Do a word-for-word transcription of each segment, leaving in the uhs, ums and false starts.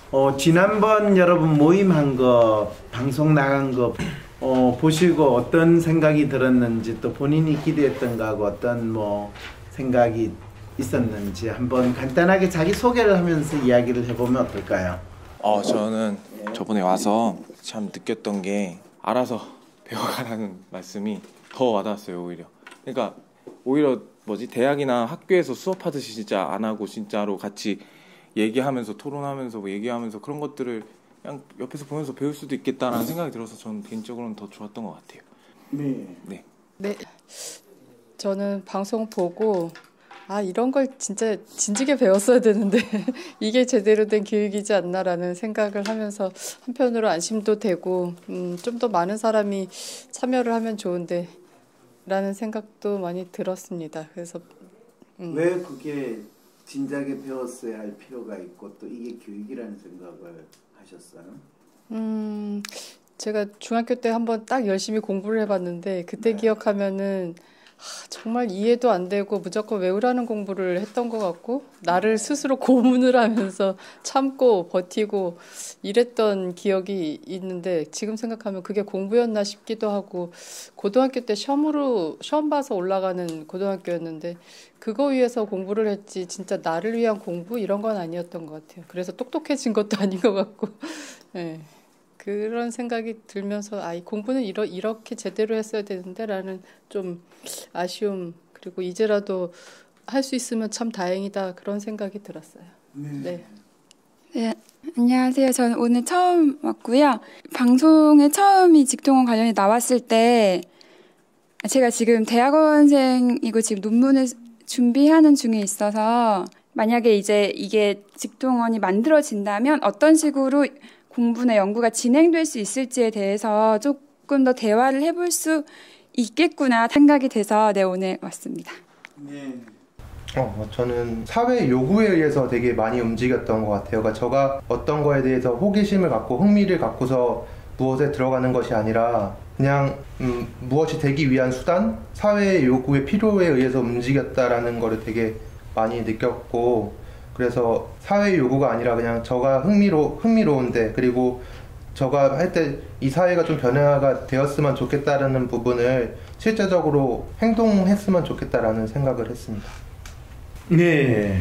어, 지난번 여러분 모임한 거, 방송 나간 거 어, 보시고 어떤 생각이 들었는지, 또 본인이 기대했던 거하고 어떤 뭐 생각이 있었는지 한번 간단하게 자기 소개를 하면서 이야기를 해보면 어떨까요? 어, 저는 저번에 와서 참 느꼈던 게 알아서 배워가라는 말씀이 더 와닿았어요. 오히려 그러니까 오히려 뭐지 대학이나 학교에서 수업하듯이 진짜 안 하고 진짜로 같이 얘기하면서 토론하면서 뭐 얘기하면서 그런 것들을 그냥 옆에서 보면서 배울 수도 있겠다라는 생각이 들어서 저는 개인적으로는 더 좋았던 것 같아요. 네. 네. 네. 저는 방송 보고 아 이런 걸 진짜 진지하게 배웠어야 되는데 이게 제대로 된 교육이지 않나라는 생각을 하면서 한편으로 안심도 되고 음, 좀 더 많은 사람이 참여를 하면 좋은데 라는 생각도 많이 들었습니다. 그래서 음. 왜 그게 진작에 배웠어야 할 필요가 있고 또 이게 교육이라는 생각을 하셨어요? 음, 제가 중학교 때 한번 딱 열심히 공부를 해봤는데 그때 네. 기억하면은 하, 정말 이해도 안 되고 무조건 외우라는 공부를 했던 것 같고 나를 스스로 고문을 하면서 참고 버티고 이랬던 기억이 있는데 지금 생각하면 그게 공부였나 싶기도 하고 고등학교 때 시험으로 시험 봐서 올라가는 고등학교였는데 그거 위해서 공부를 했지 진짜 나를 위한 공부 이런 건 아니었던 것 같아요. 그래서 똑똑해진 것도 아닌 것 같고 네. 그런 생각이 들면서 아, 이 공부는 이러, 이렇게 제대로 했어야 되는데 라는 좀 아쉬움 그리고 이제라도 할 수 있으면 참 다행이다 그런 생각이 들었어요. 네. 네. 네, 안녕하세요. 저는 오늘 처음 왔고요. 방송에 처음이 직통원 관련이 나왔을 때 제가 지금 대학원생이고 지금 논문을 준비하는 중에 있어서 만약에 이제 이게 직통원이 만들어진다면 어떤 식으로 공부나 연구가 진행될 수 있을지에 대해서 조금 더 대화를 해볼 수 있겠구나 생각이 돼서 네, 오늘 왔습니다. 네. 어, 저는 사회 요구에 의해서 되게 많이 움직였던 것 같아요. 그러니까 제가 어떤 거에 대해서 호기심을 갖고 흥미를 갖고서 무엇에 들어가는 것이 아니라 그냥 음, 무엇이 되기 위한 수단, 사회의 요구의 필요에 의해서 움직였다라는 거를 되게 많이 느꼈고 그래서 사회의 요구가 아니라 그냥 저가 흥미로, 흥미로운데 그리고 저가 할 때 이 사회가 좀 변화가 되었으면 좋겠다라는 부분을 실제적으로 행동했으면 좋겠다라는 생각을 했습니다. 네.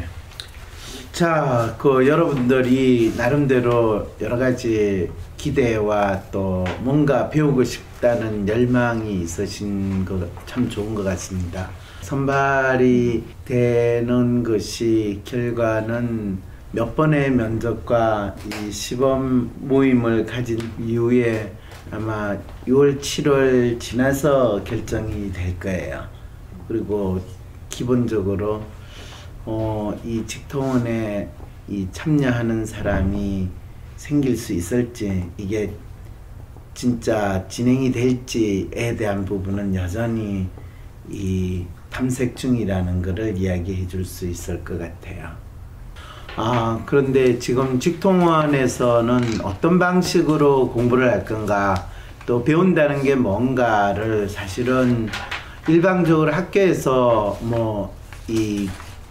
자, 그 여러분들이 나름대로 여러 가지 기대와 또 뭔가 배우고 싶다는 열망이 있으신 거 참 좋은 것 같습니다. 선발이 되는 것이 결과는 몇 번의 면접과 이 시범 모임을 가진 이후에 아마 유월, 칠월 지나서 결정이 될 거예요. 그리고 기본적으로 어, 이 직통원에 이 참여하는 사람이 생길 수 있을지 이게 진짜 진행이 될지에 대한 부분은 여전히 이 탐색 중이라는 것을 이야기해 줄 수 있을 것 같아요. 아, 그런데 지금 직통원에서는 어떤 방식으로 공부를 할 건가, 또 배운다는 게 뭔가를 사실은 일방적으로 학교에서 뭐 이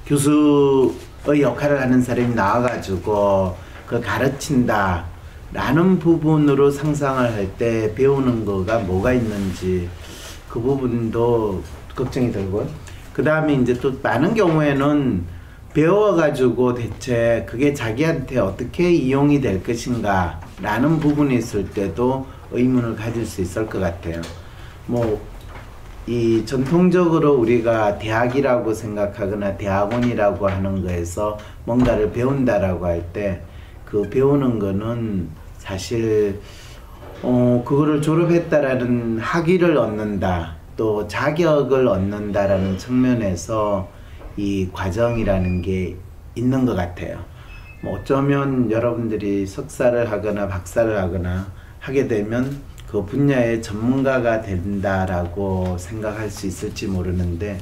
교수의 역할을 하는 사람이 나와가지고 그걸 가르친다 라는 부분으로 상상을 할 때 배우는 거가 뭐가 있는지 그 부분도 걱정이 들고, 그 다음에 이제 또 많은 경우에는 배워가지고 대체 그게 자기한테 어떻게 이용이 될 것인가 라는 부분이 있을 때도 의문을 가질 수 있을 것 같아요. 뭐 이 전통적으로 우리가 대학이라고 생각하거나 대학원이라고 하는 거에서 뭔가를 배운다라고 할 때 그 배우는 거는 사실 어 그거를 졸업했다라는 학위를 얻는다, 또 자격을 얻는다라는 측면에서 이 과정이라는 게 있는 것 같아요. 뭐 어쩌면 여러분들이 석사를 하거나 박사를 하거나 하게 되면 그 분야의 전문가가 된다라고 생각할 수 있을지 모르는데,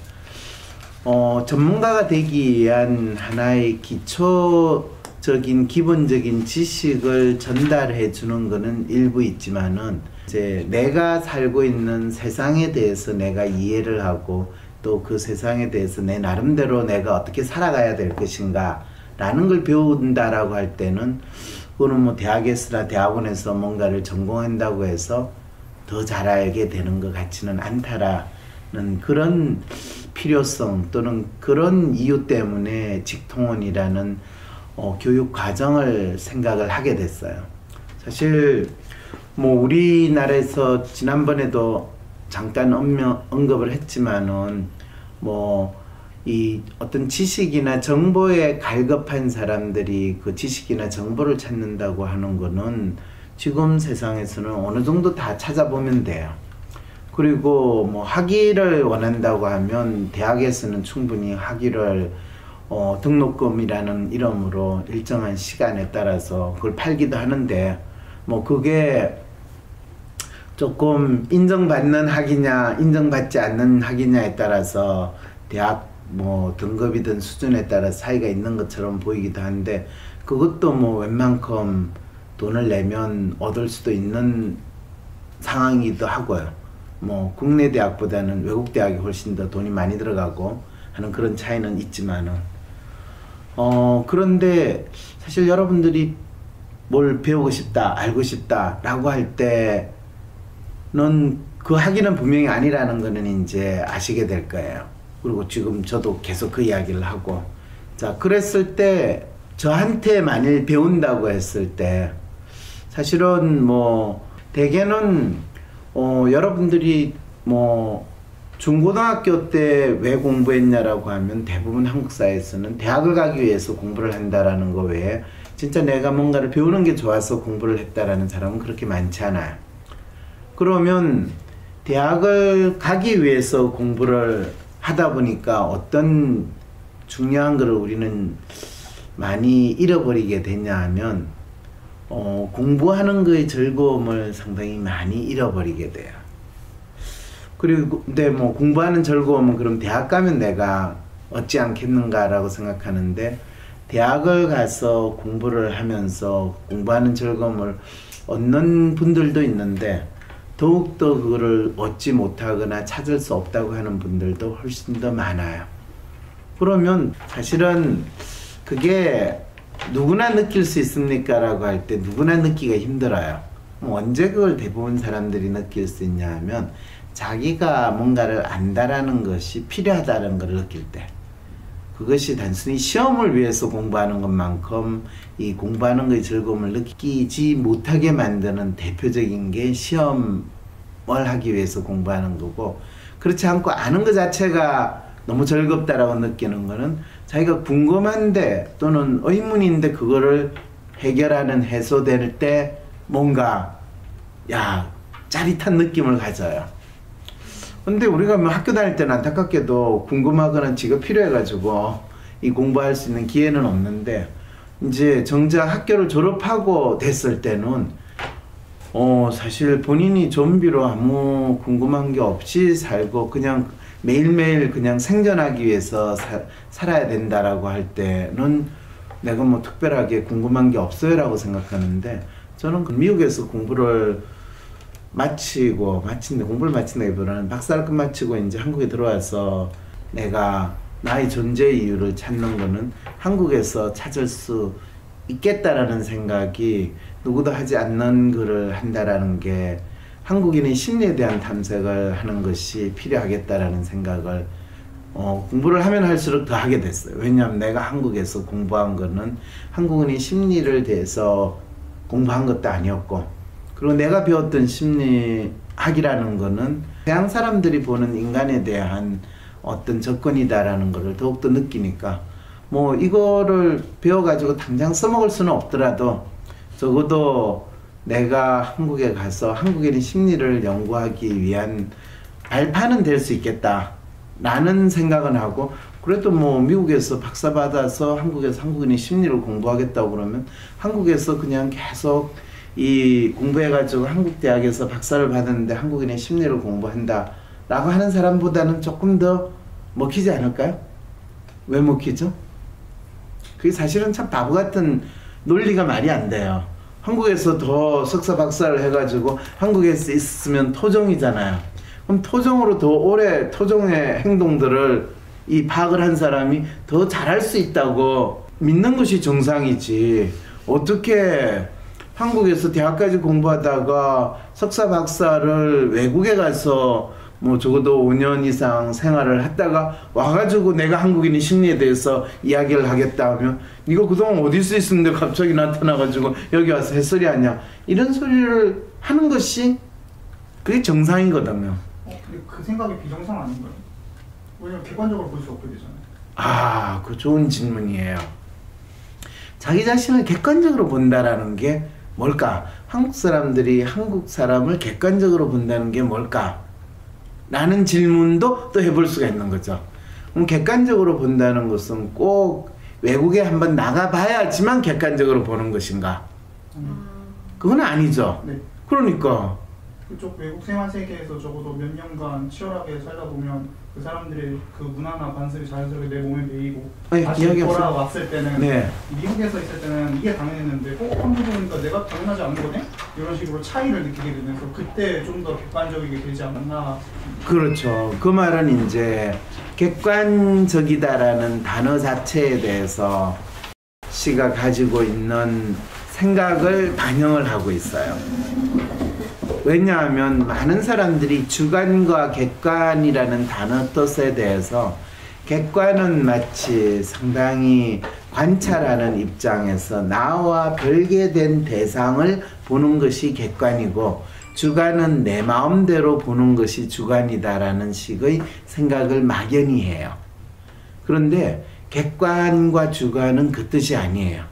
어, 전문가가 되기 위한 하나의 기초적인 기본적인 지식을 전달해 주는 거는 일부 있지만은 이제 내가 살고 있는 세상에 대해서 내가 이해를 하고 또 그 세상에 대해서 내 나름대로 내가 어떻게 살아가야 될 것인가 라는 걸 배운다라고 할 때는 그거는 뭐 대학에서나 대학원에서 뭔가를 전공한다고 해서 더 잘하게 되는 것 같지는 않다라는 그런 필요성 또는 그런 이유 때문에 직통원이라는 어, 교육 과정을 생각을 하게 됐어요. 사실 뭐 우리나라에서 지난번에도 잠깐 언명, 언급을 했지만은 뭐 이 어떤 지식이나 정보에 갈급한 사람들이 그 지식이나 정보를 찾는다고 하는 거는 지금 세상에서는 어느 정도 다 찾아보면 돼요. 그리고 뭐 학위를 원한다고 하면 대학에서는 충분히 학위를 어, 등록금이라는 이름으로 일정한 시간에 따라서 그걸 팔기도 하는데 뭐 그게 조금 인정받는 학위냐 인정받지 않는 학위냐에 따라서 대학 뭐 등급이든 수준에 따라 차이가 있는 것처럼 보이기도 한데 그것도 뭐 웬만큼 돈을 내면 얻을 수도 있는 상황이기도 하고요. 뭐 국내 대학보다는 외국 대학이 훨씬 더 돈이 많이 들어가고 하는 그런 차이는 있지만은 어 그런데 사실 여러분들이 뭘 배우고 싶다 알고 싶다 라고 할 때는 그 학위는 분명히 아니라는 거는 이제 아시게 될 거예요. 그리고 지금 저도 계속 그 이야기를 하고 자 그랬을 때 저한테 만일 배운다고 했을 때 사실은 뭐 대개는 어 여러분들이 뭐 중고등학교 때 왜 공부했냐라고 하면 대부분 한국 사회에서는 대학을 가기 위해서 공부를 한다라는 거 외에 진짜 내가 뭔가를 배우는 게 좋아서 공부를 했다라는 사람은 그렇게 많지 않아요. 그러면 대학을 가기 위해서 공부를 하다 보니까 어떤 중요한 거를 우리는 많이 잃어버리게 되냐 하면 어, 공부하는 거의 즐거움을 상당히 많이 잃어버리게 돼요. 그리고 근데 뭐 공부하는 즐거움은 그럼 대학 가면 내가 얻지 않겠는가라고 생각하는데 대학을 가서 공부를 하면서 공부하는 즐거움을 얻는 분들도 있는데 더욱더 그거를 얻지 못하거나 찾을 수 없다고 하는 분들도 훨씬 더 많아요. 그러면 사실은 그게 누구나 느낄 수 있습니까? 라고 할 때 누구나 느끼기가 힘들어요. 언제 그걸 대부분 사람들이 느낄 수 있냐 하면 자기가 뭔가를 안다라는 것이 필요하다는 걸 느낄 때 그것이 단순히 시험을 위해서 공부하는 것만큼 이 공부하는 것의 즐거움을 느끼지 못하게 만드는 대표적인 게 시험을 하기 위해서 공부하는 거고 그렇지 않고 아는 것 자체가 너무 즐겁다라고 느끼는 거는 자기가 궁금한데 또는 의문인데 그거를 해결하는 해소될 때 뭔가 야 짜릿한 느낌을 가져요. 근데 우리가 뭐 학교 다닐 때는 안타깝게도 궁금하거나 지가 필요해가지고 이 공부할 수 있는 기회는 없는데 이제 정작 학교를 졸업하고 됐을 때는 어 사실 본인이 좀비로 아무 궁금한 게 없이 살고 그냥 매일매일 그냥 생존하기 위해서 사, 살아야 된다라고 할 때는 내가 뭐 특별하게 궁금한 게 없어요 라고 생각하는데 저는 미국에서 공부를 마치고 마친데 공부를 마친다기보다는 박사를 끝마치고 이제 한국에 들어와서 내가 나의 존재 이유를 찾는 거는 한국에서 찾을 수 있겠다라는 생각이 누구도 하지 않는 글을 한다라는 게 한국인의 심리에 대한 탐색을 하는 것이 필요하겠다라는 생각을 어, 공부를 하면 할수록 더 하게 됐어요. 왜냐하면 내가 한국에서 공부한 거는 한국인의 심리를 대해서 공부한 것도 아니었고 그리고 내가 배웠던 심리학이라는 거는 서양 사람들이 보는 인간에 대한 어떤 접근이다라는 거를 더욱더 느끼니까 뭐 이거를 배워가지고 당장 써먹을 수는 없더라도 적어도 내가 한국에 가서 한국인의 심리를 연구하기 위한 발판은 될 수 있겠다 라는 생각은 하고 그래도 뭐 미국에서 박사 받아서 한국에서 한국인의 심리를 공부하겠다고 그러면 한국에서 그냥 계속 이 공부해가지고 한국 대학에서 박사를 받았는데 한국인의 심리를 공부한다 라고 하는 사람보다는 조금 더 먹히지 않을까요? 왜 먹히죠? 그게 사실은 참 바보 같은 논리가 말이 안 돼요. 한국에서 더 석사 박사를 해가지고 한국에서 있으면 토종이잖아요. 그럼 토종으로 더 오래 토종의 행동들을 이 파악을 한 사람이 더 잘할 수 있다고 믿는 것이 정상이지 어떻게 한국에서 대학까지 공부하다가 석사 박사를 외국에 가서 뭐 적어도 오 년 이상 생활을 했다가 와가지고 내가 한국인의 심리에 대해서 이야기를 하겠다 하면 이거 그동안 어디서 있었는데 갑자기 나타나가지고 여기 와서 햇소리 하냐 이런 소리를 하는 것이 그게 정상이거든요. 어, 근데 그 생각이 비정상 아닌가요? 왜냐면 객관적으로 볼 수 없게 되잖아요. 아, 그 좋은 질문이에요. 자기 자신을 객관적으로 본다라는 게 뭘까? 한국 사람들이 한국 사람을 객관적으로 본다는 게 뭘까? 라는 질문도 또 해볼 수가 있는 거죠. 그럼 객관적으로 본다는 것은 꼭 외국에 한번 나가봐야지만 객관적으로 보는 것인가? 음. 그건 아니죠. 네. 그러니까 그쪽 외국 생활 세계에서 적어도 몇 년간 치열하게 살다 보면 그 사람들의 그 문화나 관습이 자연스럽게 내 몸에 배이고 아니, 다시 이야기 없어요. 돌아왔을 때는 네. 미국에서 있을 때는 이게 당연했는데 어? 한국에 오니까 내가 당연하지 않은 거네? 이런 식으로 차이를 느끼게 되면서 그때 좀 더 객관적이게 되지 않나. 그렇죠. 그 말은 이제 객관적이다라는 단어 자체에 대해서 시가 가지고 있는 생각을 반영을 하고 있어요. 왜냐하면 많은 사람들이 주관과 객관이라는 단어 뜻에 대해서 객관은 마치 상당히 관찰하는 입장에서 나와 별개된 대상을 보는 것이 객관이고 주관은 내 마음대로 보는 것이 주관이다라는 식의 생각을 막연히 해요. 그런데 객관과 주관은 그 뜻이 아니에요.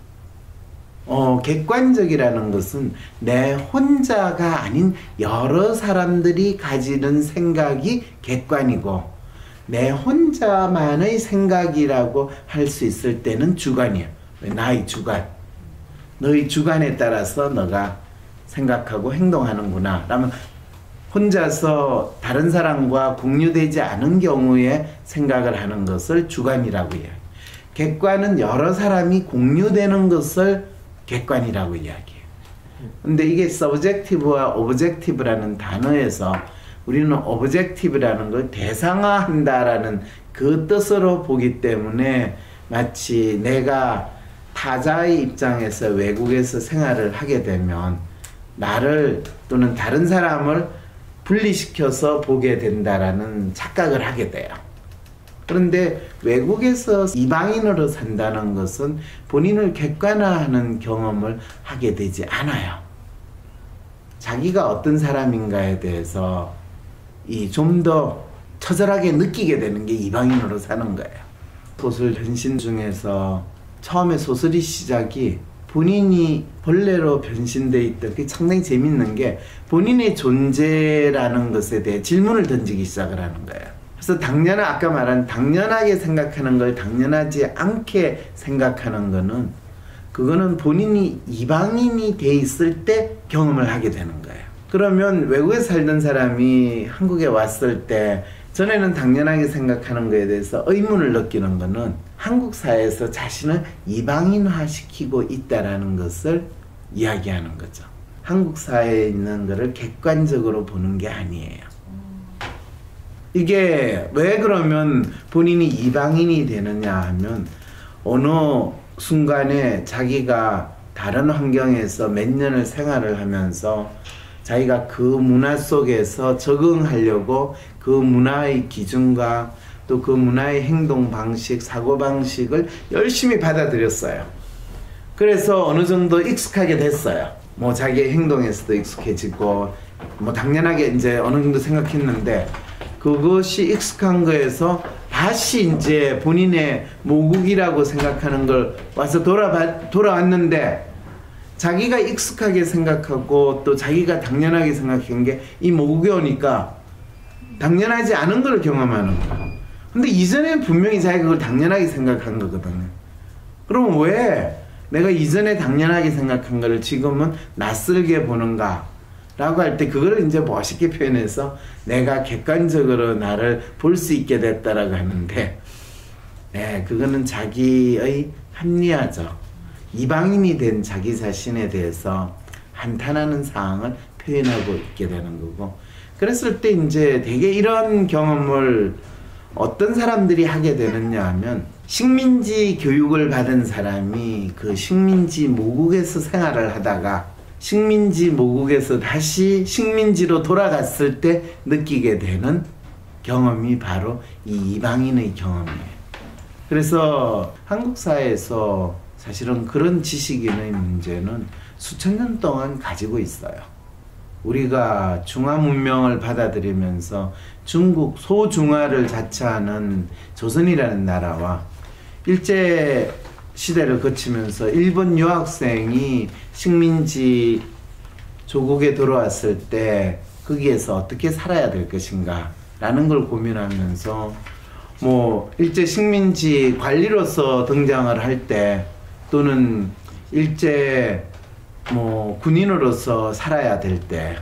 어, 객관적이라는 것은 내 혼자가 아닌 여러 사람들이 가지는 생각이 객관이고 내 혼자만의 생각이라고 할 수 있을 때는 주관이야. 나의 주관. 너의 주관에 따라서 너가 생각하고 행동하는구나. 라면 혼자서 다른 사람과 공유되지 않은 경우에 생각을 하는 것을 주관이라고 해요. 객관은 여러 사람이 공유되는 것을 객관이라고 이야기해요. 근데 이게 subjective와 objective라는 단어에서 우리는 objective라는 걸 대상화한다라는 그 뜻으로 보기 때문에 마치 내가 타자의 입장에서 외국에서 생활을 하게 되면 나를 또는 다른 사람을 분리시켜서 보게 된다라는 착각을 하게 돼요. 그런데 외국에서 이방인으로 산다는 것은 본인을 객관화하는 경험을 하게 되지 않아요. 자기가 어떤 사람인가에 대해서 이 좀 더 처절하게 느끼게 되는 게 이방인으로 사는 거예요. 소설 변신 중에서 처음에 소설이 시작이 본인이 벌레로 변신돼 있던 그게 상당히 재밌는 게 본인의 존재라는 것에 대해 질문을 던지기 시작을 하는 거예요. 그래서 당연한 아까 말한 당연하게 생각하는 걸 당연하지 않게 생각하는 거는 그거는 본인이 이방인이 돼 있을 때 경험을 하게 되는 거예요. 그러면 외국에 살던 사람이 한국에 왔을 때 전에는 당연하게 생각하는 거에 대해서 의문을 느끼는 거는 한국 사회에서 자신을 이방인화 시키고 있다라는 것을 이야기하는 거죠. 한국 사회에 있는 것을 객관적으로 보는 게 아니에요. 이게 왜 그러면 본인이 이방인이 되느냐 하면 어느 순간에 자기가 다른 환경에서 몇 년을 생활을 하면서 자기가 그 문화 속에서 적응하려고 그 문화의 기준과 또 그 문화의 행동 방식, 사고 방식을 열심히 받아들였어요. 그래서 어느 정도 익숙하게 됐어요. 뭐 자기의 행동에서도 익숙해지고 뭐 당연하게 이제 어느 정도 생각했는데 그것이 익숙한 거에서 다시 이제 본인의 모국이라고 생각하는 걸 와서 돌아봐, 돌아왔는데 자기가 익숙하게 생각하고 또 자기가 당연하게 생각한 게 이 모국에 오니까 당연하지 않은 걸 경험하는 거야. 근데 이전에는 분명히 자기가 그걸 당연하게 생각한 거거든요. 그럼 왜 내가 이전에 당연하게 생각한 거를 지금은 낯설게 보는가? 라고 할 때 그거를 이제 멋있게 표현해서 내가 객관적으로 나를 볼 수 있게 됐다라고 하는데 네, 그거는 자기의 합리화죠. 이방인이 된 자기 자신에 대해서 한탄하는 상황을 표현하고 있게 되는 거고 그랬을 때 이제 되게 이런 경험을 어떤 사람들이 하게 되느냐 하면 식민지 교육을 받은 사람이 그 식민지 모국에서 생활을 하다가 식민지 모국에서 다시 식민지로 돌아갔을 때 느끼게 되는 경험이 바로 이 이방인의 경험이에요. 그래서 한국 사회에서 사실은 그런 지식인의 문제는 수천 년 동안 가지고 있어요. 우리가 중화 문명을 받아들이면서 중국 소중화를 자처하는 조선이라는 나라와 일제 시대를 거치면서 일본 유학생이 식민지 조국에 들어왔을 때 거기에서 어떻게 살아야 될 것인가 라는 걸 고민하면서 뭐 일제 식민지 관리로서 등장을 할 때 또는 일제 뭐 군인으로서 살아야 될 때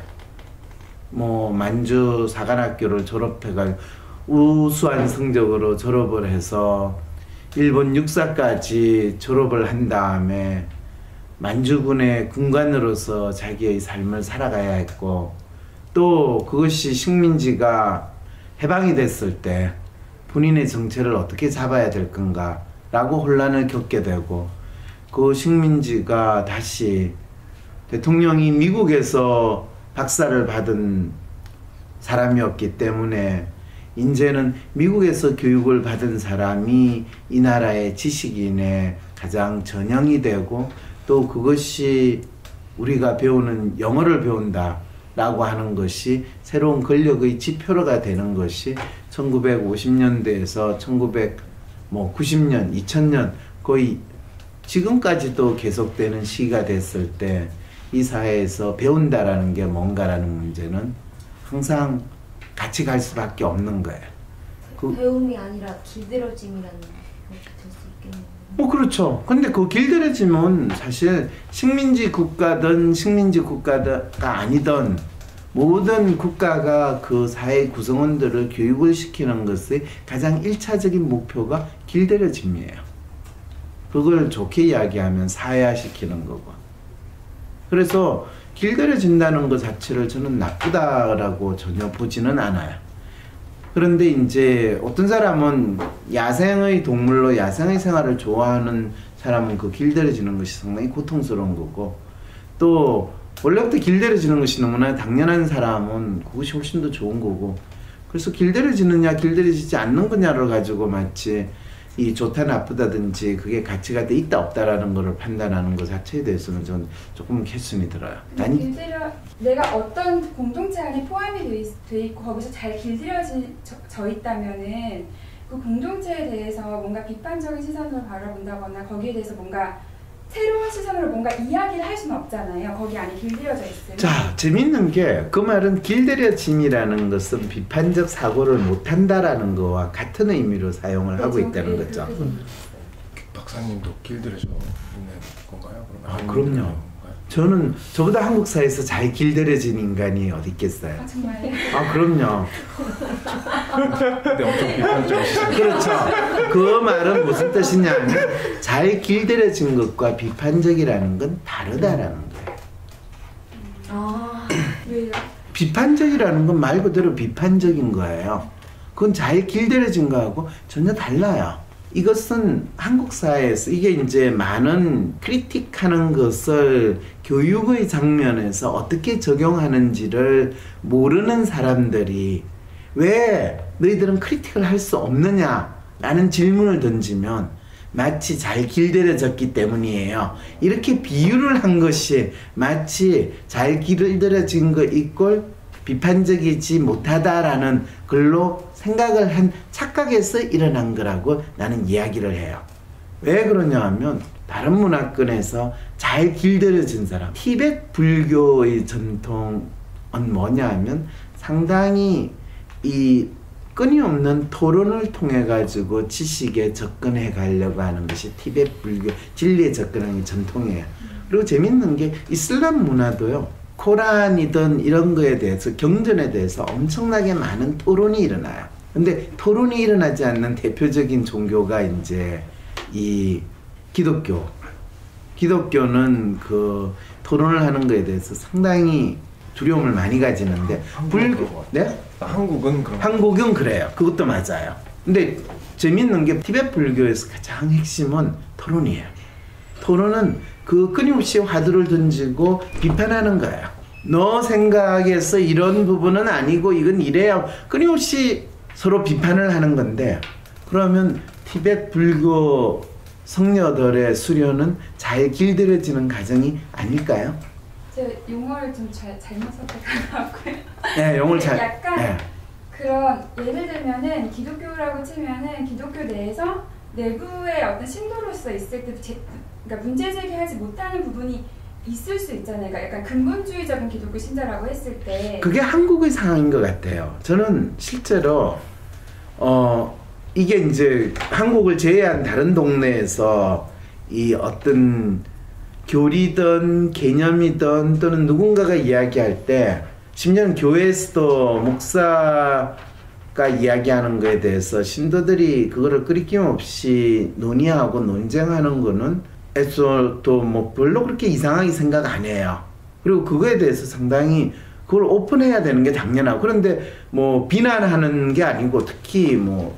뭐 만주 사관학교를 졸업해가 우수한 성적으로 졸업을 해서 일본 육사까지 졸업을 한 다음에 만주군의 군관으로서 자기의 삶을 살아가야 했고 또 그것이 식민지가 해방이 됐을 때 본인의 정체를 어떻게 잡아야 될 건가 라고 혼란을 겪게 되고 그 식민지가 다시 대통령이 미국에서 박사를 받은 사람이었기 때문에 이제는 미국에서 교육을 받은 사람이 이 나라의 지식인의 가장 전형이 되고 또 그것이 우리가 배우는 영어를 배운다 라고 하는 것이 새로운 권력의 지표로가 되는 것이 천구백오십 년대에서 천구백구십 년, 이천 년 거의 지금까지도 계속되는 시기가 됐을 때 이 사회에서 배운다라는 게 뭔가라는 문제는 항상 같이 갈 수밖에 없는 거예요. 그 배움이 아니라 길들여짐이라는 것이 될 수 있겠네요. 뭐 그렇죠. 근데 그 길들여짐은 사실 식민지 국가든 식민지 국가가 아니든 모든 국가가 그 사회 구성원들을 교육을 시키는 것의 가장 일차적인 목표가 길들여짐이에요. 그걸 좋게 이야기하면 사회화시키는 거고. 그래서 길들여진다는 것 자체를 저는 나쁘다라고 전혀 보지는 않아요. 그런데 이제 어떤 사람은 야생의 동물로 야생의 생활을 좋아하는 사람은 그 길들여지는 것이 상당히 고통스러운 거고 또 원래부터 길들여지는 것이 너무나 당연한 사람은 그것이 훨씬 더 좋은 거고 그래서 길들여지느냐 길들여지지 않는 거냐를 가지고 마치 이 좋다 나쁘다든지 그게 가치가 돼 있다 없다라는 거를 판단하는 것 자체에 대해서는 저는 조금 개순이 들어요. 아니 길들여 내가 어떤 공동체 안에 포함이 돼, 있, 돼 있고 거기서 잘 길들여져 져 있다면은 그 공동체에 대해서 뭔가 비판적인 시선으로 바라본다거나 거기에 대해서 뭔가 새로운 시선으로 뭔가 이야기를 할 수는 없잖아요. 거기 안에 길들여져 있으면. 자, 재밌는 게 그 말은 길들여짐이라는 것은 비판적 사고를 못한다라는 거와 같은 의미로 사용을 그렇죠. 하고 있다는 네, 거죠. 박사님도 길들여져 있는 건가요? 아, 그럼요. 저는 저보다 한국 사회에서 잘 길들여진 인간이 어디 있겠어요. 아, 정말요? 아, 그럼요. 근데 엄청 비판적이시죠. 그렇죠. 그 말은 무슨 뜻이냐면 잘 길들여진 것과 비판적이라는 건 다르다라는 거예요. 아, 왜요? 비판적이라는 건 말 그대로 비판적인 거예요. 그건 잘 길들여진 거하고 전혀 달라요. 이것은 한국 사회에서 이게 이제 많은 크리틱하는 것을 교육의 장면에서 어떻게 적용하는지를 모르는 사람들이 왜 너희들은 크리틱을 할 수 없느냐 라는 질문을 던지면 마치 잘 길들여졌기 때문이에요. 이렇게 비유를 한 것이 마치 잘 길들여진 거 이꼴 비판적이지 못하다라는 글로 생각을 한 착각에서 일어난 거라고 나는 이야기를 해요. 왜 그러냐 하면 다른 문화권에서 잘 길들여진 사람 티베트 불교의 전통은 뭐냐 하면 상당히 이 끊임없는 토론을 통해 가지고 지식에 접근해 가려고 하는 것이 티베트 불교 진리에 접근하는 전통이에요. 그리고 재밌는 게 이슬람 문화도요. 코란이든 이런 거에 대해서 경전에 대해서 엄청나게 많은 토론이 일어나요. 근데 토론이 일어나지 않는 대표적인 종교가 이제 이 기독교. 기독교는 그 토론을 하는 거에 대해서 상당히 두려움을 많이 가지는데 불교, 네? 한국은 그런 한국은 그래요. 그것도 맞아요. 근데 재밌는 게 티베트 불교에서 가장 핵심은 토론이에요. 토론은 그 끊임없이 화두를 던지고 비판하는 거예요. 너 생각에서 이런 부분은 아니고 이건 이래야 끊임없이 서로 비판을 하는 건데, 그러면 티베트 불교 성녀들의 수련은 잘 길들여지는 과정이 아닐까요? 제가 용어를 좀 잘, 잘못 선택한 것 같고요. 네, 용어를 잘. 약간 네. 그런, 예를 들면은 기독교라고 치면은 기독교 내에서 내부의 어떤 신도로서 있을 때 제, 그러니까 문제 제기하지 못하는 부분이 있을 수 있잖아요. 그러니까 약간 근본주의적인 기독교 신자라고 했을 때 그게 한국의 상황인 것 같아요. 저는 실제로 어 이게 이제 한국을 제외한 다른 동네에서 이 어떤 교리든 개념이든 또는 누군가가 이야기할 때, 심지어는 교회에서도 목사가 이야기하는 거에 대해서 신도들이 그거를 끄리낌 없이 논의하고 논쟁하는 거는 에서도 뭐 별로 그렇게 이상하게 생각 안 해요. 그리고 그거에 대해서 상당히 그걸 오픈해야 되는 게 당연하고, 그런데 뭐 비난하는 게 아니고, 특히 뭐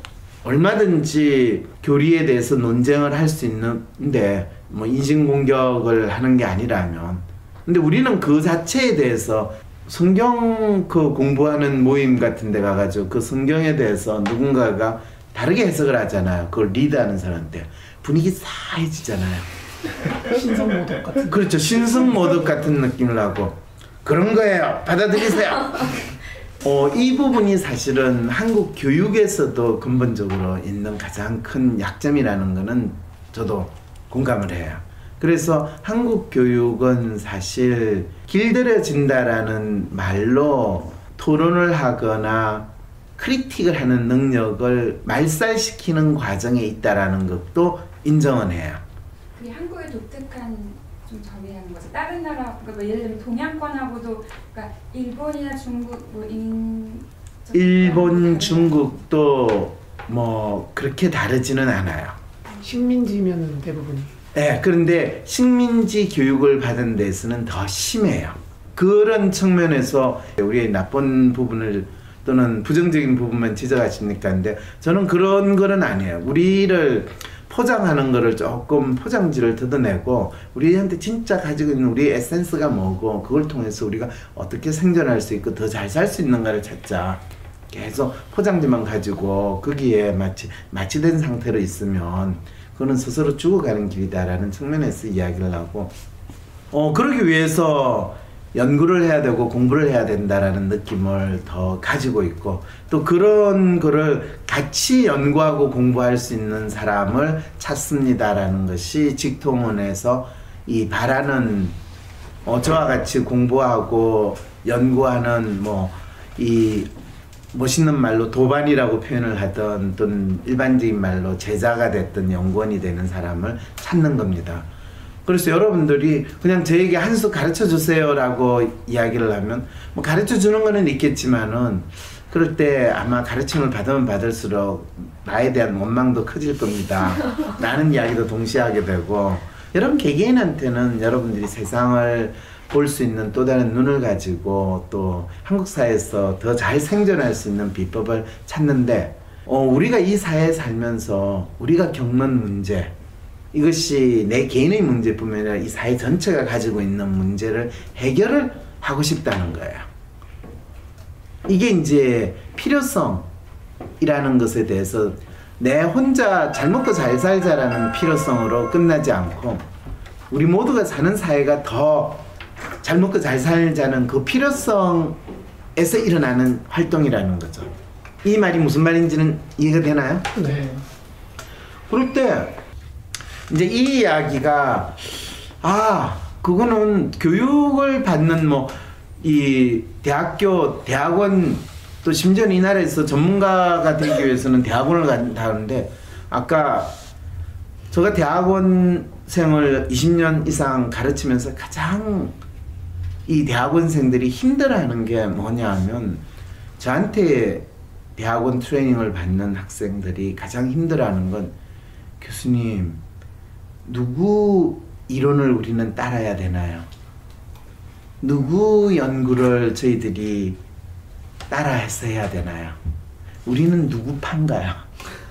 얼마든지 교리에 대해서 논쟁을 할 수 있는데 뭐 인신공격을 하는 게 아니라면. 근데 우리는 그 자체에 대해서 성경 그 공부하는 모임 같은 데 가가지고 그 성경에 대해서 누군가가 다르게 해석을 하잖아요. 그걸 리드하는 사람한테 분위기 싸해지잖아요. 신성모독 같은. 그렇죠. 신성모독 같은 느낌을 하고 그런 거예요. 받아들이세요. 어, 이 부분이 사실은 한국 교육에서도 근본적으로 있는 가장 큰 약점이라는 거는 저도 공감을 해요. 그래서 한국 교육은 사실 길들여진다라는 말로 토론을 하거나 크리틱을 하는 능력을 말살시키는 과정에 있다라는 것도 인정은 해요. 그게 한국의 독특한 좀 점이라는 거죠. 다른 나라, 그러니까 뭐 예를 들면 동양권하고도, 그러니까 일본이나 중국, 뭐 인, 일본, 중국도 뭐 그렇게 다르지는 않아요. 식민지면 대부분이. 네, 그런데 식민지 교육을 받은 데서는 더 심해요. 그런 측면에서 우리의 나쁜 부분을 또는 부정적인 부분만 지적하십니까? 근데 저는 그런 거는 아니에요. 우리를 포장하는 거를 조금 포장지를 뜯어내고 우리한테 진짜 가지고 있는 우리의 에센스가 뭐고 그걸 통해서 우리가 어떻게 생존할 수 있고 더 잘 살 수 있는가를 찾자. 계속 포장지만 가지고 거기에 마치 마취된 상태로 있으면 그거는 스스로 죽어가는 길이다라는 측면에서 이야기를 하고, 어 그러기 위해서 연구를 해야 되고 공부를 해야 된다라는 느낌을 더 가지고 있고, 또 그런 거를 같이 연구하고 공부할 수 있는 사람을 찾습니다라는 것이 직통원에서 이 바라는, 어 저와 같이 공부하고 연구하는 뭐 이 멋있는 말로 도반이라고 표현을 하던 또는 일반적인 말로 제자가 됐던 연구원이 되는 사람을 찾는 겁니다. 그래서 여러분들이 그냥 저에게 한 수 가르쳐 주세요 라고 이야기를 하면 뭐 가르쳐 주는 거는 있겠지만은 그럴 때 아마 가르침을 받으면 받을수록 나에 대한 원망도 커질 겁니다. 라는 이야기도 동시에 하게 되고, 여러분 개개인한테는 여러분들이 세상을 볼 수 있는 또 다른 눈을 가지고 또 한국 사회에서 더 잘 생존할 수 있는 비법을 찾는데, 어, 우리가 이 사회에 살면서 우리가 겪는 문제, 이것이 내 개인의 문제뿐만 아니라 이 사회 전체가 가지고 있는 문제를 해결을 하고 싶다는 거예요. 이게 이제 필요성이라는 것에 대해서 내 혼자 잘 먹고 잘 살자라는 필요성으로 끝나지 않고 우리 모두가 사는 사회가 더 잘 먹고 잘 살자는 그 필요성에서 일어나는 활동이라는 거죠. 이 말이 무슨 말인지는 이해가 되나요? 네. 그럴 때 이제 이 이야기가, 아 그거는 교육을 받는 뭐 이 대학교 대학원 또 심지어 이 나라에서 전문가가 되기 위해서는 대학원을 간다는데, 아까 제가 대학원생을 이십 년 이상 가르치면서 가장 이 대학원생들이 힘들어하는 게 뭐냐 하면, 저한테 대학원 트레이닝을 받는 학생들이 가장 힘들어하는 건, 교수님 누구 이론을 우리는 따라야 되나요? 누구 연구를 저희들이 따라해서 해야 되나요? 우리는 누구 판가요?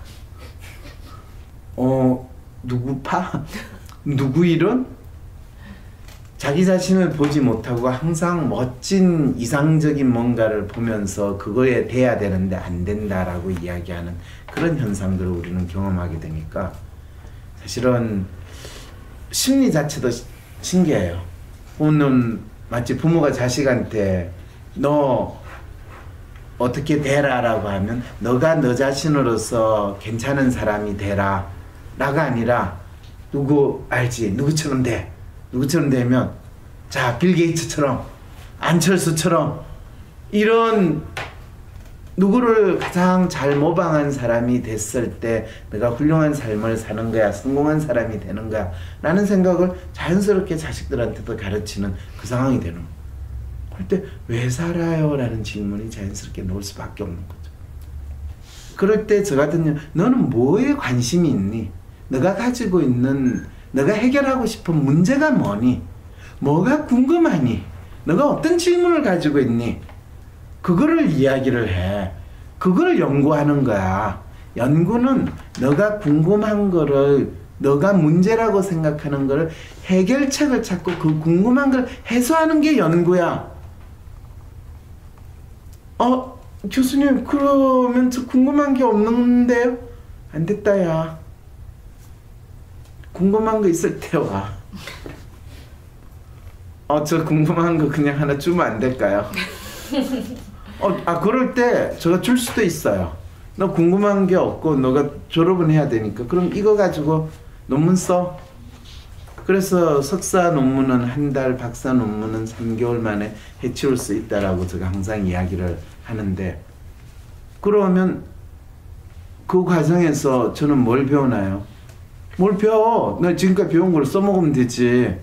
어 누구 파? 누구 이론? 자기 자신을 보지 못하고 항상 멋진 이상적인 뭔가를 보면서 그거에 돼야 되는데 안 된다라고 이야기하는 그런 현상들을 우리는 경험하게 되니까 사실은 심리 자체도 시, 신기해요. 오늘 마치 부모가 자식한테 너 어떻게 되라라고 하면 너가 너 자신으로서 괜찮은 사람이 되라 라가 아니라 누구 알지? 누구처럼 돼. 누구처럼 되면 자 빌 게이츠처럼 안철수처럼 이런 누구를 가장 잘 모방한 사람이 됐을 때 내가 훌륭한 삶을 사는 거야, 성공한 사람이 되는 거야 라는 생각을 자연스럽게 자식들한테도 가르치는 그 상황이 되는 거예요. 그럴 때 왜 살아요? 라는 질문이 자연스럽게 나올 수밖에 없는 거죠. 그럴 때 저 같은 너는 뭐에 관심이 있니? 너가 가지고 있는 너가 해결하고 싶은 문제가 뭐니? 뭐가 궁금하니? 너가 어떤 질문을 가지고 있니? 그거를 이야기를 해. 그걸 연구하는 거야. 연구는 너가 궁금한 거를 너가 문제라고 생각하는 거를 해결책을 찾고 그 궁금한 걸 해소하는 게 연구야. 어? 교수님 그러면 저 궁금한 게 없는데요? 안 됐다 야. 궁금한 거 있을 때 와. 어, 저 궁금한 거 그냥 하나 주면 안 될까요? 어, 아, 그럴 때 제가 줄 수도 있어요. 너 궁금한 게 없고 너가 졸업은 해야 되니까 그럼 이거 가지고 논문 써. 그래서 석사 논문은 한 달, 박사 논문은 삼 개월 만에 해치울 수 있다라고 제가 항상 이야기를 하는데 그러면 그 과정에서 저는 뭘 배우나요? 뭘 배워? 너 지금까지 배운 걸 써먹으면 되지.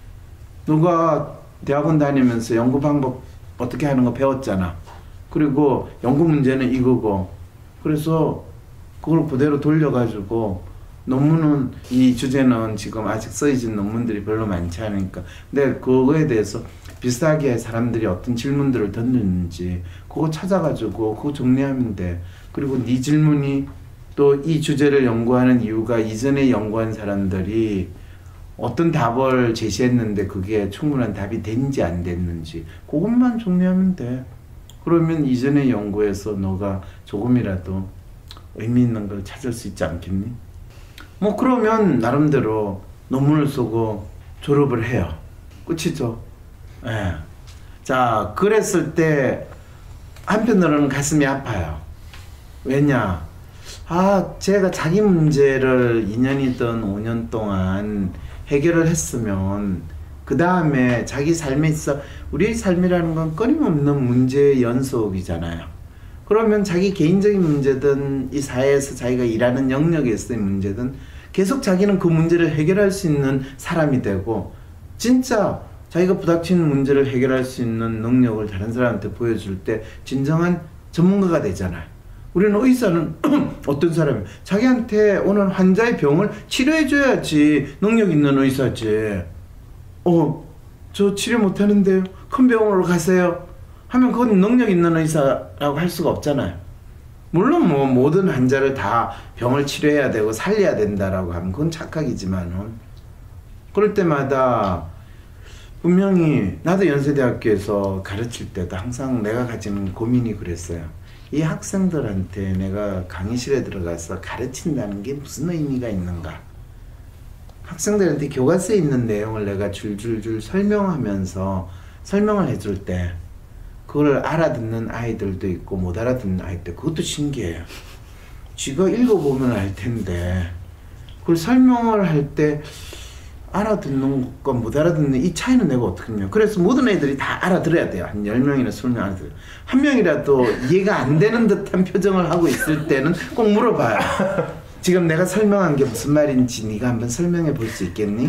너가 대학원 다니면서 연구 방법 어떻게 하는 거 배웠잖아. 그리고 연구 문제는 이거고 그래서 그걸 그대로 돌려가지고 논문은 이 주제는 지금 아직 써있는 논문들이 별로 많지 않으니까 근데 그거에 대해서 비슷하게 사람들이 어떤 질문들을 던졌는지 그거 찾아가지고 그거 정리하면 돼. 그리고 네 질문이 또 이 주제를 연구하는 이유가 이전에 연구한 사람들이 어떤 답을 제시했는데 그게 충분한 답이 됐는지 안 됐는지 그것만 정리하면 돼. 그러면 이전의 연구에서 너가 조금이라도 의미 있는 걸 찾을 수 있지 않겠니? 뭐 그러면 나름대로 논문을 쓰고 졸업을 해요. 끝이죠. 예. 자, 그랬을 때 한편으로는 가슴이 아파요. 왜냐? 아, 제가 자기 문제를 이 년이든 오 년 동안 해결을 했으면 그 다음에 자기 삶에 있어 우리의 삶이라는 건 끊임없는 문제의 연속이잖아요. 그러면 자기 개인적인 문제든 이 사회에서 자기가 일하는 영역에서의 문제든 계속 자기는 그 문제를 해결할 수 있는 사람이 되고 진짜 자기가 부닥치는 문제를 해결할 수 있는 능력을 다른 사람한테 보여줄 때 진정한 전문가가 되잖아요. 우리는 의사는 어떤 사람이에요? 자기한테 오는 환자의 병을 치료해줘야지 능력 있는 의사지. 어, 저 치료 못하는데요? 큰 병원으로 가세요. 하면 그건 능력 있는 의사라고 할 수가 없잖아요. 물론 뭐 모든 환자를 다 병을 치료해야 되고 살려야 된다라고 하면 그건 착각이지만은 그럴 때마다 분명히 나도 연세대학교에서 가르칠 때도 항상 내가 가지는 고민이 그랬어요. 이 학생들한테 내가 강의실에 들어가서 가르친다는 게 무슨 의미가 있는가? 학생들한테 교과서에 있는 내용을 내가 줄줄줄 설명하면서 설명을 해줄 때 그걸 알아듣는 아이들도 있고 못 알아듣는 아이들 그것도 신기해요. 쥐가 읽어보면 알 텐데 그걸 설명을 할 때 알아듣는 것과 못 알아듣는 이 차이는 내가 어떻게 하냐. 그래서 모든 애들이 다 알아들어야 돼요. 한 열 명이나 이십 명 알아들어요. 한 명이라도 이해가 안 되는 듯한 표정을 하고 있을 때는 꼭 물어봐요. 지금 내가 설명한 게 무슨 말인지 네가 한번 설명해 볼 수 있겠니?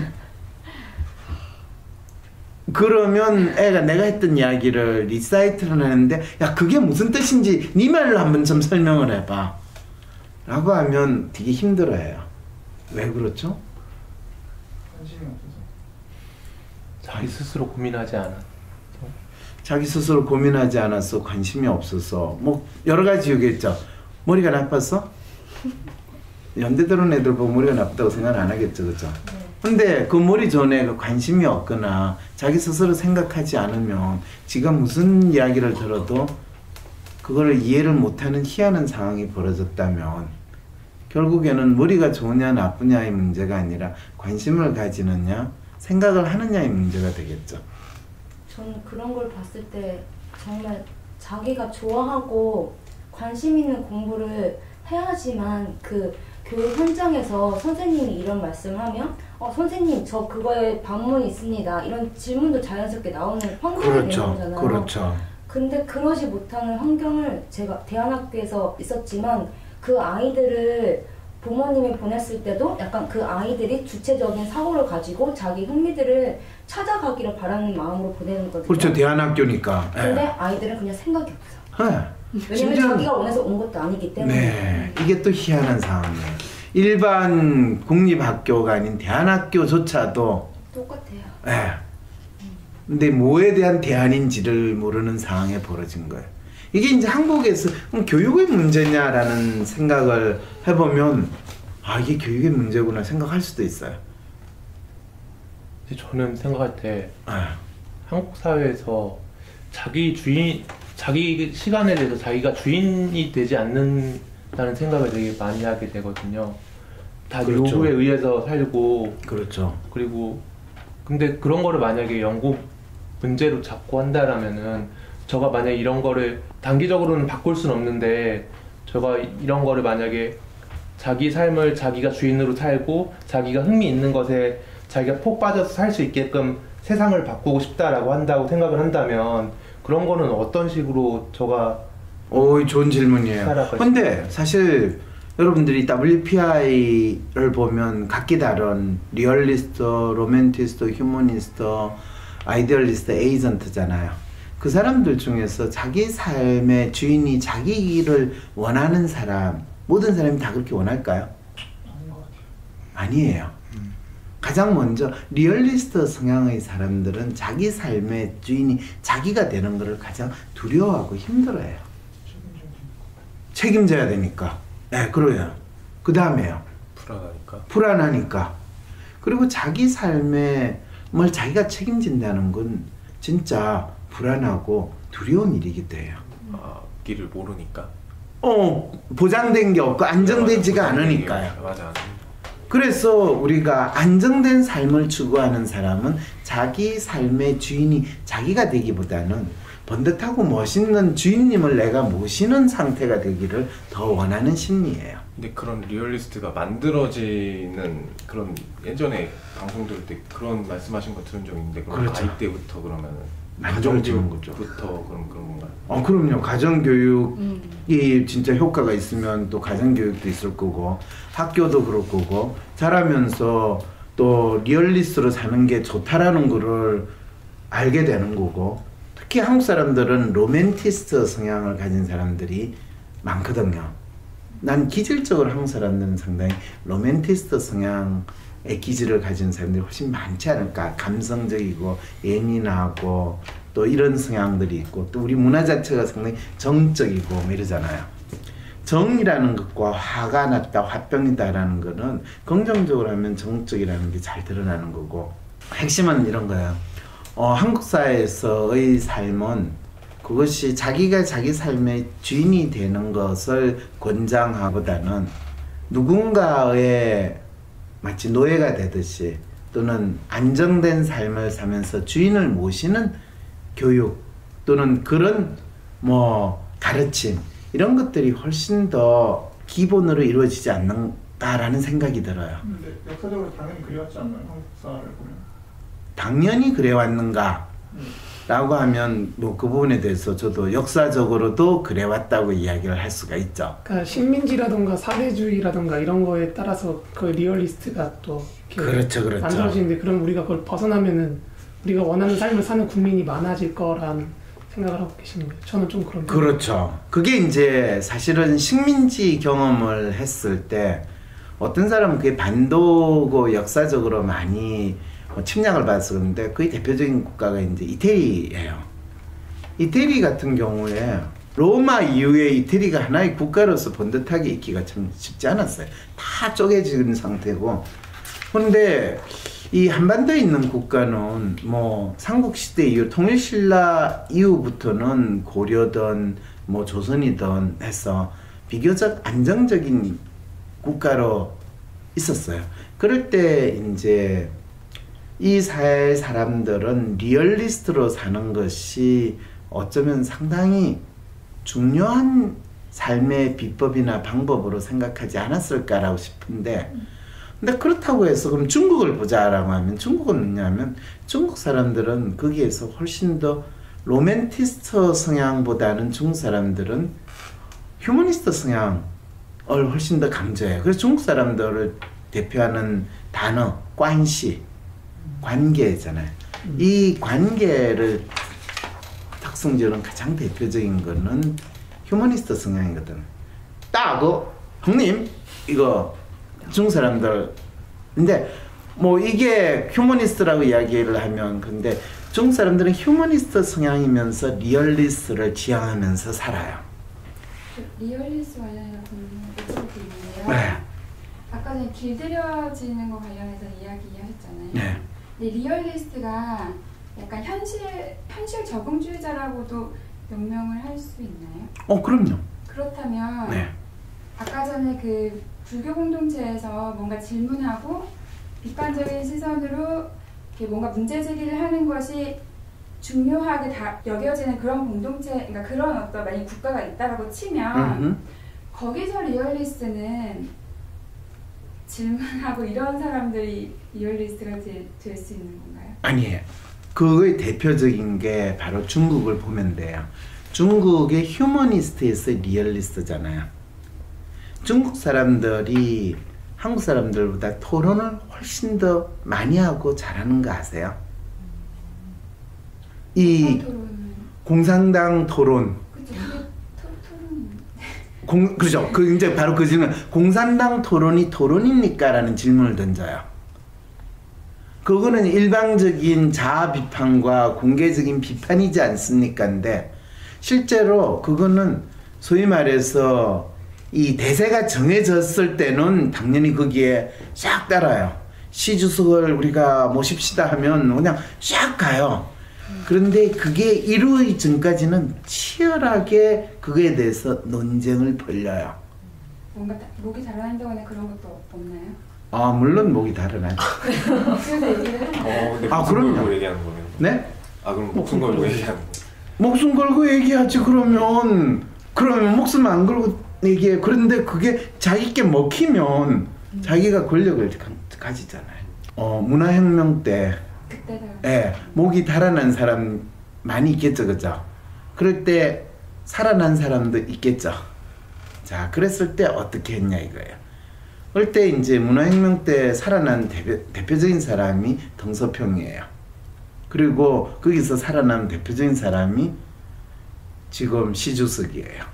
그러면 애가 내가 했던 이야기를 리사이트를 하는데 야 그게 무슨 뜻인지 네 말로 한번 좀 설명을 해봐 라고 하면 되게 힘들어해요. 왜 그렇죠? 관심이 없어서. 자기 스스로 고민하지 않아. 자기 스스로 고민하지 않아서 관심이 없어서 뭐 여러 가지 얘기했죠. 머리가 나빴어? 연대 들어온 애들 보면 머리가 나쁘다고 생각 안 하겠죠, 그죠? 네. 근데 그 머리 전에 그 관심이 없거나 자기 스스로 생각하지 않으면 지가 무슨 이야기를 들어도 그걸 이해를 못하는 희한한 상황이 벌어졌다면 결국에는 머리가 좋으냐 나쁘냐의 문제가 아니라 관심을 가지느냐 생각을 하느냐의 문제가 되겠죠. 저는 그런 걸 봤을 때 정말 자기가 좋아하고 관심 있는 공부를 해야지만 그 교육 현장에서 선생님이 이런 말씀을 하면 어 선생님 저 그거에 반문이 있습니다 이런 질문도 자연스럽게 나오는 환경이 그렇죠. 되는 거잖아요. 그렇죠. 근데 그러지 못하는 환경을 제가 대안학교에서 있었지만 그 아이들을 부모님이 보냈을 때도 약간 그 아이들이 주체적인 사고를 가지고 자기 흥미들을 찾아가기를 바라는 마음으로 보내는 거거든요. 그렇죠. 대안학교니까. 근데 예. 아이들은 그냥 생각이 없어. 예. 왜냐면 진짜- 자기가 원해서 온 것도 아니기 때문에. 네, 이게 또 희한한 상황이에요. 일반 국립학교가 아닌 대안학교조차도 똑같아요. 예. 근데 뭐에 대한 대안인지를 모르는 상황에 벌어진 거예요. 이게 이제 한국에서 그럼 교육의 문제냐라는 생각을 해보면 아 이게 교육의 문제구나 생각할 수도 있어요. 저는 생각할 때 예. 한국 사회에서 자기 주인, 자기 시간에 대해서 자기가 주인이 되지 않는다는 생각을 되게 많이 하게 되거든요. 다 그렇죠. 요구에 의해서 살고, 그렇죠. 그리고 근데 그런 거를 만약에 연구 문제로 잡고 한다라면은 저가 만약에 이런 거를 단기적으로는 바꿀 수는 없는데 저가 이런 거를 만약에 자기 삶을 자기가 주인으로 살고 자기가 흥미 있는 것에 자기가 폭 빠져서 살 수 있게끔 세상을 바꾸고 싶다라고 한다고 생각을 한다면 그런 거는 어떤 식으로 저가 오, 좋은 질문이에요. 살아갈 근데 사실 여러분들이 더블유피아이를 보면 각기 다른 리얼리스트, 로맨티스트, 휴머니스트, 아이디얼리스트, 에이전트잖아요. 그 사람들 중에서 자기 삶의 주인이 자기를 원하는 사람, 모든 사람이 다 그렇게 원할까요? 아니에요. 가장 먼저 리얼리스트 성향의 사람들은 자기 삶의 주인이 자기가 되는 것을 가장 두려워하고 힘들어해요. 책임져야 되니까. 네, 그래요. 그 다음에요. 불안하니까. 불안하니까. 그리고 자기 삶에 뭘 자기가 책임진다는 건 진짜 불안하고 두려운 일이기도 해요. 아, 길을 모르니까. 어, 보장된 게 없고 안정되지가 맞아, 않으니까요. 맞아. 그래서 우리가 안정된 삶을 추구하는 사람은 자기 삶의 주인이 자기가 되기보다는 번듯하고 멋있는 주인님을 내가 모시는 상태가 되기를 더 원하는 심리예요. 근데 그런 리얼리스트가 만들어지는 그런 예전에 방송 들을 때 그런 말씀하신 거 들은 적 있는데 그런 그렇죠. 아이 때부터 그러면은 만들어지는 거죠. 부터 그런 그런 건가요? 어, 그럼요. 가정교육이 음. 진짜 효과가 있으면 또 가정교육도 있을 거고 학교도 그럴 거고 자라면서 또 리얼리스트로 사는 게 좋다라는 거를 알게 되는 거고 특히 한국 사람들은 로맨티스트 성향을 가진 사람들이 많거든요. 난 기질적으로 한국 사람들은 상당히 로맨티스트 성향의 기질을 가진 사람들이 훨씬 많지 않을까. 감성적이고 예민하고 또 이런 성향들이 있고 또 우리 문화 자체가 상당히 정적이고 뭐 이러잖아요. 정이라는 것과 화가 났다, 화병이다라는 거는 긍정적으로 하면 정적이라는 게 잘 드러나는 거고 핵심은 이런 거예요. 어, 한국 사회에서의 삶은 그것이 자기가 자기 삶의 주인이 되는 것을 권장하보다는 누군가의 마치 노예가 되듯이 또는 안정된 삶을 살면서 주인을 모시는 교육 또는 그런 뭐 가르침 이런 것들이 훨씬 더 기본으로 이루어지지 않는가라는 생각이 들어요. 근데 역사적으로 당연히 그래왔지 않나요? 한국 사를 보면. 당연히 그래왔는가? 라고 하면 뭐 그 부분에 대해서 저도 역사적으로도 그래왔다고 이야기를 할 수가 있죠. 그러니까 식민지라던가 사대주의라던가 이런 거에 따라서 그 리얼리스트가 또 이렇게 그렇죠, 그렇죠. 만들어지는데 그럼 우리가 그걸 벗어나면은 우리가 원하는 삶을 사는 국민이 많아질 거라는 생각을 하고 계시는 거예요. 저는 좀 그런 그렇죠. 그게 이제 사실은 식민지 경험을 했을 때 어떤 사람은 그게 반도고 역사적으로 많이 침략을 받아서 그런데 거의 대표적인 국가가 이제 이태리예요. 이태리 같은 경우에 로마 이후에 이태리가 하나의 국가로서 번듯하게 있기가 참 쉽지 않았어요. 다 쪼개진 상태고. 그런데 이 한반도에 있는 국가는 뭐 삼국시대 이후 통일신라 이후부터는 고려든 뭐 조선이든 해서 비교적 안정적인 국가로 있었어요. 그럴 때 이제 이 사회의 사람들은 리얼리스트로 사는 것이 어쩌면 상당히 중요한 삶의 비법이나 방법으로 생각하지 않았을까라고 싶은데, 근데 그렇다고 해서 그럼 중국을 보자라고 하면 중국은 뭐냐면 중국 사람들은 거기에서 훨씬 더 로맨티스트 성향보다는 중국 사람들은 휴머니스트 성향을 훨씬 더 강조해요. 그래서 중국 사람들을 대표하는 단어 관시, 관계잖아요. 이 관계를 특성지어는 가장 대표적인 거는 휴머니스트 성향이거든. 따고 형님 이거 중국 사람들 근데 뭐 이게 휴머니스트라고 이야기를 하면 근데 중국 사람들은 휴머니스트 성향이면서 리얼리스트를 지향하면서 살아요. 리얼리스트 관련해서 궁금한 게 있는데요. 네. 아까 전에 길들여지는 거 관련해서 이야기하셨잖아요. 네. 근데 리얼리스트가 약간 현실 현실 적응주의자라고도 명명을 할 수 있나요? 어 그럼요. 그렇다면 네. 아까 전에 그 불교 공동체에서 뭔가 질문하고 비판적인 시선으로 이렇게 뭔가 문제 제기를 하는 것이 중요하게 다 여겨지는 그런 공동체, 그러니까 그런 어떤 만약 국가가 있다라고 치면 음흠. 거기서 리얼리스트는 질문하고 이런 사람들이 리얼리스트가 될 수 있는 건가요? 아니에요. 그거의 대표적인 게 바로 중국을 보면 돼요. 중국의 휴머니스트에서 리얼리스트잖아요. 중국 사람들이 한국 사람들보다 토론을 훨씬 더 많이 하고 잘하는 거 아세요? 이 공산당 토론. 그렇죠. 토론. 공, 그렇죠. 그 이제 바로 그 질문. 공산당 토론이 토론입니까?라는 질문을 던져요. 그거는 일방적인 자아 비판과 공개적인 비판이지 않습니까?인데 실제로 그거는 소위 말해서 이 대세가 정해졌을 때는 당연히 거기에 싹 따라요. 시주석을 우리가 모십시다 하면 그냥 싹 가요. 그런데 그게 이루어지기 전까지는 치열하게 그거에 대해서 논쟁을 벌려요. 뭔가 목이 달아난다거나 그런 것도 없나요? 아 물론 목이 달아나죠. 그래서 얘기를 하는 거예요. 어, 근데 아, 목숨 그럼요. 걸고 얘기하는 거네요. 네? 아 그럼 목숨 걸고 얘기하는 거. 목숨 걸고 얘기하지. 그러면 그러면 목숨 안 걸고 얘기해. 그런데 그게 자기께 먹히면 음. 자기가 권력을 가, 가지잖아요. 어 문화혁명 때 그때다. 예, 목이 달아난 사람 많이 있겠죠, 그죠? 그럴 때 살아난 사람도 있겠죠. 자, 그랬을 때 어떻게 했냐 이거예요. 그럴 때 이제 문화혁명 때 살아난 대표, 대표적인 사람이 덩서평이에요. 그리고 거기서 살아난 대표적인 사람이 지금 시주석이에요.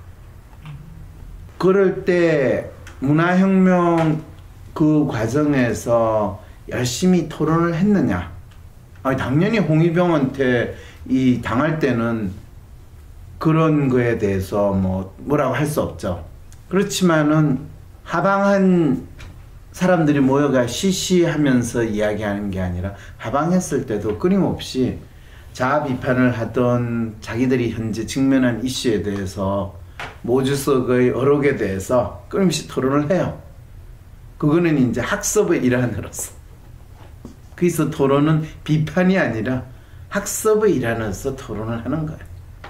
그럴 때 문화혁명 그 과정에서 열심히 토론을 했느냐? 아니, 당연히 홍위병한테 이 당할 때는 그런 거에 대해서 뭐 뭐라고 할 수 없죠. 그렇지만은 하방한 사람들이 모여가 시시하면서 이야기하는 게 아니라 하방했을 때도 끊임없이 자아 비판을 하던 자기들이 현재 직면한 이슈에 대해서 모주석의 어록에 대해서 끊임없이 토론을 해요. 그거는 이제 학습의 일환으로서. 그래서 토론은 비판이 아니라 학습의 일환으로서 토론을 하는 거예요.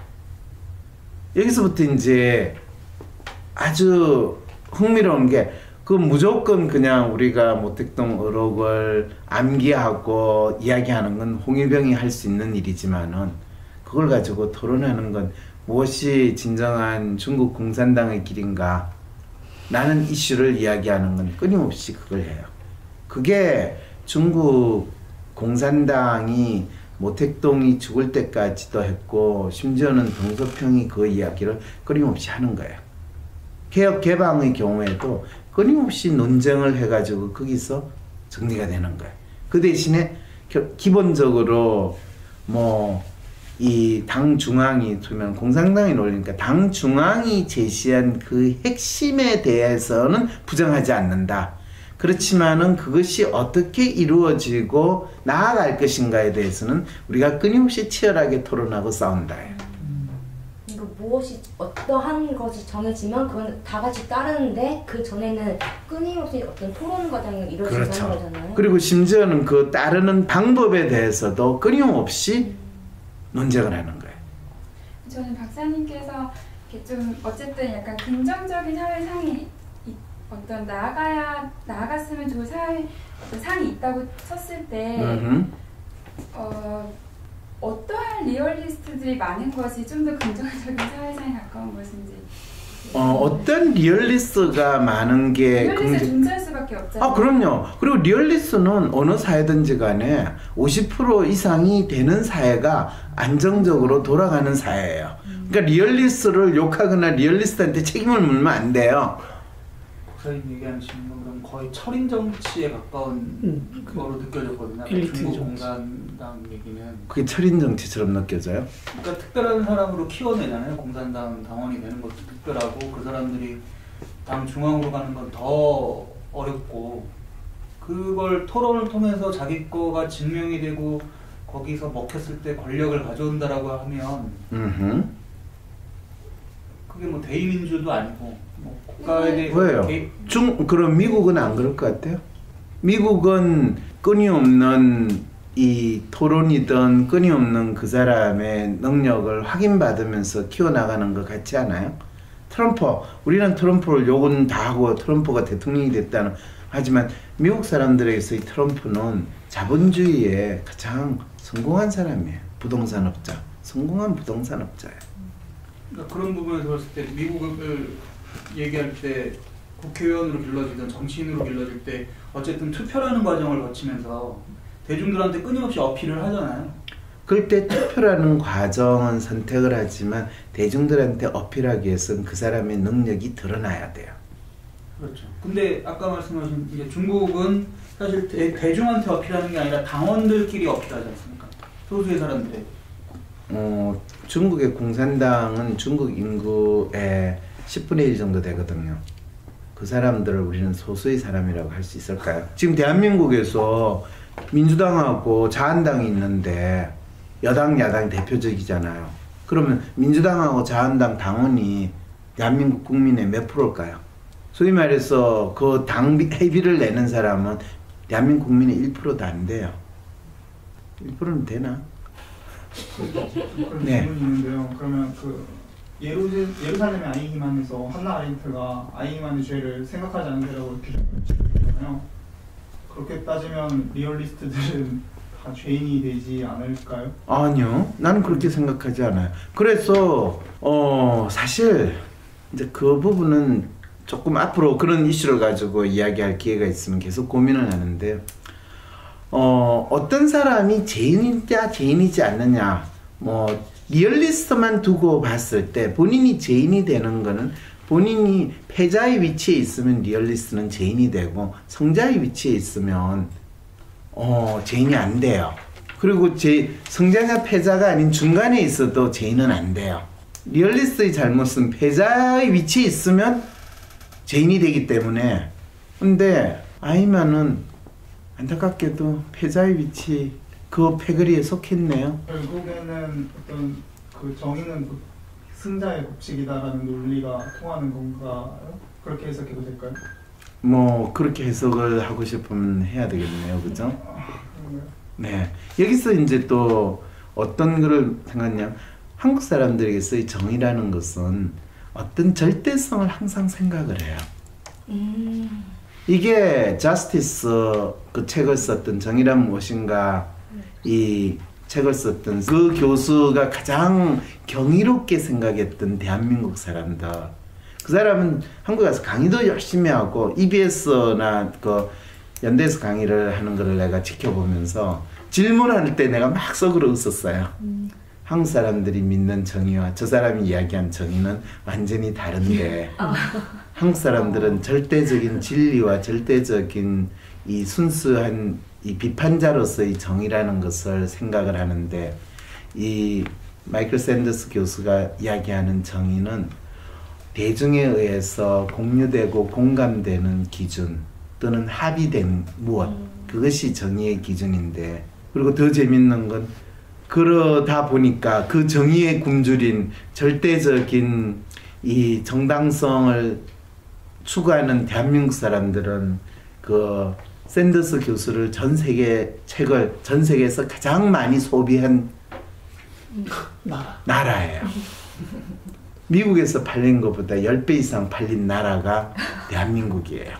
여기서부터 이제 아주 흥미로운 게 그 무조건 그냥 우리가 모택동 어록을 암기하고 이야기하는 건 홍위병이 할 수 있는 일이지만은 그걸 가지고 토론하는 건 무엇이 진정한 중국 공산당의 길인가 라는 이슈를 이야기하는 건 끊임없이 그걸 해요. 그게 중국 공산당이 모택동이 죽을 때까지도 했고 심지어는 덩서평이 그 이야기를 끊임없이 하는 거예요. 개혁 개방의 경우에도 끊임없이 논쟁을 해가지고 거기서 정리가 되는 거예요. 그 대신에 기본적으로 뭐 이 당 중앙이 그러면 공산당이 논리니까 당 중앙이 제시한 그 핵심에 대해서는 부정하지 않는다. 그렇지만은 그것이 어떻게 이루어지고 나아갈 것인가에 대해서는 우리가 끊임없이 치열하게 토론하고 싸운다. 이거 무엇이 어떠한 것이 정해지면 그건 다 같이 따르는데 그 전에는 끊임없이 어떤 토론 과정이 이루어진다는 그렇죠. 거잖아요. 그리고 심지어는 그 따르는 방법에 대해서도 끊임없이 논쟁을 하는 거예요. 저는 박사님께서 이렇게 좀 어쨌든 약간 긍정적인 사회상이 어떤 나아가야 나아갔으면 좋을 사회 어떤 상이 있다고 쳤을 때 음흠. 어, 어떠한 리얼리스트들이 많은 것이 좀 더 긍정적인 사회상에 가까운 것인지. 어, 어떤 리얼리스트가 많은 게 리얼리스트 긍정- 존재할 수밖에 없잖아요. 아, 그럼요. 그리고 리얼리스트는 어느 사회든지 간에 오십 퍼센트 이상이 되는 사회가 안정적으로 돌아가는 사회예요. 그러니까 리얼리스트를 욕하거나 리얼리스트한테 책임을 물면 안 돼요. 목사님 얘기하시는 건 그럼 거의 철인 정치에 가까운 음, 거로 느껴졌거든요. 엘리트 중국 정치. 공산당 얘기는. 그게 철인 정치처럼 느껴져요? 그러니까 특별한 사람으로 키워내잖아요. 공산당 당원이 되는 것도 특별하고 그 사람들이 당 중앙으로 가는 건 더 어렵고 그걸 토론을 통해서 자기 거가 증명이 되고 거기서 먹혔을 때 권력을 가져온다라고 하면 음흠. 그게 뭐 대의민주도 아니고 뭐 국가에 대해서 왜요? 개- 중, 그럼 미국은 안 그럴 것 같아요? 미국은 끊임없는 이 토론이든 끊임없는 그 사람의 능력을 확인받으면서 키워나가는 것 같지 않아요? 트럼프, 우리는 트럼프를 욕은 다 하고 트럼프가 대통령이 됐다는 하지만 미국 사람들에게서 이 트럼프는 자본주의에 가장 성공한 사람이에요. 부동산업자. 성공한 부동산업자예요. 그러니까 그런 부분에서 봤을 때 미국을 얘기할 때 국회의원으로 길러지든 정치인으로 길러질 때 어쨌든 투표라는 과정을 거치면서 대중들한테 끊임없이 어필을 하잖아요. 그럴 때 투표라는 과정은 선택을 하지만 대중들한테 어필하기 위해서는 그 사람의 능력이 드러나야 돼요. 그렇죠. 근데 아까 말씀하신 이제 중국은 사실 대, 대중한테 어필하는 게 아니라 당원들끼리 어필하지 않습니까? 소수의 사람들에게. 어, 중국의 공산당은 중국 인구의 십분의 일 정도 되거든요. 그 사람들을 우리는 소수의 사람이라고 할 수 있을까요? 지금 대한민국에서 민주당하고 자한당이 있는데 여당, 야당 대표적이잖아요. 그러면 민주당하고 자한당 당원이 대한민국 국민의 몇 프로일까요? 소위 말해서 그 당 회비를 내는 사람은 대한민국 국민의 일 퍼센트도 안 돼요. 일 퍼센트는 되나? 그런 네. 질문이 있는데요. 그러면 그 예루, 예루살렘의 아이히만에서 한나 아렌트가 아이히만의 죄를 생각하지 않는 죄라고 규정했잖아요. 그렇게 따지면 리얼리스트들은 다 죄인이 되지 않을까요? 아니요. 나는 그렇게 생각하지 않아요. 그래서 어 사실 이제 그 부분은 조금 앞으로 그런 이슈를 가지고 이야기할 기회가 있으면 계속 고민을 하는데 어 어떤 사람이 죄인이냐 죄인이지 않느냐 뭐 리얼리스트만 두고 봤을 때 본인이 죄인이 되는 거는 본인이 패자의 위치에 있으면 리얼리스트는 죄인이 되고 성자의 위치에 있으면 어, 죄인이 안 돼요. 그리고 제 성자냐 패자가 아닌 중간에 있어도 죄인은 안 돼요. 리얼리스트의 잘못은 패자의 위치에 있으면 죄인이 되기 때문에. 근데 아이만은 안타깝게도 패자의 위치 그 패거리에 속했네요. 결국에는 어떤 그 정의는 승자의 법칙이다라는 논리가 통하는 건가요? 그렇게 해석해도 될까요? 뭐 그렇게 해석을 하고 싶으면 해야 되겠네요. 그죠? 네. 여기서 이제 또 어떤 거를 생각하냐, 한국 사람들에게서 이 정의라는 것은 어떤 절대성을 항상 생각을 해요. 음. 이게 저스티스 그 책을 썼던 정의란 무엇인가 이 책을 썼던 그 교수가 가장 경이롭게 생각했던 대한민국 사람들. 그 사람은 한국에 가서 강의도 열심히 하고 이비에스나 그 연대에서 강의를 하는 거를 내가 지켜보면서 질문할 때 내가 막 속으로 웃었어요. 음. 한국 사람들이 믿는 정의와 저 사람이 이야기한 정의는 완전히 다른데 아. 한국 사람들은 절대적인 진리와 절대적인 이 순수한 이 비판자로서의 정의라는 것을 생각을 하는데 이 마이클 샌더스 교수가 이야기하는 정의는 대중에 의해서 공유되고 공감되는 기준 또는 합의된 무엇, 그것이 정의의 기준인데, 그리고 더 재밌는 건 그러다 보니까 그 정의의 굶주린 절대적인 이 정당성을 추구하는 대한민국 사람들은 그 샌더스 교수를 전 세계 책을 전 세계에서 가장 많이 소비한 나라. 나라예요. 미국에서 팔린 것보다 십 배 이상 팔린 나라가 대한민국이에요.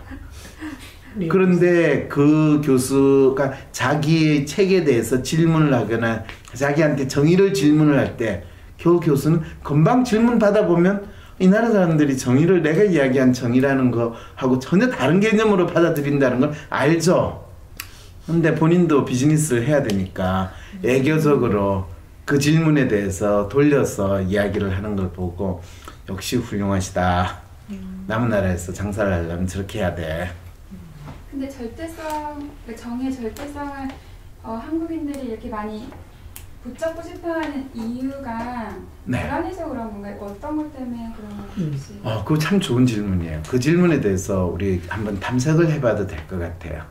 그런데 그 교수가 자기의 책에 대해서 질문을 하거나 자기한테 정의를 질문을 할 때 그 교수는 금방 질문 받아보면 이 나라 사람들이 정의를 내가 이야기한 정의라는 거하고 전혀 다른 개념으로 받아들인다는 걸 알죠. 근데 본인도 비즈니스를 해야 되니까 애교적으로 그 질문에 대해서 돌려서 이야기를 하는 걸 보고 역시 훌륭하시다. 남은 나라에서 장사를 하려면 저렇게 해야 돼. 근데 절대성, 정의의 절대성을 어, 한국인들이 이렇게 많이 붙잡고 싶어하는 이유가 네. 불안해서 그런 건가요? 어떤 것 때문에 그런 건지? 어, 그거 참 좋은 질문이에요. 그 질문에 대해서 우리 한번 탐색을 해봐도 될 것 같아요.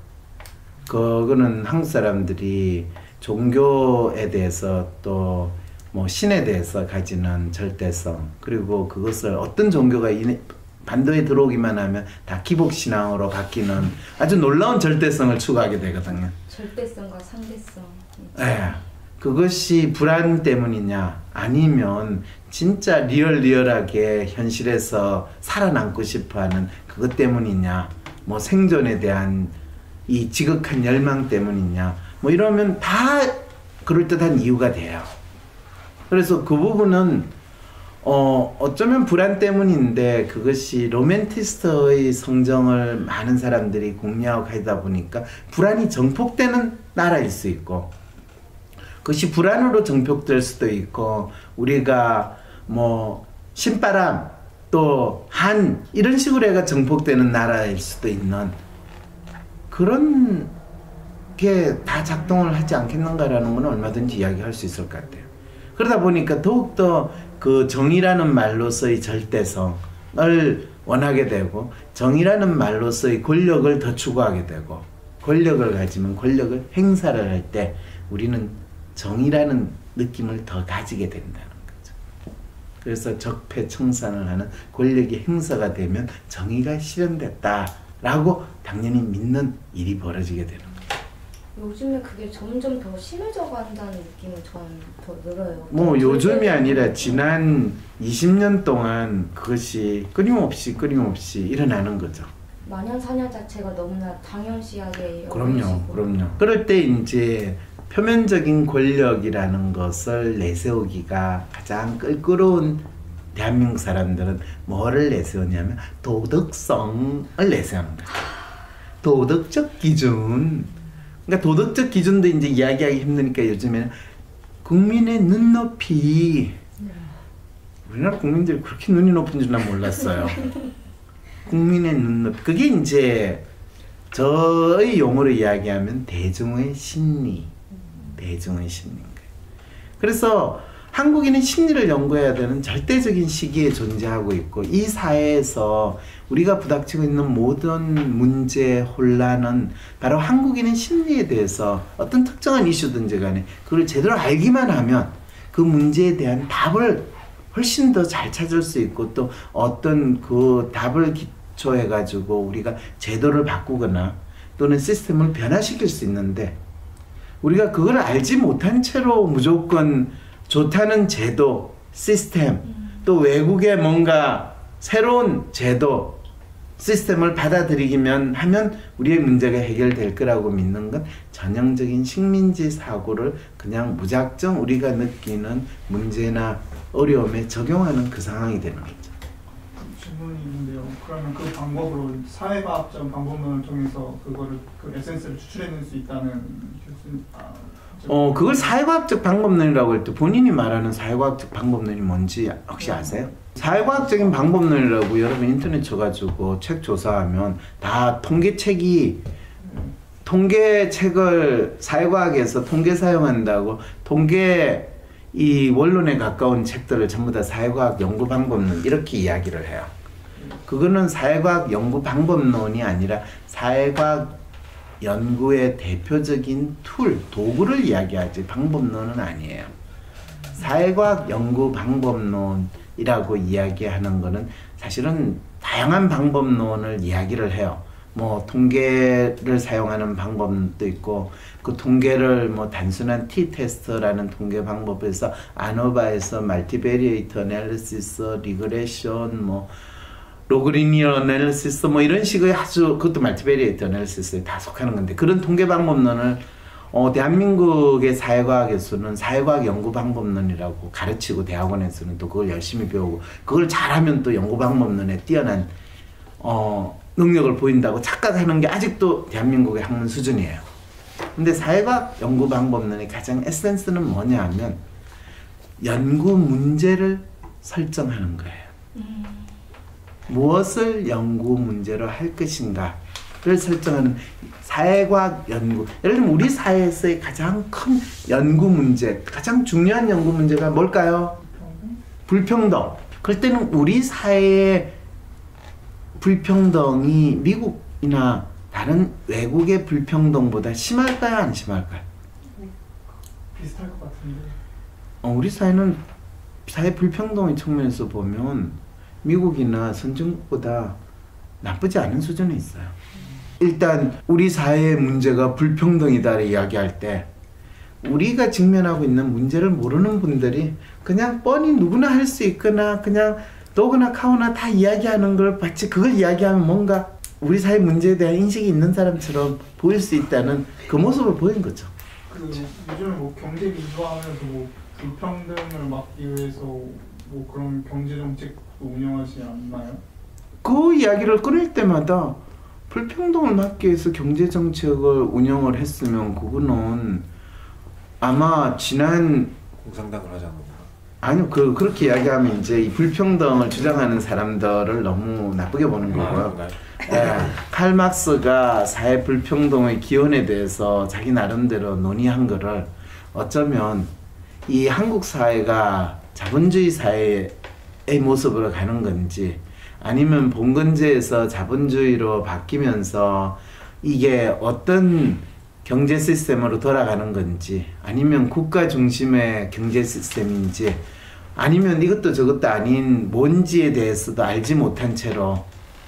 그거는 한국 사람들이 종교에 대해서 또 뭐 신에 대해서 가지는 절대성, 그리고 그것을 어떤 종교가 이 반도에 들어오기만 하면 다 기복신앙으로 바뀌는 아주 놀라운 절대성을 추구하게 되거든요. 절대성과 상대성. 네. 그것이 불안 때문이냐 아니면 진짜 리얼 리얼하게 현실에서 살아남고 싶어하는 그것 때문이냐, 뭐 생존에 대한 이 지극한 열망 때문이냐, 뭐 이러면 다 그럴듯한 이유가 돼요. 그래서 그 부분은 어, 어쩌면 불안 때문인데 그것이 로맨티스트의 성정을 많은 사람들이 공유하고 하다 보니까 불안이 정폭되는 나라일 수 있고, 그것이 불안으로 정폭될 수도 있고, 우리가 뭐 신바람 또 한 이런 식으로 해가 정폭되는 나라일 수도 있는 그런 게 다 작동을 하지 않겠는가라는 건 얼마든지 이야기할 수 있을 것 같아요. 그러다 보니까 더욱더 그 정의라는 말로서의 절대성을 원하게 되고, 정의라는 말로서의 권력을 더 추구하게 되고, 권력을 가지면 권력을 행사를 할 때 우리는 정의라는 느낌을 더 가지게 된다는 거죠. 그래서 적폐청산을 하는 권력의 행사가 되면 정의가 실현됐다라고 당연히 믿는 일이 벌어지게 되는 거죠. 요즘에 그게 점점 더 심해져 간다는 느낌은 저는 더 늘어요. 뭐 요즘이 아니라 지난 이십 년 동안 그것이 끊임없이 끊임없이 일어나는 거죠. 만연사냥 자체가 너무나 당연시하게 그럼요, 여겨지고. 그럼요. 그럴 때 이제 표면적인 권력이라는 것을 내세우기가 가장 껄끄러운 대한민국 사람들은 뭐를 내세우냐면 도덕성을 내세우는 거죠. 도덕적 기준. 그러니까 도덕적 기준도 이제 이야기하기 힘드니까 요즘에는 국민의 눈높이. 우리나라 국민들이 그렇게 눈이 높은 줄 난 몰랐어요. 국민의 눈높이. 그게 이제 저의 용어로 이야기하면 대중의 심리. 대중의 심리인 거예요. 그래서 한국인은 심리를 연구해야 되는 절대적인 시기에 존재하고 있고, 이 사회에서 우리가 부닥치고 있는 모든 문제, 혼란은 바로 한국인의 심리에 대해서 어떤 특정한 이슈든지 간에 그걸 제대로 알기만 하면 그 문제에 대한 답을 훨씬 더 잘 찾을 수 있고, 또 어떤 그 답을 기초해가지고 우리가 제도를 바꾸거나 또는 시스템을 변화시킬 수 있는데, 우리가 그걸 알지 못한 채로 무조건 좋다는 제도, 시스템, 또 외국의 뭔가 새로운 제도, 시스템을 받아들이기만 하면 우리의 문제가 해결될 거라고 믿는 건 전형적인 식민지 사고를 그냥 무작정 우리가 느끼는 문제나 어려움에 적용하는 그 상황이 되는 거죠. 질문이 있는데요. 그러면 그 방법으로 사회과학적 방법론을 통해서 그거를 그 에센스를 추출해낼 수 있다는 교수님. 아, 어, 그걸 사회과학적 방법론이라고 할 때 본인이 말하는 사회과학적 방법론이 뭔지 혹시 아세요? 사회과학적인 방법론이라고 여러분 인터넷 쳐가지고 책 조사하면 다 통계책이, 통계책을 사회과학에서 통계 사용한다고 통계 이 원론에 가까운 책들을 전부 다 사회과학 연구 방법론 이렇게 이야기를 해요. 그거는 사회과학 연구 방법론이 아니라 사회과학 연구의 대표적인 툴, 도구를 이야기하지 방법론은 아니에요. 사회과학 연구 방법론이라고 이야기하는 거는 사실은 다양한 방법론을 이야기를 해요. 뭐 통계를 사용하는 방법도 있고 그 통계를 뭐 단순한 t-테스트라는 통계 방법에서 아노바에서 멀티베리에이트 애널리시스, 리그레션, 뭐 로그리니어 애널리시스 뭐 이런 식의 아주 그것도 멀티베리에이트 애널리시스에 다 속하는 건데 그런 통계 방법론을 어, 대한민국의 사회과학에서는 사회과학 연구 방법론이라고 가르치고 대학원에서는 또 그걸 열심히 배우고 그걸 잘하면 또 연구 방법론에 뛰어난 어, 능력을 보인다고 착각하는 게 아직도 대한민국의 학문 수준이에요. 근데 사회과학 연구 방법론의 가장 에센스는 뭐냐 하면 연구 문제를 설정하는 거예요. 음. 무엇을 연구 문제로 할 것인가를 설정하는 사회과학 연구. 예를 들면 우리 사회에서의 가장 큰 연구 문제, 가장 중요한 연구 문제가 뭘까요? 불평등. 그럴 때는 우리 사회의 불평등이 미국이나 다른 외국의 불평등보다 심할까요? 안 심할까요? 비슷할 것 같은데. 어, 우리 사회는 사회 불평등의 측면에서 보면 미국이나 선진국보다 나쁘지 않은 수준에 있어요. 일단 우리 사회의 문제가 불평등이다 이야기할 때 우리가 직면하고 있는 문제를 모르는 분들이 그냥 뻔히 누구나 할 수 있거나 그냥 너거나 카오나 다 이야기하는 걸 마치 그걸 이야기하면 뭔가 우리 사회 문제에 대한 인식이 있는 사람처럼 보일 수 있다는 그 모습을 보인 거죠. 그 요즘 뭐 경제 민주화하면서 뭐 불평등을 막기 위해서 뭐 그런 경제 정책도 운영하지 않나요? 그 이야기를 끊을 때마다 불평등을 막기 위해서 경제 정책을 운영을 했으면 그거는 아마 지난 공산당을 하지 않았나? 아니요, 그 그렇게 이야기하면 이제 이 불평등을 주장하는 사람들을 너무 나쁘게 보는 거고요. 예, 칼 막스가 사회 불평등의 기원에 대해서 자기 나름대로 논의한 거를 어쩌면 이 한국 사회가 자본주의 사회의 모습으로 가는 건지 아니면 봉건제에서 자본주의로 바뀌면서 이게 어떤 경제 시스템으로 돌아가는 건지 아니면 국가 중심의 경제 시스템인지 아니면 이것도 저것도 아닌 뭔지에 대해서도 알지 못한 채로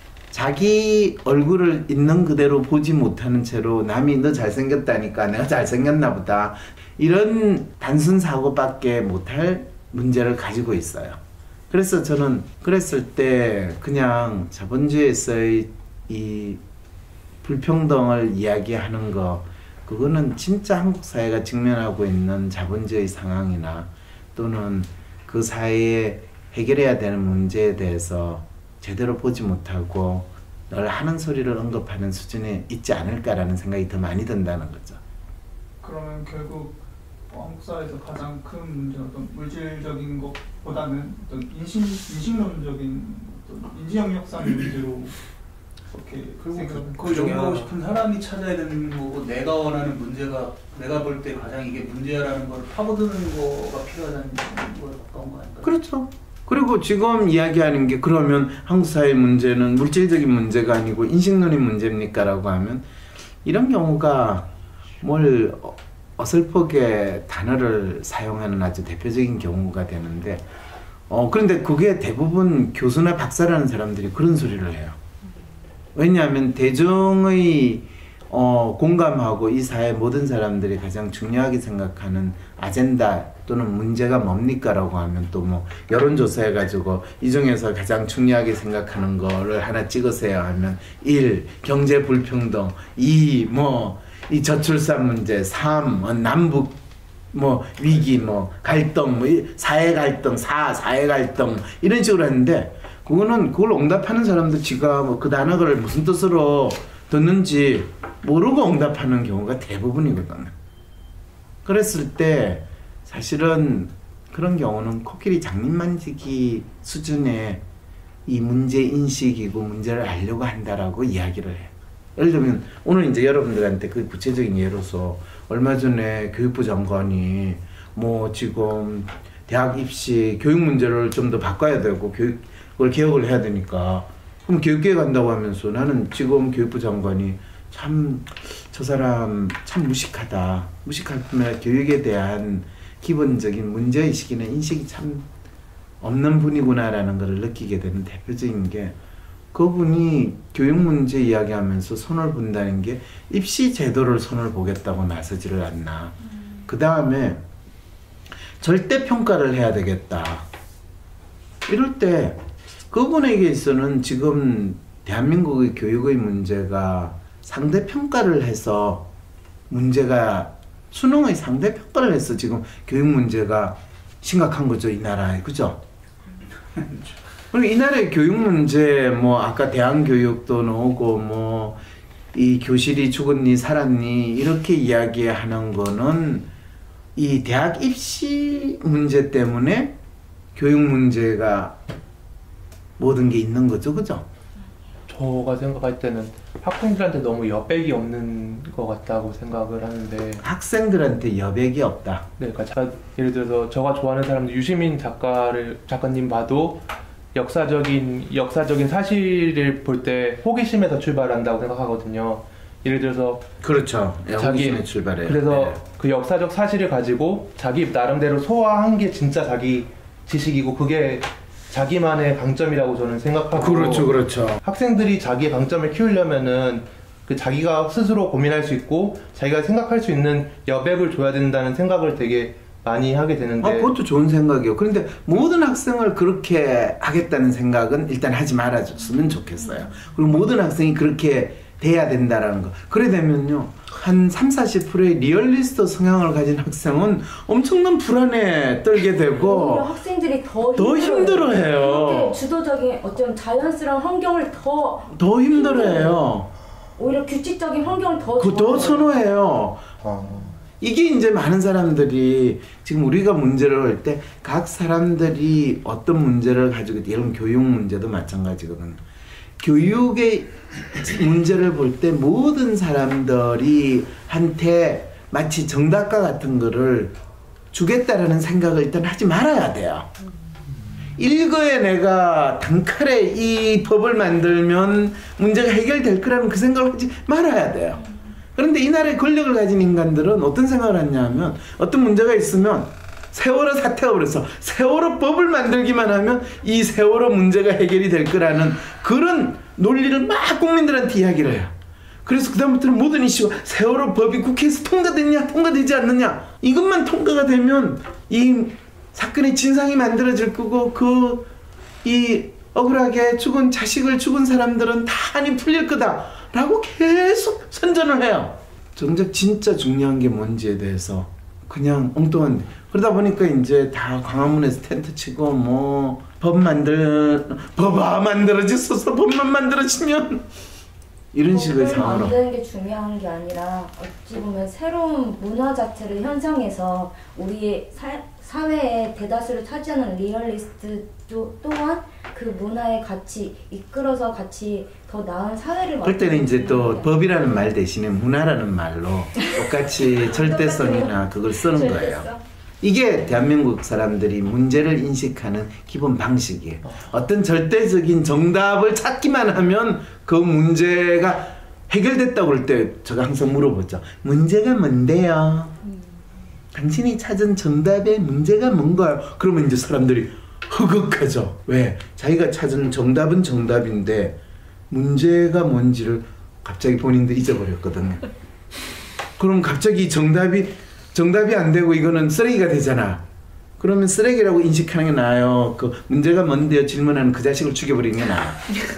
자기 얼굴을 있는 그대로 보지 못하는 채로 남이 너 잘생겼다니까 내가 잘생겼나 보다 이런 단순 사고밖에 못할 문제를 가지고 있어요. 그래서 저는 그랬을 때 그냥 자본주의에서의 이 불평등을 이야기하는 거 그거는 진짜 한국 사회가 직면하고 있는 자본주의 상황이나 또는 그 사회에 해결해야 되는 문제에 대해서 제대로 보지 못하고 늘 하는 소리를 언급하는 수준에 있지 않을까라는 생각이 더 많이 든다는 거죠. 그러면 결국 한국 사회에서 가장 큰 문제는 어떤 물질적인 것보다는 어떤 인식, 인식론적인 어떤 인지 영역상의 문제로 그렇게 그 연구하고 싶은 사람이 찾아야 되는 거고 내가 원하는 문제가 내가 볼 때 가장 이게 문제라는 걸 파고드는 거가 필요하다는 거에 가까운 거 아닐까요? 그렇죠. 그리고 지금 이야기하는 게 그러면 한국 사회 문제는 물질적인 문제가 아니고 인식론의 문제입니까? 라고 하면 이런 경우가 뭘 어설프게 단어를 사용하는 아주 대표적인 경우가 되는데 어 그런데 그게 대부분 교수나 박사라는 사람들이 그런 소리를 해요. 왜냐하면 대중의 어, 공감하고 이 사회 모든 사람들이 가장 중요하게 생각하는 아젠다 또는 문제가 뭡니까? 라고 하면 또 뭐 여론조사해가지고 이 중에서 가장 중요하게 생각하는 거를 하나 찍으세요 하면 일. 경제 불평등 이. 뭐 이 저출산 문제 삼. 뭐 남북 뭐 위기 뭐 갈등 뭐 사회 갈등 사. 사회 갈등 이런 식으로 했는데 그거는 그걸 응답하는 사람들 지가 뭐 그 단어를 무슨 뜻으로 듣는지 모르고 응답하는 경우가 대부분이거든요. 그랬을 때 사실은 그런 경우는 코끼리 장님 만지기 수준의 이 문제 인식이고 문제를 알려고 한다라고 이야기를 해요. 예를 들면 오늘 이제 여러분들한테 그 구체적인 예로서 얼마 전에 교육부 장관이 뭐 지금 대학 입시 교육 문제를 좀 더 바꿔야 되고 교육을 개혁을 해야 되니까 그럼 교육계에 간다고 하면서 나는 지금 교육부 장관이 참 저 사람 참 무식하다. 무식하면 교육에 대한 기본적인 문제의식이나 인식이 참 없는 분이구나라는 것을 느끼게 되는 대표적인 게 그분이 교육 문제 이야기하면서 손을 본다는 게 입시 제도를 손을 보겠다고 나서지를 않나. 음. 그 다음에 절대 평가를 해야 되겠다. 이럴 때 그분에게 있어서는 지금 대한민국의 교육의 문제가 상대평가를 해서 문제가 수능의 상대평가를 해서 지금 교육 문제가 심각한 거죠, 이 나라에. 그죠? 그리고 이 나라의 교육 문제, 뭐 아까 대안교육도 나오고 뭐 이 교실이 죽었니 살았니 이렇게 이야기하는 거는 이 대학 입시 문제 때문에 교육 문제가 모든 게 있는 거죠, 그죠? 저가 생각할 때는 학생들한테 너무 여백이 없는 것 같다고 생각을 하는데. 학생들한테 여백이 없다. 네, 그러니까 제가 예를 들어서 제가 좋아하는 사람들 유시민 작가를 작가님 봐도 역사적인 역사적인 사실을 볼 때 호기심에서 출발한다고 생각하거든요. 예를 들어서 그렇죠. 호기심에 출발해요. 그래서 네. 그 역사적 사실을 가지고 자기 나름대로 소화한 게 진짜 자기 지식이고 그게 자기만의 강점이라고 저는 생각하고. 그렇죠, 그렇죠. 학생들이 자기의 강점을 키우려면은 그 자기가 스스로 고민할 수 있고 자기가 생각할 수 있는 여백을 줘야 된다는 생각을 되게 많이 하게 되는데. 아, 그것도 좋은 생각이요. 그런데 모든 학생을 그렇게 하겠다는 생각은 일단 하지 말아줬으면 좋겠어요. 그리고 모든 학생이 그렇게 돼야 된다라는 거. 그래 되면요, 한 삼사십 퍼센트의 리얼리스트 성향을 가진 학생은 엄청난 불안에 떨게 되고 학생들이 더, 더 힘들어해요. 그렇게 주도적인 어떤 자연스러운 환경을 더 더 힘들어해요. 오히려 규칙적인 환경을 더 그 더 선호해요. 어. 이게 이제 많은 사람들이 지금 우리가 문제를 할 때 각 사람들이 어떤 문제를 가지고 있다. 예를 들면 교육 문제도 마찬가지거든. 교육의 문제를 볼 때 모든 사람들이 한테 마치 정답과 같은 거를 주겠다라는 생각을 일단 하지 말아야 돼요. 일거에 내가 단칼에 이 법을 만들면 문제가 해결될 거라는 그 생각을 하지 말아야 돼요. 그런데 이 나라의 권력을 가진 인간들은 어떤 생각을 하냐면 어떤 문제가 있으면 세월호 사태가 그래서 세월호 법을 만들기만 하면 이 세월호 문제가 해결이 될 거라는 그런 논리를 막 국민들한테 이야기를 해요. 그래서 그다음부터는 모든 이슈가 세월호 법이 국회에서 통과됐냐 통과되지 않느냐 이것만 통과가 되면 이 사건의 진상이 만들어질 거고 그 이 억울하게 죽은 자식을 죽은 사람들은 다 한이 풀릴 거다 라고 계속 선전을 해요. 정작 진짜 중요한 게 뭔지에 대해서 그냥 엉뚱한데 그러다 보니까 이제 다 광화문에서 텐트 치고 뭐 법 만들 법아 만들어졌어서 법만 만들어지면 이런 식의 상황으로 만드는 게 중요한 게 아니라 어찌 보면 새로운 문화 자체를 형성해서 우리의 사, 사회의 대다수를 차지하는 리얼리스트 또한 그 문화의 같이 이끌어서 같이 더 나은 사회를 그럴 때는 이제 또 법이라는 말 대신에 문화라는 말로 똑같이 절대성이나 그걸 쓰는 거예요. 이게 대한민국 사람들이 문제를 인식하는 기본 방식이에요. 어떤 절대적인 정답을 찾기만 하면 그 문제가 해결됐다고 할 때 제가 항상 물어보죠. 문제가 뭔데요? 당신이 찾은 정답의 문제가 뭔가요? 그러면 이제 사람들이 허걱하죠. 왜? 자기가 찾은 정답은 정답인데 문제가 뭔지를 갑자기 본인도 잊어버렸거든요. 그럼 갑자기 정답이 정답이 안 되고 이거는 쓰레기가 되잖아. 그러면 쓰레기라고 인식하는 게 나아요? 그 문제가 뭔데요? 질문하는 그 자식을 죽여버리는 게 나아.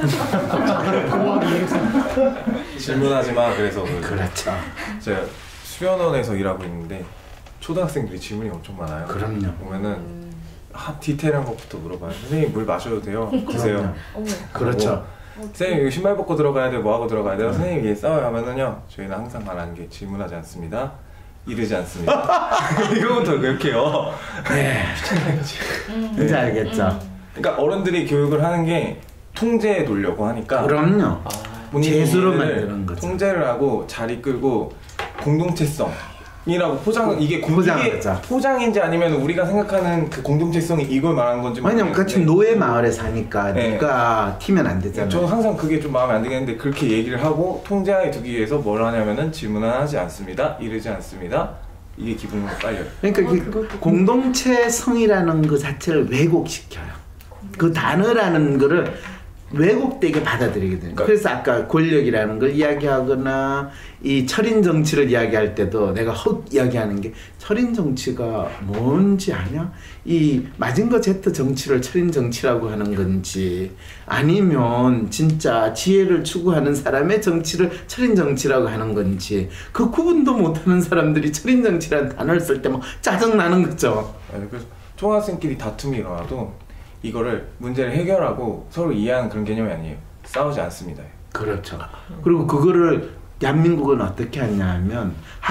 질문하지 마. 그래서 그렇죠. 제가 수련원에서 일하고 있는데 초등학생들이 질문이 엄청 많아요. 그럼요. 보면은 하, 디테일한 것부터 물어봐요. 선생님 물 마셔도 돼요? 드세요. 그렇죠. 선생님 이거 신발 벗고 들어가야 돼? 뭐 하고 들어가야 돼요? 선생님 이게 싸워요 하면은요 저희는 항상 말하는 게 질문하지 않습니다. 이르지 않습니다. 이거부터 그렇게 해요. 네. 이제 알겠죠. 그러니까 어른들이 교육을 하는 게 통제해 놓으려고 하니까. 그럼요. 본인이 재수로 만드는 거죠. 통제를 하고 잘 이끌고 공동체성 이라고 포장 이게 공- 포장을 이게 하자. 포장인지 아니면 우리가 생각하는 그 공동체성이 이걸 말하는 건지 왜냐면 같이 모르겠는데 노예 마을에 사니까 네. 누가 튀면 안 되잖아요. 저는 항상 그게 좀 마음에 안 들겠는데 그렇게 얘기를 하고 통제하에 두기 위해서 뭘 하냐면은 질문은 하지 않습니다. 이르지 않습니다. 이게 기분이 빨려요. 그러니까 그 공동체성이라는 그 자체를 왜곡시켜요. 그 단어라는 거를 왜곡되게 받아들이게 돼요. 그러니까- 그래서 아까 권력이라는 걸 이야기하거나 이 철인 정치를 이야기할 때도 내가 헛 이야기하는 게 철인 정치가 뭔지 아냐? 이 마징거 제트 정치를 철인 정치라고 하는 건지 아니면 진짜 지혜를 추구하는 사람의 정치를 철인 정치라고 하는 건지 그 구분도 못하는 사람들이 철인 정치라는 단어를 쓸 때 막 짜증나는 거죠. 네, 그래서 초등학생끼리 다툼이 일어나도 이거를 문제를 해결하고 서로 이해하는 그런 개념이 아니에요. 싸우지 않습니다. 그렇죠. 그리고 그거를 대한민국은 어떻게 하냐 하면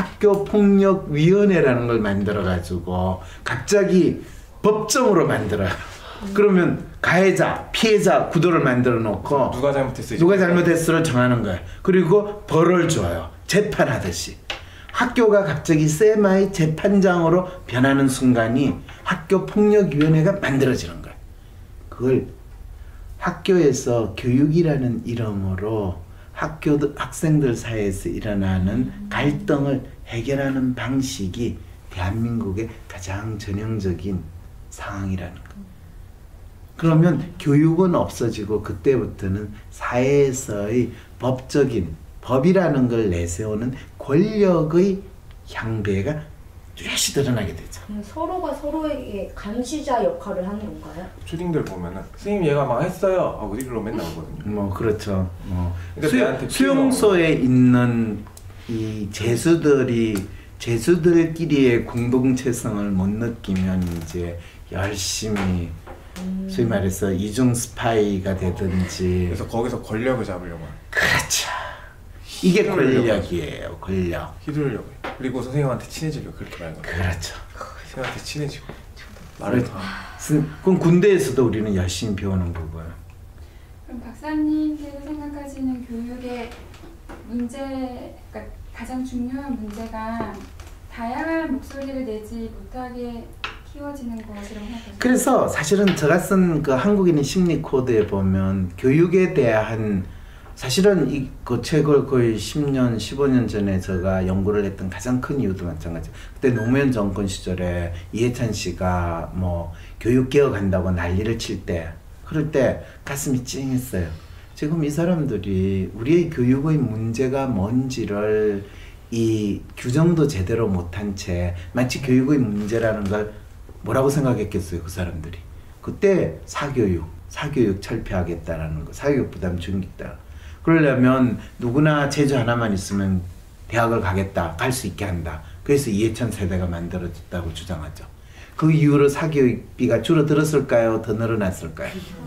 학교폭력위원회라는 걸 만들어가지고 갑자기 법정으로 만들어요. 그러면 가해자, 피해자 구도를 만들어 놓고 누가 잘못했어요? 누가 잘못했어를 정하는 거예요. 그리고 벌을 줘요. 재판하듯이. 학교가 갑자기 세마의 재판장으로 변하는 순간이 학교폭력위원회가 만들어지는 거예요. 그걸 학교에서 교육이라는 이름으로 학교 학생들 사이에서 일어나는 갈등을 해결하는 방식이 대한민국의 가장 전형적인 상황이라는 거. 그러면 교육은 없어지고 그때부터는 사회에서의 법적인 법이라는 걸 내세우는 권력의 향배가 뚜렷이 드러나게 되죠. 서로가 서로에게 감시자 역할을 하는 건가요? 초딩들 보면은 선생님 얘가 막 했어요 하고 이리로 맨날 오거든요. 뭐 그렇죠. 뭐 그러니까 내한테 수, 수용소에 있는 이 재수들이 재수들끼리의 공동체성을 못 느끼면 이제 열심히 음. 소위 말해서 이중 스파이가 되든지. 그래서 거기서 권력을 잡으려고 해요. 그렇죠. 이게 권력이에요. 권력. 휘두르려고 해요. 그리고 선생님한테 친해지려고 그렇게 말하는 거예요. 그렇죠. 선생님한테 친해지고 말을 더 그럼 군대에서도 우리는 열심히 배우는 거고요. 그럼 박사님께서 생각하시는 교육의 문제, 그러니까 가장 중요한 문제가 다양한 목소리를 내지 못하게 키워지는 것이라고 생각하세요? 그래서 사실은 제가 쓴 그 한국인의 심리 코드에 보면 교육에 대한 사실은 이 그 책을 거의 십 년, 십오 년 전에 제가 연구를 했던 가장 큰 이유도 마찬가지예요. 그때 노무현 정권 시절에 이해찬 씨가 뭐 교육 개혁한다고 난리를 칠 때, 그럴 때 가슴이 찡했어요. 지금 이 사람들이 우리의 교육의 문제가 뭔지를 이 규정도 제대로 못한 채 마치 교육의 문제라는 걸 뭐라고 생각했겠어요, 그 사람들이. 그때 사교육, 사교육 철폐하겠다라는 거, 사교육 부담 줄이겠다. 그러려면 누구나 재주 하나만 있으면 대학을 가겠다, 갈 수 있게 한다. 그래서 이해찬 세대가 만들어졌다고 주장하죠. 그 이후로 사교육비가 줄어들었을까요? 더 늘어났을까요?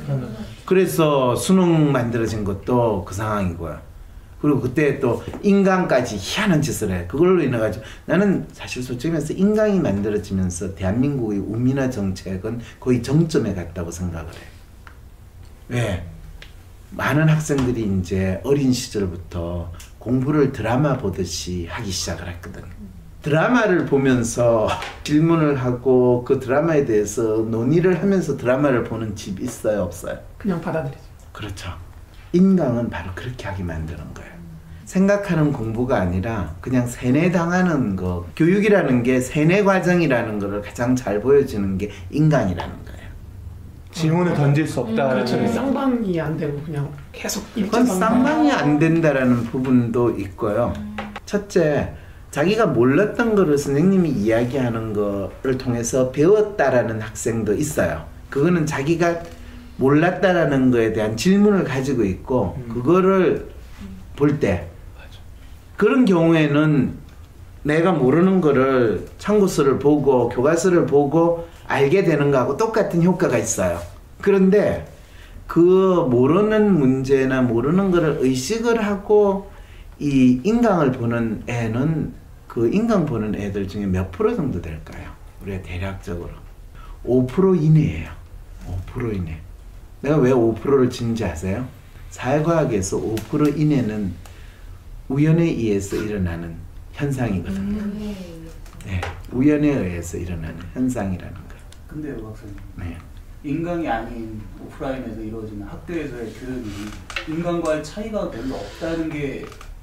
그래서 수능 만들어진 것도 그 상황이고요. 그리고 그때 또 인강까지 희한한 짓을 해. 그걸로 인해가지고 나는 사실 솔직히 말해서 인강이 만들어지면서 대한민국의 우민화 정책은 거의 정점에 갔다고 생각을 해요. 왜? 많은 학생들이 이제 어린 시절부터 공부를 드라마 보듯이 하기 시작을 했거든. 드라마를 보면서 질문을 하고 그 드라마에 대해서 논의를 하면서 드라마를 보는 집 있어요, 없어요? 그냥 받아들이죠. 그렇죠. 인강은 바로 그렇게 하게 만드는 거예요. 생각하는 공부가 아니라 그냥 세뇌당하는 거. 교육이라는 게 세뇌 과정이라는 거를 가장 잘 보여주는 게 인강이라는 거예요. 질문을 던질 수 없다. 그렇죠. 쌍방이 안 되고 그냥 계속 그건 쌍방이 안 된다라는 부분도 있고요. 첫째, 자기가 몰랐던 거를 선생님이 이야기하는 거를 통해서 배웠다라는 학생도 있어요. 그거는 자기가 몰랐다라는 거에 대한 질문을 가지고 있고 음. 그거를 볼 때 그런 경우에는 내가 모르는 거를 참고서를 보고 교과서를 보고 알게 되는 거하고 똑같은 효과가 있어요. 그런데 그 모르는 문제나 모르는 거를 의식을 하고 이 인강을 보는 애는 그 인강 보는 애들 중에 몇 프로 정도 될까요? 우리가 대략적으로 오 퍼센트 이내예요. 오 퍼센트 이내. 내가 왜 오 퍼센트를 짓는지 아세요? 사회과학에서 오 퍼센트 이내는 우연에 의해서 일어나는 현상이거든요. 음. 네, 우연에 의해서 일어나는 현상이라는 거예요. 근데요, 박사님. 네. 인강이 아닌 오프라인에서 이루어지는 학교에서의 교육이 인강과의 차이가 별로 없다는 게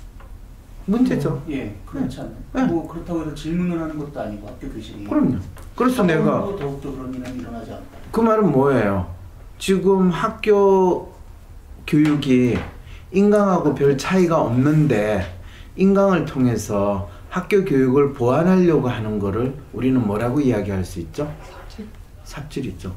문제죠. 예, 그렇지 않나요? 네. 뭐 그렇다고 해서 질문을 하는 것도 아니고 학교 교실이. 그럼요. 그래서 내가 더욱더 그런 일은 일어나지 않다. 그 말은 뭐예요? 지금 학교 교육이 인강하고 별 차이가 없는데 인강을 통해서 학교 교육을 보완하려고 하는 거를 우리는 뭐라고 이야기할 수 있죠? 삽질. 삽질이죠.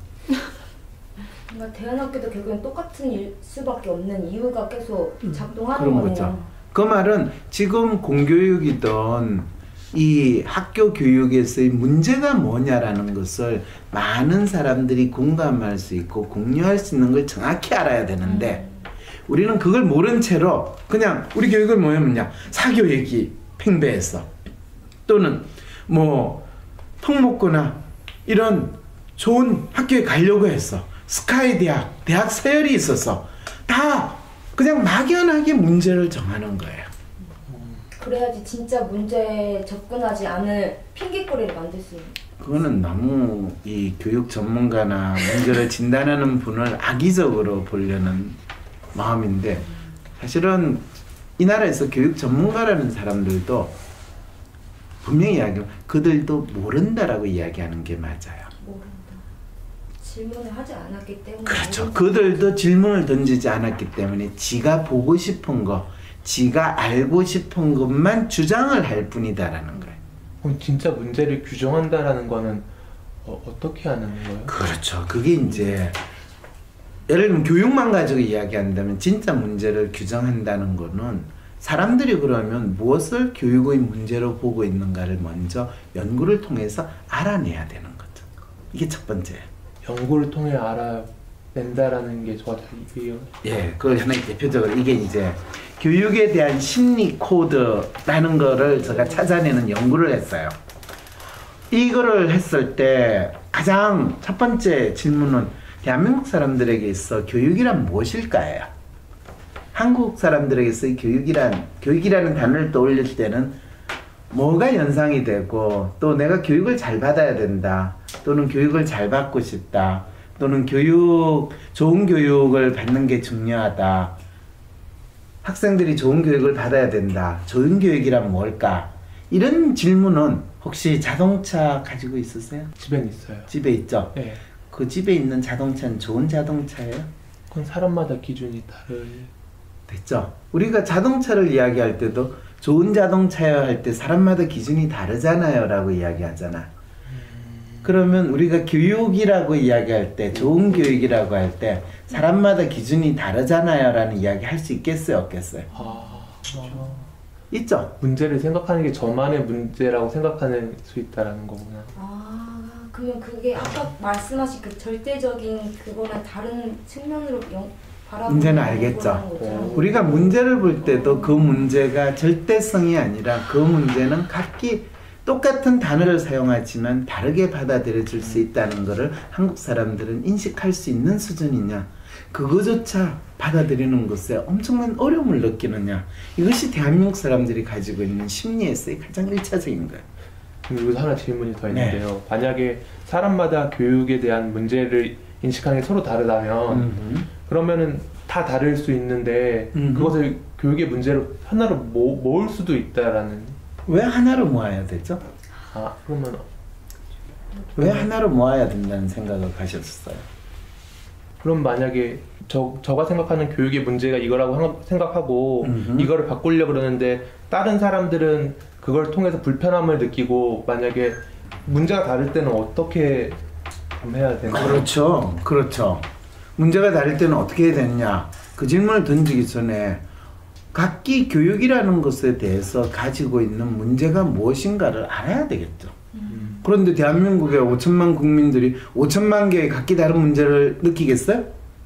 그러니까 대안학교도 결국엔 똑같은 일 수밖에 없는 이유가 계속 작동하는 그런 거네요. 거죠. 그 말은 지금 공교육이든 이 학교 교육에서의 문제가 뭐냐라는 것을 많은 사람들이 공감할 수 있고 공유할 수 있는 걸 정확히 알아야 되는데 음. 우리는 그걸 모른 채로 그냥 우리 교육을 뭐였냐 사교 얘기 팽배했어. 또는 뭐 턱 먹거나 이런 좋은 학교에 가려고 했어. 스카이 대학, 대학 서열이 있어서 다 그냥 막연하게 문제를 정하는 거예요. 그래야지 진짜 문제에 접근하지 않을 핑계거리를 만들 수 있는. 그거는 너무 이 교육 전문가나 문제를 진단하는 분을 악의적으로 보려는 마음인데 사실은 이 나라에서 교육 전문가라는 사람들도 분명히 이야기하면 그들도 모른다라고 이야기하는 게 맞아요. 모른다. 질문을 하지 않았기 때문에. 그렇죠. 그들도 질문을 던지지 않았기 때문에 지가 보고 싶은 거, 지가 알고 싶은 것만 주장을 할 뿐이다라는 거예요. 그럼 진짜 문제를 규정한다라는 거는 어, 어떻게 하는 거예요? 그렇죠. 그게 이제 예를 들면 교육만 가지고 이야기한다면 진짜 문제를 규정한다는 거는 사람들이 그러면 무엇을 교육의 문제로 보고 있는가를 먼저 연구를 통해서 알아내야 되는 거죠. 이게 첫 번째예요. 연구를 통해 알아낸다라는 게 저한테 이해요. 예, 그 하나의 대표적으로 이게 이제 교육에 대한 심리 코드라는 거를 제가 찾아내는 연구를 했어요. 이거를 했을 때 가장 첫 번째 질문은 대한민국 사람들에게 있어 교육이란 무엇일까요? 한국 사람들에게 있어 교육이란, 교육이라는 단어를 떠올릴 때는 뭐가 연상이 되고 또 내가 교육을 잘 받아야 된다 또는 교육을 잘 받고 싶다 또는 교육, 좋은 교육을 받는 게 중요하다 학생들이 좋은 교육을 받아야 된다 좋은 교육이란 뭘까 이런 질문은 혹시 자동차 가지고 있으세요? 집엔 있어요. 집에 있죠? 네. 그 집에 있는 자동차는 좋은 자동차예요? 그건 사람마다 기준이 다르 됐죠? 우리가 자동차를 이야기할 때도 좋은 자동차여야 할 때 사람마다 기준이 다르잖아요 라고 이야기하잖아. 음... 그러면 우리가 교육이라고 이야기할 때 좋은 교육이라고 할 때 사람마다 기준이 다르잖아요 라는 이야기 할 수 있겠어요 없겠어요? 아... 그렇죠. 있죠? 문제를 생각하는 게 저만의 문제라고 생각하는 수 있다는 거구나. 아, 그러면 그게 아까 말씀하신 그 절대적인 그거랑 다른 측면으로 영, 바라보는 이제는 알겠죠. 우리가 문제를 볼 때도 그 문제가 절대성이 아니라 그 문제는 각기 똑같은 단어를 사용하지만 다르게 받아들여질 수 있다는 것을 한국 사람들은 인식할 수 있는 수준이냐 그거조차 받아들이는 것에 엄청난 어려움을 느끼느냐 이것이 대한민국 사람들이 가지고 있는 심리에서의 가장 일차적인 거예요. 그리고 하나 질문이 더 있는데요. 네. 만약에 사람마다 교육에 대한 문제를 인식하는 게 서로 다르다면 음흠. 그러면은 다 다를 수 있는데 음흠. 그것을 교육의 문제로 하나로 모, 모을 수도 있다라는. 왜 하나로 모아야 되죠? 아 그러면 왜 하나로 모아야 된다는 생각을 가셨어요? 그럼 만약에 저, 저가 생각하는 교육의 문제가 이거라고 생각하고 음흠. 이거를 바꾸려고 그러는데 다른 사람들은 그걸 통해서 불편함을 느끼고 만약에 문제가 다를 때는 어떻게 해야 되나요? 그렇죠. 그렇죠. 문제가 다를 때는 어떻게 해야 되느냐 그 질문을 던지기 전에 각기 교육이라는 것에 대해서 가지고 있는 문제가 무엇인가를 알아야 되겠죠. 음. 그런데 대한민국의 오천만 국민들이 오천만 개의 각기 다른 문제를 느끼겠어요?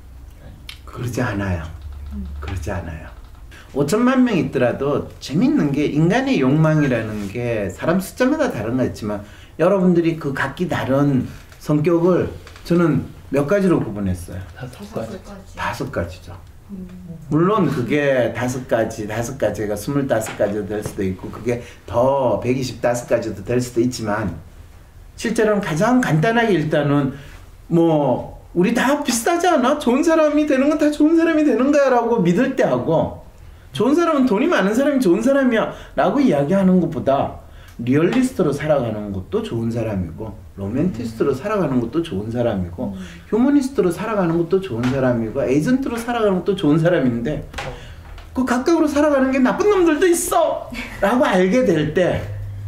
그러지 않아요. 그러지 않아요. 오천만 명 있더라도 재밌는 게 인간의 욕망이라는 게 사람 숫자마다 다른 거 있지만 여러분들이 그 각기 다른 성격을 저는 몇 가지로 구분했어요? 다섯 가지. 다섯 가지죠. 물론 그게 다섯 가지, 다섯 가지가 스물다섯 가지도 될 수도 있고 그게 더 백이십오 가지도 될 수도 있지만 실제로는 가장 간단하게 일단은 뭐 우리 다 비슷하지 않아? 좋은 사람이 되는 건 다 좋은 사람이 되는 거야 라고 믿을 때 하고 좋은 사람은 돈이 많은 사람이 좋은 사람이야 라고 이야기하는 것보다 리얼리스트로 살아가는 것도 좋은 사람이고 로맨티스트로 살아가는 것도 좋은 사람이고 음. 휴머니스트로 살아가는 것도 좋은 사람이고 에이전트로 살아가는 것도 좋은 사람인데 그 각각으로 살아가는 게 나쁜 놈들도 있어 라고 알게 될 때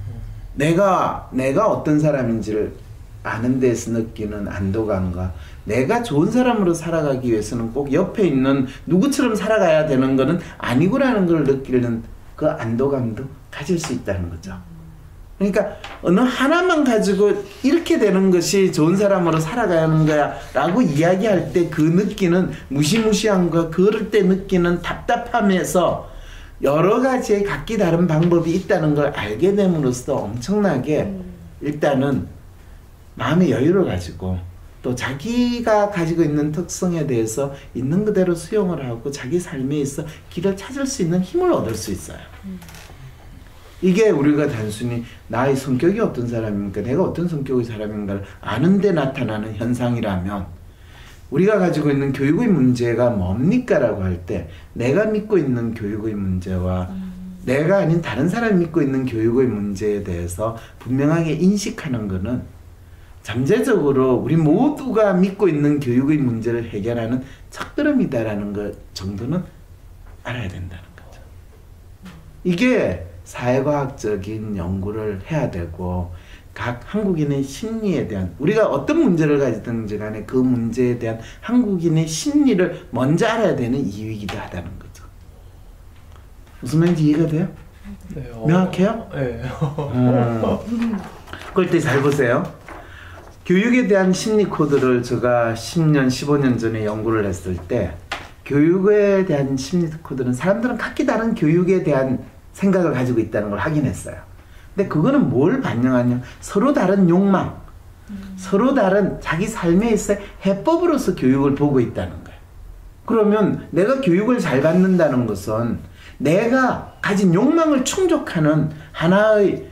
내가 내가 어떤 사람인지를 아는 데서 느끼는 안도감과 내가 좋은 사람으로 살아가기 위해서는 꼭 옆에 있는 누구처럼 살아가야 되는 거는 아니구라는 걸 느끼는 그 안도감도 가질 수 있다는 거죠. 그러니까 어느 하나만 가지고 이렇게 되는 것이 좋은 사람으로 살아가는 거야 라고 이야기할 때 그 느끼는 무시무시함과 그럴 때 느끼는 답답함에서 여러 가지의 각기 다른 방법이 있다는 걸 알게 됨으로써 엄청나게 일단은 마음의 여유를 가지고 또 자기가 가지고 있는 특성에 대해서 있는 그대로 수용을 하고 자기 삶에 있어 길을 찾을 수 있는 힘을 얻을 수 있어요. 이게 우리가 단순히 나의 성격이 어떤 사람입니까? 내가 어떤 성격의 사람인가를 아는 데 나타나는 현상이라면 우리가 가지고 있는 교육의 문제가 뭡니까? 라고 할 때 내가 믿고 있는 교육의 문제와 음. 내가 아닌 다른 사람이 믿고 있는 교육의 문제에 대해서 분명하게 인식하는 것은 잠재적으로 우리 모두가 믿고 있는 교육의 문제를 해결하는 첫걸음이다라는 것 정도는 알아야 된다는 거죠. 이게 사회과학적인 연구를 해야 되고 각 한국인의 심리에 대한 우리가 어떤 문제를 가지든지 간에 그 문제에 대한 한국인의 심리를 먼저 알아야 되는 이유이기도 하다는 거죠. 무슨 말인지 이해가 돼요? 네, 어... 명확해요? 네. 음. 그럴 때 잘 보세요. 교육에 대한 심리 코드를 제가 십 년, 십오 년 전에 연구를 했을 때 교육에 대한 심리 코드는 사람들은 각기 다른 교육에 대한 생각을 가지고 있다는 걸 확인했어요. 근데 그거는 뭘 반영하냐? 서로 다른 욕망, 음. 서로 다른 자기 삶에 있어 해법으로서 교육을 보고 있다는 거예요. 그러면 내가 교육을 잘 받는다는 것은 내가 가진 욕망을 충족하는 하나의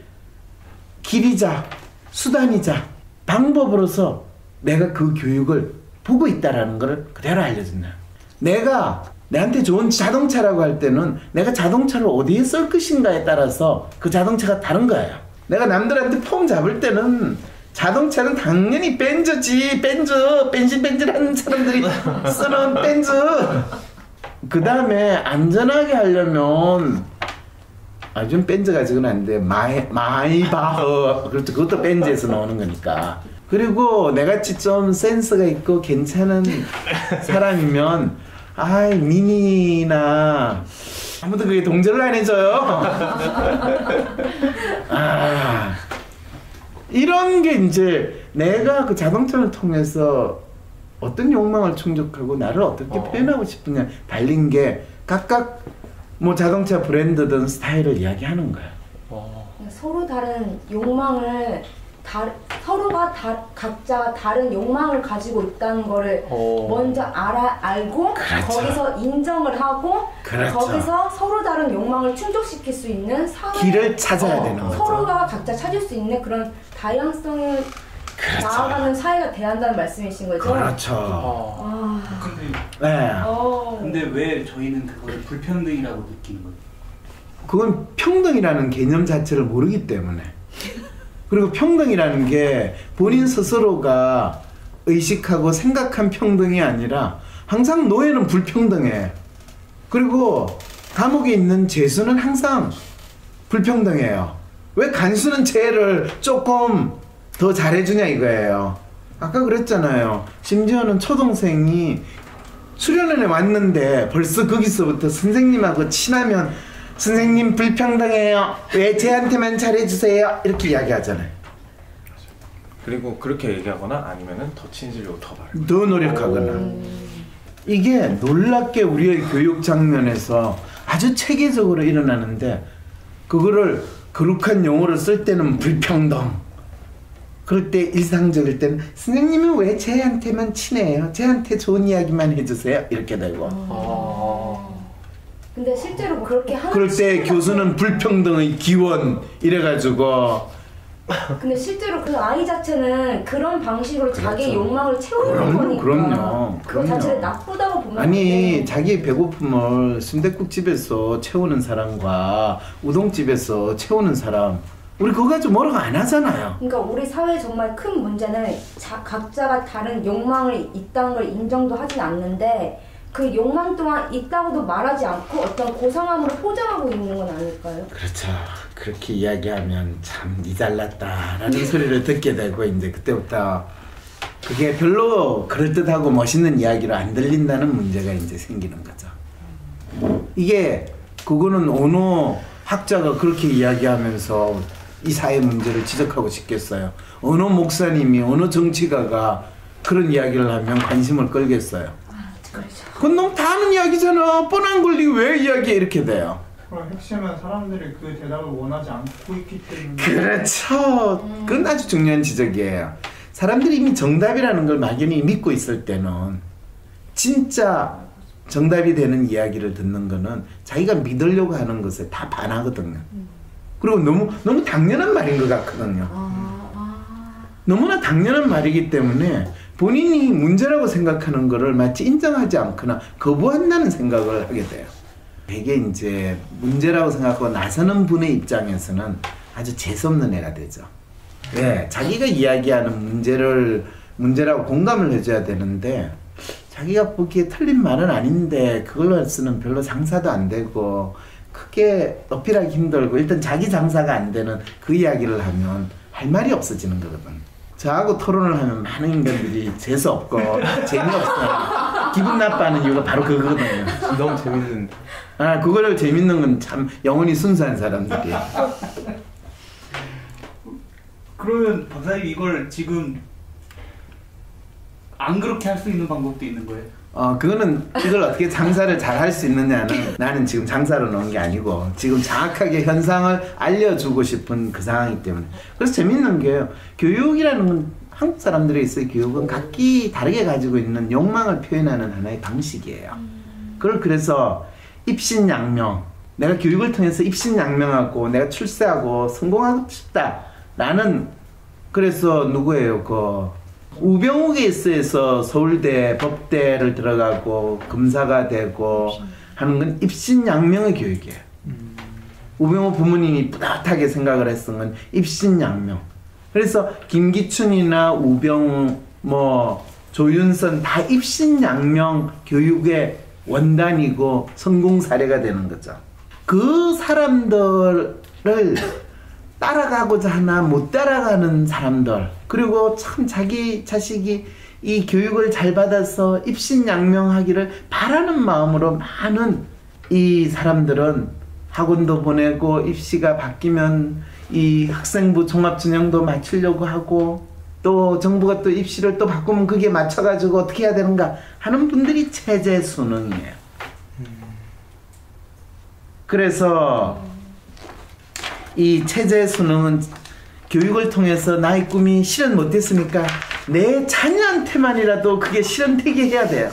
길이자 수단이자 방법으로서 내가 그 교육을 보고 있다는 걸 그대로 알려준다. 내가 내한테 좋은 자동차라고 할 때는 내가 자동차를 어디에 쓸 것인가에 따라서 그 자동차가 다른 거예요. 내가 남들한테 폼 잡을 때는 자동차는 당연히 벤츠지. 벤츠, 벤신벤신하는 사람들이 쓰는 벤츠. 그 다음에 안전하게 하려면 아, 좀 벤츠 가지고는 안 돼. 마이, 마이바흐. 그렇죠. 그것도 벤츠에서 나오는 거니까. 그리고 내같이 좀 센스가 있고 괜찮은 사람이면 아이 미니나 아무도 그게 동조를 안 해줘요. 아 이런 게 이제 내가 그 자동차를 통해서 어떤 욕망을 충족하고 나를 어떻게 어. 표현하고 싶으냐 달린 게 각각 뭐 자동차 브랜드든 스타일을 이야기하는 거야. 어. 서로 다른 욕망을 다, 서로가 다, 각자 다른 욕망을 가지고 있다는 거를 오. 먼저 알아, 알고 그렇죠. 거기서 인정을 하고 그렇죠. 거기서 서로 다른 욕망을 충족시킬 수 있는 사회, 길을 찾아야 어, 되는 거죠. 서로가 각자 찾을 수 있는 그런 다양성을 그렇죠. 나아가는 사회가 돼야 한다는 말씀이신 거죠? 그렇죠. 어. 아. 근데, 네. 어. 근데 왜 저희는 그걸 불평등이라고 느끼는 거예요? 그건 평등이라는 개념 자체를 모르기 때문에. 그리고 평등이라는 게 본인 스스로가 의식하고 생각한 평등이 아니라 항상 노예는 불평등해. 그리고 감옥에 있는 죄수는 항상 불평등해요. 왜 간수는 죄를 조금 더 잘해주냐 이거예요. 아까 그랬잖아요. 심지어는 초동생이 수련원에 왔는데 벌써 거기서부터 선생님하고 친하면 선생님 불평등해요. 왜 쟤한테만 잘해주세요. 이렇게 이야기하잖아요. 그리고 그렇게 얘기하거나 아니면은 더 친해지려고 더 말해요. 더 노력하거나. 오. 이게 놀랍게 우리의 교육 장면에서 아주 체계적으로 일어나는데 그거를 거룩한 용어를 쓸 때는 불평등. 그럴 때 일상적일 때는 선생님은 왜 쟤한테만 친해요? 쟤한테 좋은 이야기만 해주세요. 이렇게 되고. 아. 근데 실제로 그렇게 하는 그럴 때 교수는 불평등의 기원 이래가지고. 근데 실제로 그 아이 자체는 그런 방식으로 그렇죠. 자기의 욕망을 채우는 그럼요, 거니까. 그럼요, 그거 그럼요. 자체를 나쁘다고 보면 아니 안 돼. 자기의 배고픔을 순댓국집에서 채우는 사람과 우동집에서 채우는 사람 우리 그거 가지고 뭐라고 안 하잖아요. 그러니까 우리 사회의 정말 큰 문제는 자, 각자가 다른 욕망을 있다는 걸 인정도 하진 않는데 그 욕망 또한 있다고도 말하지 않고 어떤 고상함으로 포장하고 있는 건 아닐까요? 그렇죠. 그렇게 이야기하면 참 니 잘났다라는 소리를 듣게 되고 이제 그때부터 그게 별로 그럴듯하고 멋있는 이야기로 안 들린다는 문제가 이제 생기는 거죠. 이게 그거는 어느 학자가 그렇게 이야기하면서 이 사회 문제를 지적하고 싶겠어요. 어느 목사님이 어느 정치가가 그런 이야기를 하면 관심을 끌겠어요. 아, 그렇죠. 그건 너무 다 아는 이야기잖아. 뻔한 걸 왜 이야기해 이렇게 돼요. 그럼 핵심은 사람들이 그 대답을 원하지 않고 있기 때문에. 그렇죠. 그건 아주 중요한 지적이에요. 사람들이 이미 정답이라는 걸 막연히 믿고 있을 때는 진짜 정답이 되는 이야기를 듣는 거는 자기가 믿으려고 하는 것에 다 반하거든요. 그리고 너무 너무 당연한 말인 것 같거든요. 아, 아. 너무나 당연한 말이기 때문에 본인이 문제라고 생각하는 거를 마치 인정하지 않거나 거부한다는 생각을 하게 돼요. 되게 이제 문제라고 생각하고 나서는 분의 입장에서는 아주 재수없는 애가 되죠. 왜? 자기가 이야기하는 문제를 문제라고 공감을 해줘야 되는데 자기가 보기에 틀린 말은 아닌데 그걸로 쓰는 별로 장사도 안 되고 크게 어필하기 힘들고 일단 자기 장사가 안 되는 그 이야기를 하면 할 말이 없어지는 거거든. 저하고 토론을 하면 많은 인간들이 재수없고 재미없어 기분 나빠하는 이유가 바로 그거거든요. 너무 재밌는데. 아, 그거를 재밌는 건 참 영혼이 순수한 사람들이야. 그러면 박사님 이걸 지금 안 그렇게 할 수 있는 방법도 있는 거예요? 어, 그거는 이걸 어떻게 장사를 잘 할 수 있느냐는 나는 지금 장사로 넣은 게 아니고 지금 정확하게 현상을 알려주고 싶은 그 상황이기 때문에. 그래서 재밌는 게요. 교육이라는 건 한국 사람들에 있어의 교육은 각기 다르게 가지고 있는 욕망을 표현하는 하나의 방식이에요. 그걸 그래서 입신양명, 내가 교육을 통해서 입신양명하고 내가 출세하고 성공하고 싶다라는, 그래서 누구예요? 그 우병우에서 서울대 법대를 들어가고 검사가 되고 하는 건 입신양명의 교육이에요. 음. 우병우 부모님이 뿌듯하게 생각을 했던 건 입신양명. 그래서 김기춘이나 우병우, 뭐 조윤선 다 입신양명 교육의 원단이고 성공 사례가 되는 거죠. 그 사람들을 따라가고자 하나 못 따라가는 사람들, 그리고 참 자기 자식이 이 교육을 잘 받아서 입신양명하기를 바라는 마음으로 많은 이 사람들은 학원도 보내고 입시가 바뀌면 이 학생부 종합전형도 맞추려고 하고 또 정부가 또 입시를 또 바꾸면 그게 맞춰가지고 어떻게 해야 되는가 하는 분들이 체제 수능이에요. 그래서 이 체제 수능은 교육을 통해서 나의 꿈이 실현 못했으니까 내 자녀한테만이라도 그게 실현되게 해야 돼요.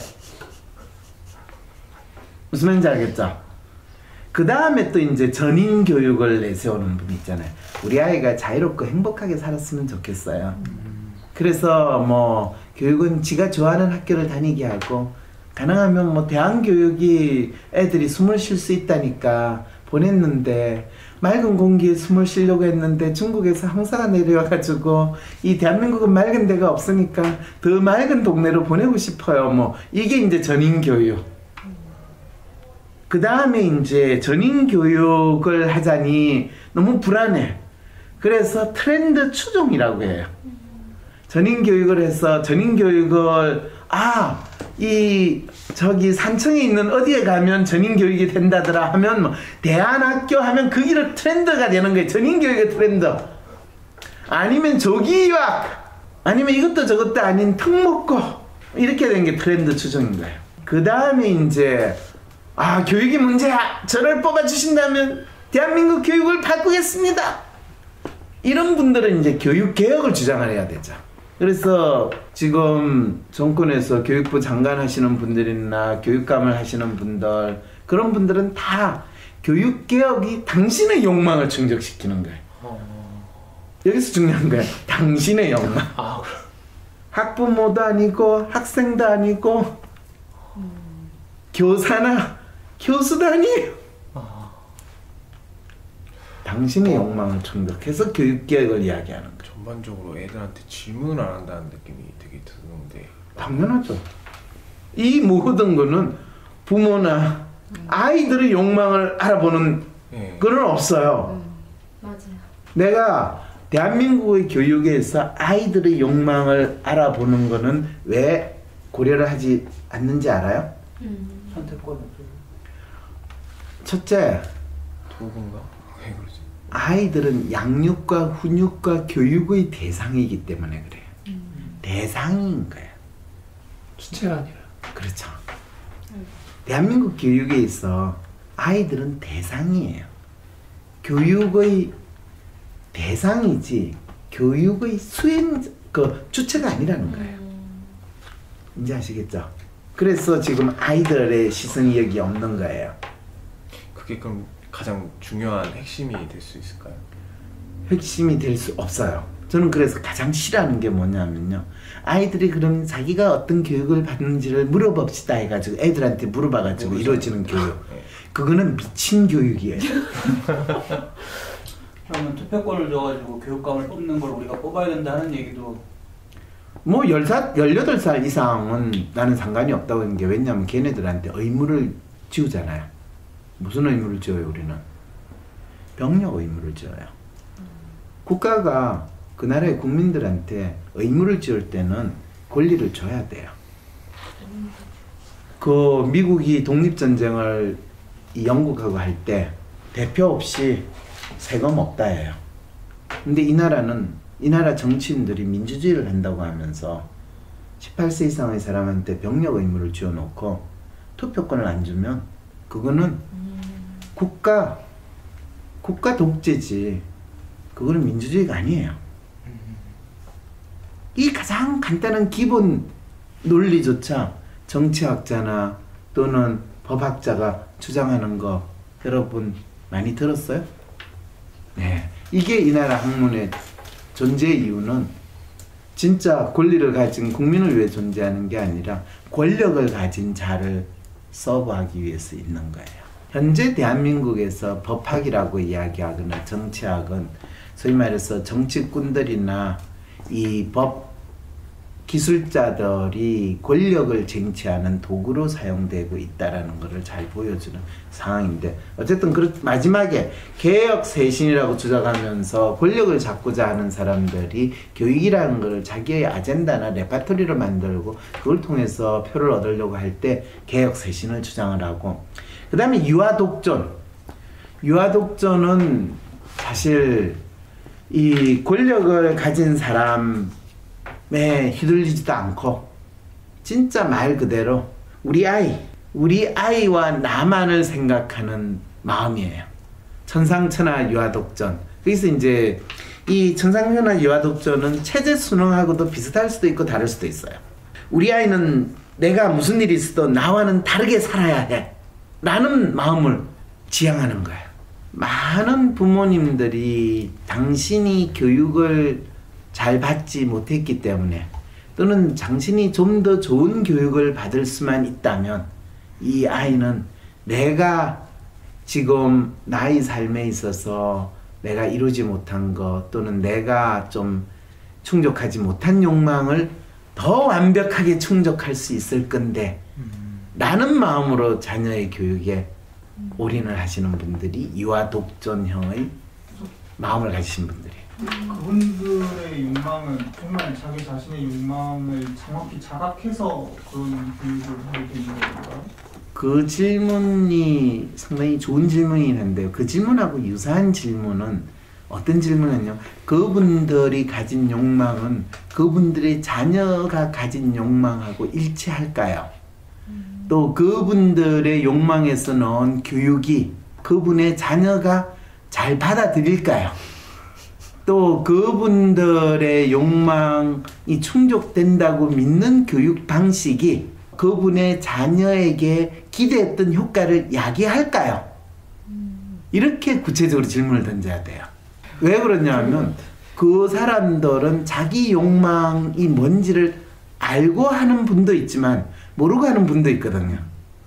무슨 말인지 알겠죠? 그 다음에 또 이제 전인 교육을 내세우는 분이 있잖아요. 우리 아이가 자유롭고 행복하게 살았으면 좋겠어요. 그래서 뭐 교육은 지가 좋아하는 학교를 다니게 하고 가능하면 뭐 대학 교육이 애들이 숨을 쉴 수 있다니까 보냈는데 맑은 공기에 숨을 쉬려고 했는데 중국에서 황사가 내려와가지고 이 대한민국은 맑은 데가 없으니까 더 맑은 동네로 보내고 싶어요. 뭐 이게 이제 전인 교육. 그 다음에 이제 전인 교육을 하자니 너무 불안해. 그래서 트렌드 추종이라고 해요. 전인 교육을 해서 전인 교육을 아, 이 저기 산청에 있는 어디에 가면 전인 교육이 된다더라 하면 뭐 대안학교 하면 그 길을 트렌드가 되는 거예요. 전인 교육의 트렌드. 아니면 조기 유학, 아니면 이것도 저것도 아닌 특목고, 이렇게 된 게 트렌드 추종인 거예요. 그 다음에 이제 아, 교육이 문제야, 저를 뽑아주신다면 대한민국 교육을 바꾸겠습니다, 이런 분들은 이제 교육 개혁을 주장을 해야 되죠. 그래서 지금 정권에서 교육부 장관 하시는 분들이나 교육감을 하시는 분들, 그런 분들은 다 교육개혁이 당신의 욕망을 충족시키는 거예요. 여기서 중요한 거예요. 당신의 욕망. 아, 학부모도 아니고 학생도 아니고 음. 교사나 교수도 아니에요. 아. 당신의 어. 욕망을 충족해서 교육개혁을 이야기하는 거예요. 전반적으로 애들한테 질문을 안 한다는 느낌이 되게 드는데. 당연하죠. 이 모든 거는 부모나 음. 아이들의 욕망을 알아보는 네. 건 없어요. 음. 맞아요. 내가 대한민국의 교육에서 아이들의 욕망을 알아보는 거는 왜 고려를 하지 않는지 알아요? 음. 선택권. 첫째, 도구인가? 왜 그러지? 아이들은 양육과 훈육과 교육의 대상이기 때문에 그래요. 음. 대상인 거예요. 주체가 아니라. 그렇죠. 음. 대한민국 교육에 있어 아이들은 대상이에요. 교육의 대상이지 교육의 수행 그 주체가 아니라는 거예요. 음. 이제 아시겠죠? 그래서 지금 아이들의 시선이 여기 없는 거예요. 그게 그럼 가장 중요한 핵심이 될 수 있을까요? 핵심이 될 수 없어요. 저는 그래서 가장 싫어하는 게 뭐냐면요. 아이들이 그럼 자기가 어떤 교육을 받는지를 물어봅시다 해가지고 애들한테 물어봐가지고 모르죠. 이루어지는 교육. 네. 그거는 미친 교육이에요. 그러면 투표권을 줘가지고 교육감을 뽑는 걸 우리가 뽑아야 된다 하는 얘기도 뭐 열살, 열여덟 살 이상은 나는 상관이 없다고 하는 게 왜냐면 걔네들한테 의무를 지우잖아요. 무슨 의무를 지어요 우리는? 병력 의무를 지어요. 국가가 그 나라의 국민들한테 의무를 지을 때는 권리를 줘야 돼요. 그 미국이 독립전쟁을 영국하고 할 때 대표 없이 세금 없다 해요. 근데 이 나라는 이 나라 정치인들이 민주주의를 한다고 하면서 십팔 세 이상의 사람한테 병력 의무를 지어놓고 투표권을 안 주면 그거는 국가 국가 독재지. 그거는 민주주의가 아니에요. 이 가장 간단한 기본 논리조차 정치학자나 또는 법학자가 주장하는 거 여러분 많이 들었어요? 네, 이게 이 나라 학문의 존재 이유는 진짜 권리를 가진 국민을 위해 존재하는 게 아니라 권력을 가진 자를 서브하기 위해서 있는 거예요. 현재 대한민국에서 법학이라고 이야기하거나 정치학은 소위 말해서 정치꾼들이나 이 법 기술자들이 권력을 쟁취하는 도구로 사용되고 있다는 것을 잘 보여주는 상황인데 어쨌든 그 마지막에 개혁 쇄신이라고 주장하면서 권력을 잡고자 하는 사람들이 교육이라는 것을 자기의 아젠다나 레파토리를 만들고 그걸 통해서 표를 얻으려고 할 때 개혁 쇄신을 주장을 하고 그 다음에 유아독존 유아독존은 사실 이 권력을 가진 사람 에 휘둘리지도 않고 진짜 말 그대로 우리 아이 우리 아이와 나만을 생각하는 마음이에요. 천상천하 유아독존. 그래서 이제 이 천상천하 유아독존은 체제 수능하고도 비슷할 수도 있고 다를 수도 있어요. 우리 아이는 내가 무슨 일이 있어도 나와는 다르게 살아야 해 라는 마음을 지향하는 거예요. 많은 부모님들이 당신이 교육을 잘 받지 못했기 때문에 또는 당신이 좀 더 좋은 교육을 받을 수만 있다면 이 아이는 내가 지금 나의 삶에 있어서 내가 이루지 못한 것 또는 내가 좀 충족하지 못한 욕망을 더 완벽하게 충족할 수 있을 건데 음. 라는 마음으로 자녀의 교육에 음. 올인을 하시는 분들이 유아독존형의 마음을 가지신 분들이에요. 그분들의 욕망은 정말 자기 자신의 욕망을 정확히 자각해서 그런 교육을 하게 되는 건가요? 그 질문이 상당히 좋은 질문이긴 한데요. 그 질문하고 유사한 질문은 어떤 질문은요. 그분들이 가진 욕망은 그분들의 자녀가 가진 욕망하고 일치할까요? 음. 또 그분들의 욕망에서 나온 교육이 그분의 자녀가 잘 받아들일까요? 또 그분들의 욕망이 충족된다고 믿는 교육 방식이 그분의 자녀에게 기대했던 효과를 야기할까요? 이렇게 구체적으로 질문을 던져야 돼요. 왜 그러냐면 그 사람들은 자기 욕망이 뭔지를 알고 하는 분도 있지만 모르고 하는 분도 있거든요.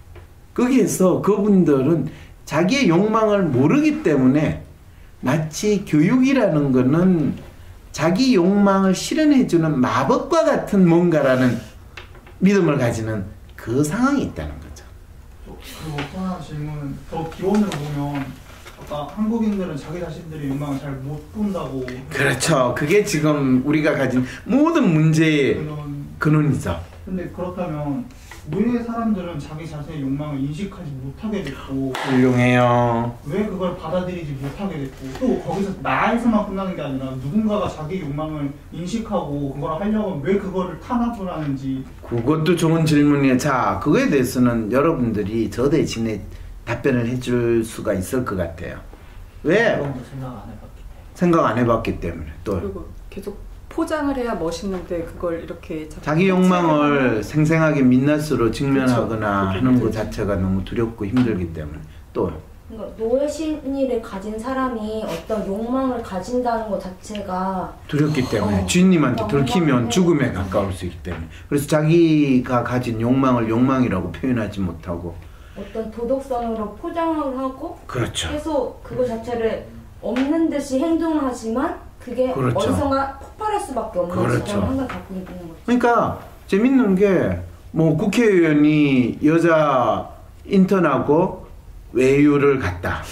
거기에서 그분들은 자기의 욕망을 모르기 때문에 마치 교육이라는 거는 자기 욕망을 실현해주는 마법과 같은 뭔가라는 믿음을 가지는 그 상황이 있다는 거죠. 그리고 또 하나 질문은 더 기원으로 보면 아까 한국인들은 자기 자신들의 욕망을 잘 못 본다고. 그렇죠. 그게 지금 우리가 가진 모든 문제의 그런, 근원이죠. 근데 그렇다면 왜 사람들은 자기 자신의 욕망을 인식하지 못하게 됐고 훌륭해요. 왜 그걸 받아들이지 못하게 됐고 또 거기서 나에서만 끝나는 게 아니라 누군가가 자기 욕망을 인식하고 그걸 하려면 왜 그거를 탄압을 하는지. 그것도 좋은 질문이에요. 자, 그거에 대해서는 여러분들이 저 대신에 답변을 해줄 수가 있을 것 같아요. 왜? 그런 거 생각 안 해봤기 때문에. 생각 안 해봤기 때문에. 또 그리고 계속 포장을 해야 멋있는데 그걸 이렇게 자기 욕망을 생생하게 민낯으로 직면하거나 그렇죠. 하는 것 자체가 너무 두렵고 힘들기 때문에. 또 그러니까 노예 심리를 가진 사람이 어떤 욕망을 가진다는 것 자체가 두렵기 때문에 어, 주인님한테 어, 들키면 어, 죽음에 가까울 수 있기 때문에. 그래서 자기가 가진 욕망을 욕망이라고 표현하지 못하고 어떤 도덕성으로 포장을 하고 그렇죠. 계속 그거 자체를 없는 듯이 행동을 하지만 그게 그렇죠. 어디선가 폭발할 수밖에 없는 그렇죠. 시점을 항상 갖고 있는 거죠. 그러니까 재밌는 게 뭐 국회의원이 여자 인턴하고 외유를 갔다.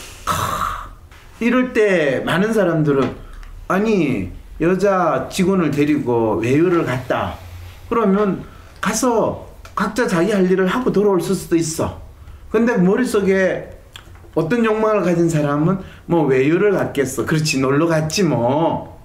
하, 이럴 때 많은 사람들은 아니 여자 직원을 데리고 외유를 갔다. 그러면 가서 각자 자기 할 일을 하고 돌아올 수도 있어. 근데 머릿속에 어떤 욕망을 가진 사람은 뭐 외유를 갔겠어. 그렇지 놀러 갔지 뭐.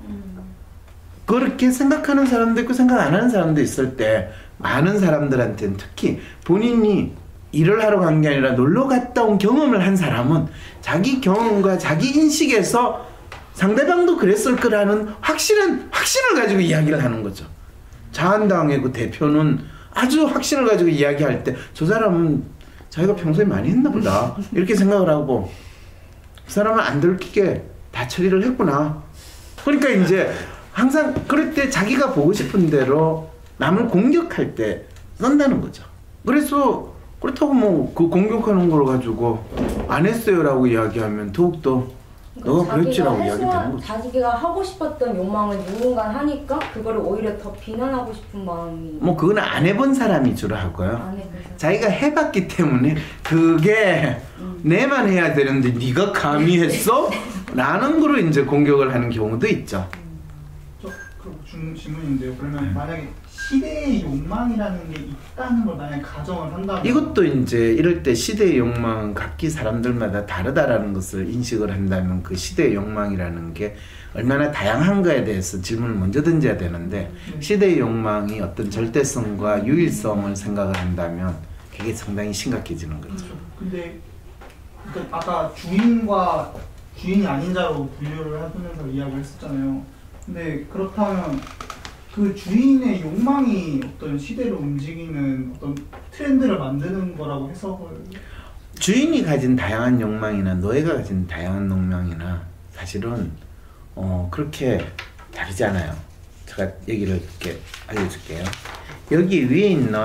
그렇게 생각하는 사람도 있고 생각 안 하는 사람도 있을 때 많은 사람들한테는 특히 본인이 일을 하러 간 게 아니라 놀러 갔다 온 경험을 한 사람은 자기 경험과 자기 인식에서 상대방도 그랬을 거라는 확실한 확신을 가지고 이야기를 하는 거죠. 자한당의 그 대표는 아주 확신을 가지고 이야기할 때 저 사람은 자기가 평소에 많이 했나 보다 이렇게 생각을 하고 그 사람은 안 들키게 다 처리를 했구나. 그러니까 이제 항상 그럴 때 자기가 보고 싶은 대로 남을 공격할 때 쓴다는 거죠. 그래서 그렇다고 뭐 그 공격하는 걸 가지고 안 했어요라고 이야기하면 더욱더 너가 그랬지라고 이야기되는 거죠. 자기가 하고 싶었던 욕망을 누군가 하니까 그거를 오히려 더 비난하고 싶은 마음이. 뭐 그건 안 해본 사람이 주로 하고요. 안 해본 사람. 자기가 해봤기 때문에 그게 음. 내만 해야 되는데 네가 감히 했어? 라는 거로 이제 공격을 하는 경우도 있죠. 저 그럼 중 질문인데요. 그러면 만약에 시대의 욕망이라는 게 있다는 걸 만약에 가정을 한다면 이것도 이제 이럴 때 시대의 욕망은 각기 사람들마다 다르다라는 것을 인식을 한다면 그 시대의 욕망이라는 게 얼마나 다양한가에 대해서 질문을 먼저 던져야 되는데 음. 시대의 욕망이 어떤 절대성과 유일성을 생각을 한다면 그게 상당히 심각해지는 거죠. 그렇죠. 근데 그러니까 아까 주인과 주인이 아닌 자로 분류를 해보면서 이야기를 했었잖아요. 근데 그렇다면 그 주인의 욕망이 어떤 시대를 움직이는 어떤 트렌드를 만드는 거라고 해석을. 주인이 가진 다양한 욕망이나 노예가 가진 다양한 욕망이나 사실은 어 그렇게 다르지 않아요. 제가 얘기를 이렇게 알려줄게요. 여기 위에 있는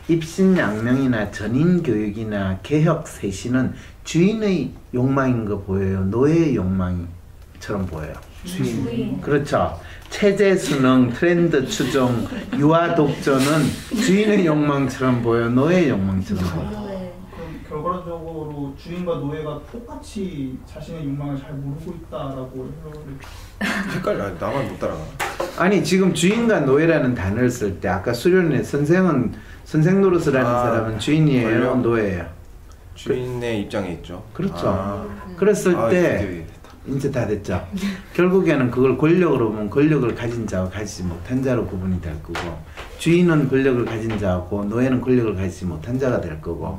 입신양명이나 전인교육이나 개혁쇄신은 주인의 욕망인 거 보여요? 노예의 욕망처럼 보여요? 주인. 주인. 그렇죠. 체제 순응, 트렌드 추종, 유아 독전은 주인의 욕망처럼 보여, 노예의 욕망처럼 보여. 그럼 결과적으로 주인과 노예가 똑같이 자신의 욕망을 잘 모르고 있다라고 해석을. 헷갈려. 나만 못 따라가. 아니 지금 주인과 노예라는 단어를 쓸 때 아까 수련회 선생은 선생 노릇을 하는 아, 사람은 주인이에요, 걸려? 노예예요? 주인의 입장에 있죠. 그렇죠. 아. 그랬을 아, 때 이제 이제 다 됐죠. 결국에는 그걸 권력으로 보면 권력을 가진 자와 가지지 못한 자로 구분이 될 거고, 주인은 권력을 가진 자고 노예는 권력을 가지지 못한 자가 될 거고,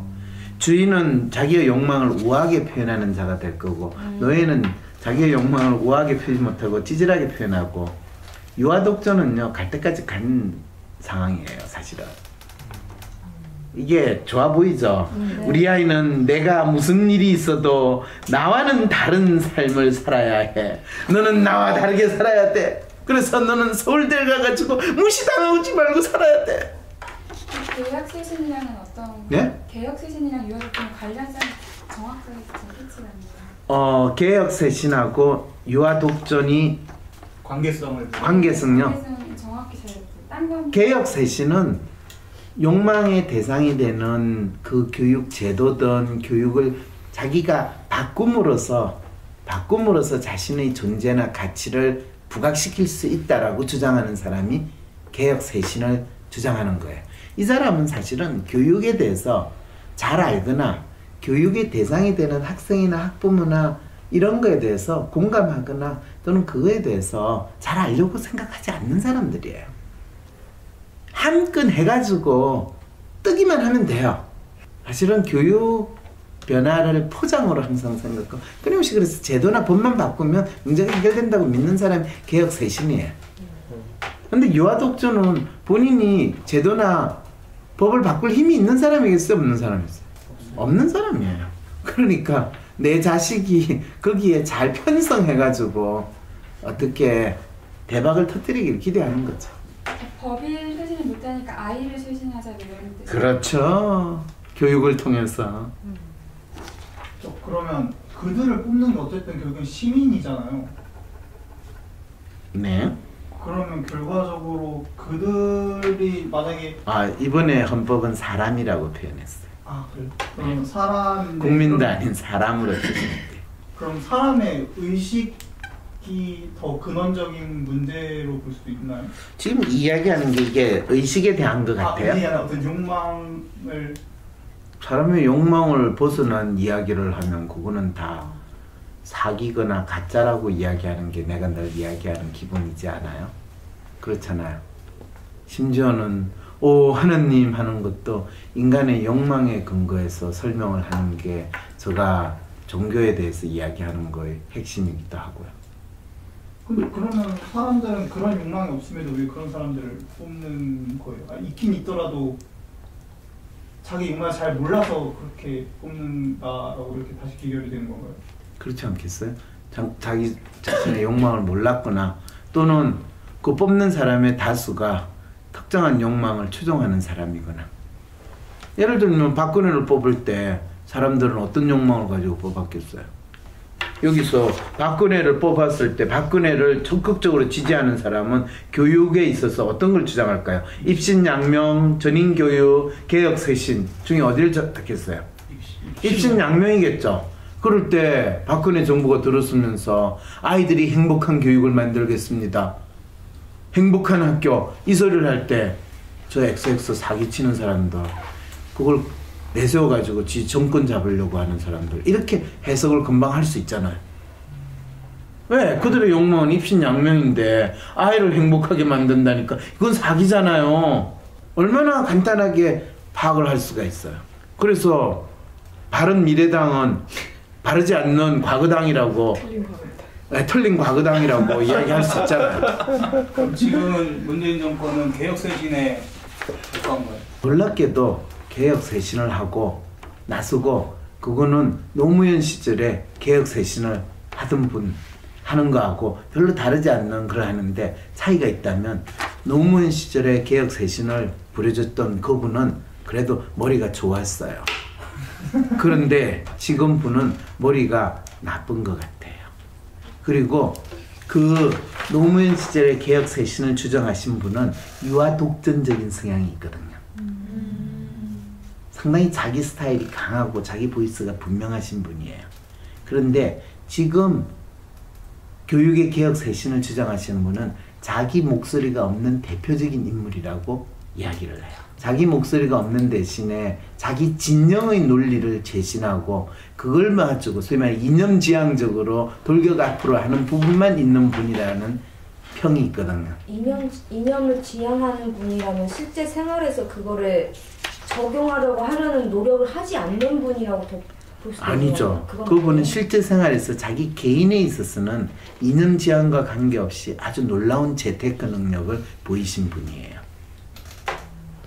주인은 자기의 욕망을 우아하게 표현하는 자가 될 거고, 노예는 자기의 욕망을 우아하게 표현 못하고 찌질하게 표현하고, 유아독전은요 갈 때까지 간 상황이에요 사실은. 이게 좋아 보이죠? 음, 네. 우리 아이는 내가 무슨 일이 있어도 나와는 다른 삶을 살아야 해. 너는 나와 다르게 살아야 돼. 그래서 너는 서울대 가가지고 무시당하지 말고 살아야 돼. 개혁쇄신이랑은 어떤? 네? 개혁쇄신이랑 유아독전 관련성 정확하게 캐치가 안 돼요. 어, 개혁쇄신하고 유아독전이 관계성을 관계성요. 관계성이 정확히 잘 딴 건. 개혁쇄신은 욕망의 대상이 되는 그 교육 제도든 교육을 자기가 바꿈으로써 바꿈으로써 자신의 존재나 가치를 부각시킬 수 있다라고 주장하는 사람이 개혁쇄신을 주장하는 거예요. 이 사람은 사실은 교육에 대해서 잘 알거나 교육의 대상이 되는 학생이나 학부모나 이런 거에 대해서 공감하거나 또는 그거에 대해서 잘 알려고 생각하지 않는 사람들이에요. 한 끈 해가지고 뜨기만 하면 돼요. 사실은 교육 변화를 포장으로 항상 생각하고 끊임없이 그래서 제도나 법만 바꾸면 문제가 해결된다고 믿는 사람이 개혁쇄신이에요. 근데 유아독전은 본인이 제도나 법을 바꿀 힘이 있는 사람이겠어요? 없는 사람이겠어요? 없는 사람이에요. 그러니까 내 자식이 거기에 잘 편성해가지고 어떻게 대박을 터뜨리기를 기대하는 거죠. 법이 쇄신을 못하니까 아이를 쇄신하자 이런 뜻. 그렇죠. 교육을 통해서. 저 그러면 그들을 뽑는 게 어쨌든 결국은 시민이잖아요. 네. 그러면 결과적으로 그들이 만약에 아 이번에 헌법은 사람이라고 표현했어요. 아 그래. 그럼 사람 국민도 아닌 사람으로 표현했대요. 그럼 사람의 의식이 더 근원적인 문제로 볼 수도 있나요? 지금 이야기하는 게 이게 의식에 대한 것 같아요. 아, 의식이 아니라 어떤 욕망을 사람의 욕망을 벗어난 이야기를 하면 그거는 다 사기거나 가짜라고 이야기하는 게 내가 늘 이야기하는 기본이지 않아요? 그렇잖아요. 심지어는 오 하느님 하는 것도 인간의 욕망에 근거해서 설명을 하는 게 제가 종교에 대해서 이야기하는 거의 핵심이기도 하고요. 근데 그러면 사람들은 그런 욕망이 없음에도 왜 그런 사람들을 뽑는 거예요? 아, 있긴 있더라도 자기 욕망을 잘 몰라서 그렇게 뽑는다라고 이렇게 다시 기결이 되는 건가요? 그렇지 않겠어요? 자, 자기 자신의 욕망을 몰랐거나 또는 그 뽑는 사람의 다수가 특정한 욕망을 추종하는 사람이거나 예를 들면 박근혜를 뽑을 때 사람들은 어떤 욕망을 가지고 뽑았겠어요? 여기서 박근혜를 뽑았을 때 박근혜를 적극적으로 지지하는 사람은 교육에 있어서 어떤 걸 주장할까요? 입신양명, 전인교육, 개혁쇄신 중에 어디를 선택했어요? 입신양명이겠죠. 그럴 때 박근혜 정부가 들어서면서 아이들이 행복한 교육을 만들겠습니다. 행복한 학교 이 소리를 할 때 저 엑스엑스 사기치는 사람들 그걸 내세워가지고 지 정권 잡으려고 하는 사람들 이렇게 해석을 금방 할 수 있잖아요. 왜? 그들의 욕망은 입신양명인데 아이를 행복하게 만든다니까 이건 사기잖아요. 얼마나 간단하게 파악을 할 수가 있어요. 그래서 바른미래당은 바르지 않는 과거당이라고 네, 틀린 과거당이라고 이야기할 수 있잖아요. 그럼 지금은 문재인 정권은 개혁쇄신에 가까운 거예요? 놀랍게도 개혁쇄신을 하고 나서고 그거는 노무현 시절에 개혁쇄신을 하던 분 하는 거하고 별로 다르지 않는 걸 하는데 차이가 있다면 노무현 시절에 개혁쇄신을 부려줬던 그분은 그래도 머리가 좋았어요. 그런데 지금 분은 머리가 나쁜 것 같아요. 그리고 그 노무현 시절에 개혁쇄신을 주장하신 분은 유아독전적인 성향이 있거든요. 상당히 자기 스타일이 강하고 자기 보이스가 분명하신 분이에요. 그런데 지금 교육의 개혁쇄신을 주장하시는 분은 자기 목소리가 없는 대표적인 인물이라고 이야기를 해요. 자기 목소리가 없는 대신에 자기 진영의 논리를 제신하고 그걸 가지고 소위 말해 이념지향적으로 돌격 앞으로 하는 부분만 있는 분이라는 평이 있거든요. 이념, 이념을 지향하는 분이라면 실제 생활에서 그거를 적용하려고 하려는 노력을 하지 않는 분이라고 더 볼 수도 있는 아니죠. 그분은 실제 생활에서 자기 개인에 있어서는 이념지향과 관계없이 아주 놀라운 재테크 능력을 보이신 분이에요.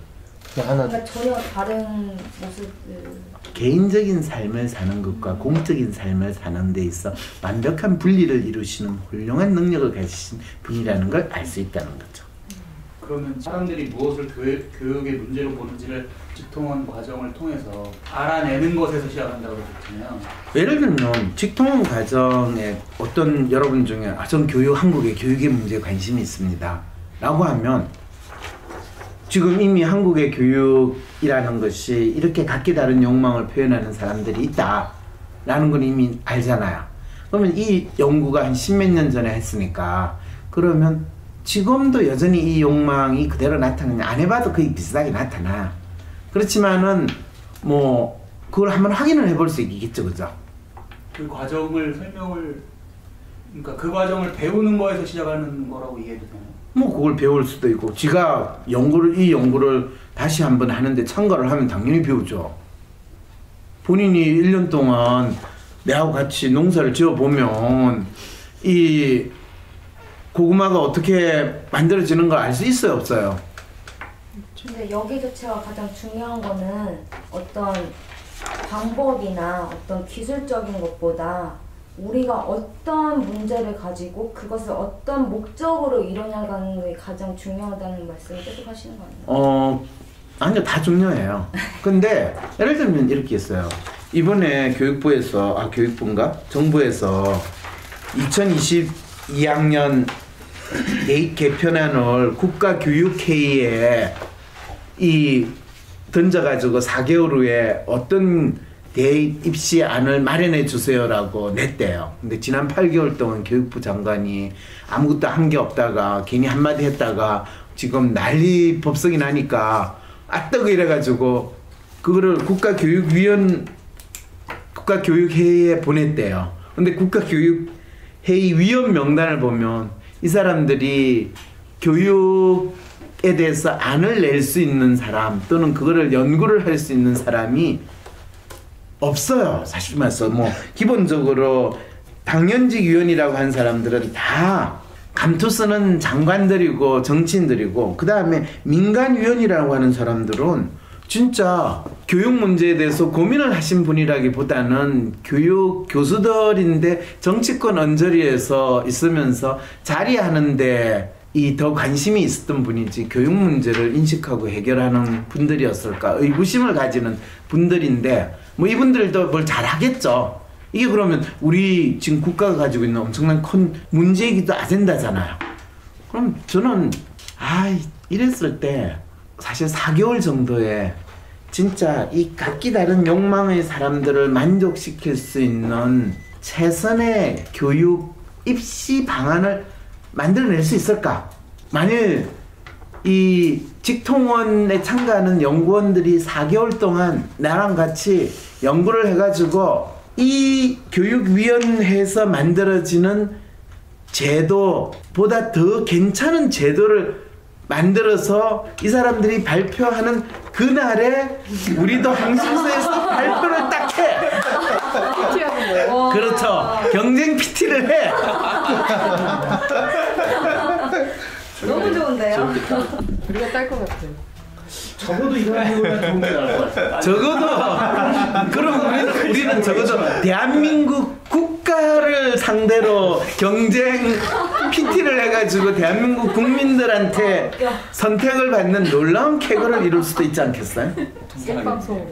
하나 그러니까 전혀 다른 모습을 개인적인 삶을 사는 것과 공적인 삶을 사는 데 있어 완벽한 분리를 이루시는 훌륭한 능력을 가지신 분이라는 걸 알 수 있다는 거죠. 그러면 사람들이 무엇을 교육, 교육의 문제로 보는지를 직통원 과정을 통해서 알아내는 것에서 시작한다고 그랬잖아요. 예를 들면 직통원 과정에 어떤 여러분 중에 아, 전 교육, 한국의 교육의 문제에 관심이 있습니다 라고 하면 지금 이미 한국의 교육이라는 것이 이렇게 각기 다른 욕망을 표현하는 사람들이 있다 라는 건 이미 알잖아요. 그러면 이 연구가 한 십몇 년 전에 했으니까 그러면 지금도 여전히 이 욕망이 그대로 나타나냐? 안 해봐도 거의 비슷하게 나타나. 그렇지만은 뭐 그걸 한번 확인을 해볼 수 있겠죠, 그죠? 그 과정을 설명을 그러니까 그 과정을 배우는 거에서 시작하는 거라고 이해해도 되나요? 뭐 그걸 배울 수도 있고 지가 연구를 이 연구를 다시 한번 하는데 참가를 하면 당연히 배우죠. 본인이 일 년 동안 내하고 같이 농사를 지어보면 이 고구마가 어떻게 만들어지는 걸 알 수 있어요, 없어요? 근데 여기 자체가 가장 중요한 거는 어떤 방법이나 어떤 기술적인 것보다 우리가 어떤 문제를 가지고 그것을 어떤 목적으로 이뤄나가는 게 가장 중요하다는 말씀을 계속 하시는 거 아니에요? 어, 아니요, 다 중요해요. 근데 예를 들면 이렇게 했어요. 이번에 교육부에서, 아, 교육부인가? 정부에서 이천이십이 학년 개편안을 국가교육회의에 이 던져가지고 사 개월 후에 어떤 대입시안을 마련해 주세요라고 냈대요. 근데 지난 팔 개월 동안 교육부 장관이 아무것도 한 게 없다가 괜히 한마디 했다가 지금 난리 법석이 나니까 아뜨거 이래가지고 그거를 국가교육위원 국가교육회의에 보냈대요. 근데 국가교육회의 위원 명단을 보면 이 사람들이 교육에 대해서 안을 낼 수 있는 사람 또는 그거를 연구를 할 수 있는 사람이 없어요. 사실 말해서 뭐 기본적으로 당연직 위원이라고 한 사람들은 다 감투 쓰는 장관들이고 정치인들이고 그 다음에 민간위원이라고 하는 사람들은 진짜 교육 문제에 대해서 고민을 하신 분이라기보다는 교육 교수들인데 정치권 언저리에서 있으면서 자리하는데 이 더 관심이 있었던 분이지 교육 문제를 인식하고 해결하는 분들이었을까 의구심을 가지는 분들인데 뭐 이분들도 뭘 잘하겠죠. 이게 그러면 우리 지금 국가가 가지고 있는 엄청난 큰 문제이기도 아젠다잖아요. 그럼 저는 아 이랬을 때 사실 사 개월 정도에 진짜 이 각기 다른 욕망의 사람들을 만족시킬 수 있는 최선의 교육 입시 방안을 만들어낼 수 있을까? 만일 이 직통원에 참가하는 연구원들이 사 개월 동안 나랑 같이 연구를 해가지고 이 교육위원회에서 만들어지는 제도보다 더 괜찮은 제도를 만들어서 이 사람들이 발표하는 그날에 우리도 항심소에서 발표를 딱 해. 피티하는 거예요? 그렇죠. 경쟁 피티를 해. 너무 좋은데요? 우리가 딸 것 같아요. 적어도 이런 이유가 좋은 게 나을 것 같아요. 적어도 그럼 우리는, 우리는 적어도 대한민국 국가를 상대로 경쟁 피티를 해가지고 대한민국 국민들한테 선택을 받는 놀라운 쾌거를 이룰 수도 있지 않겠어요? 생방송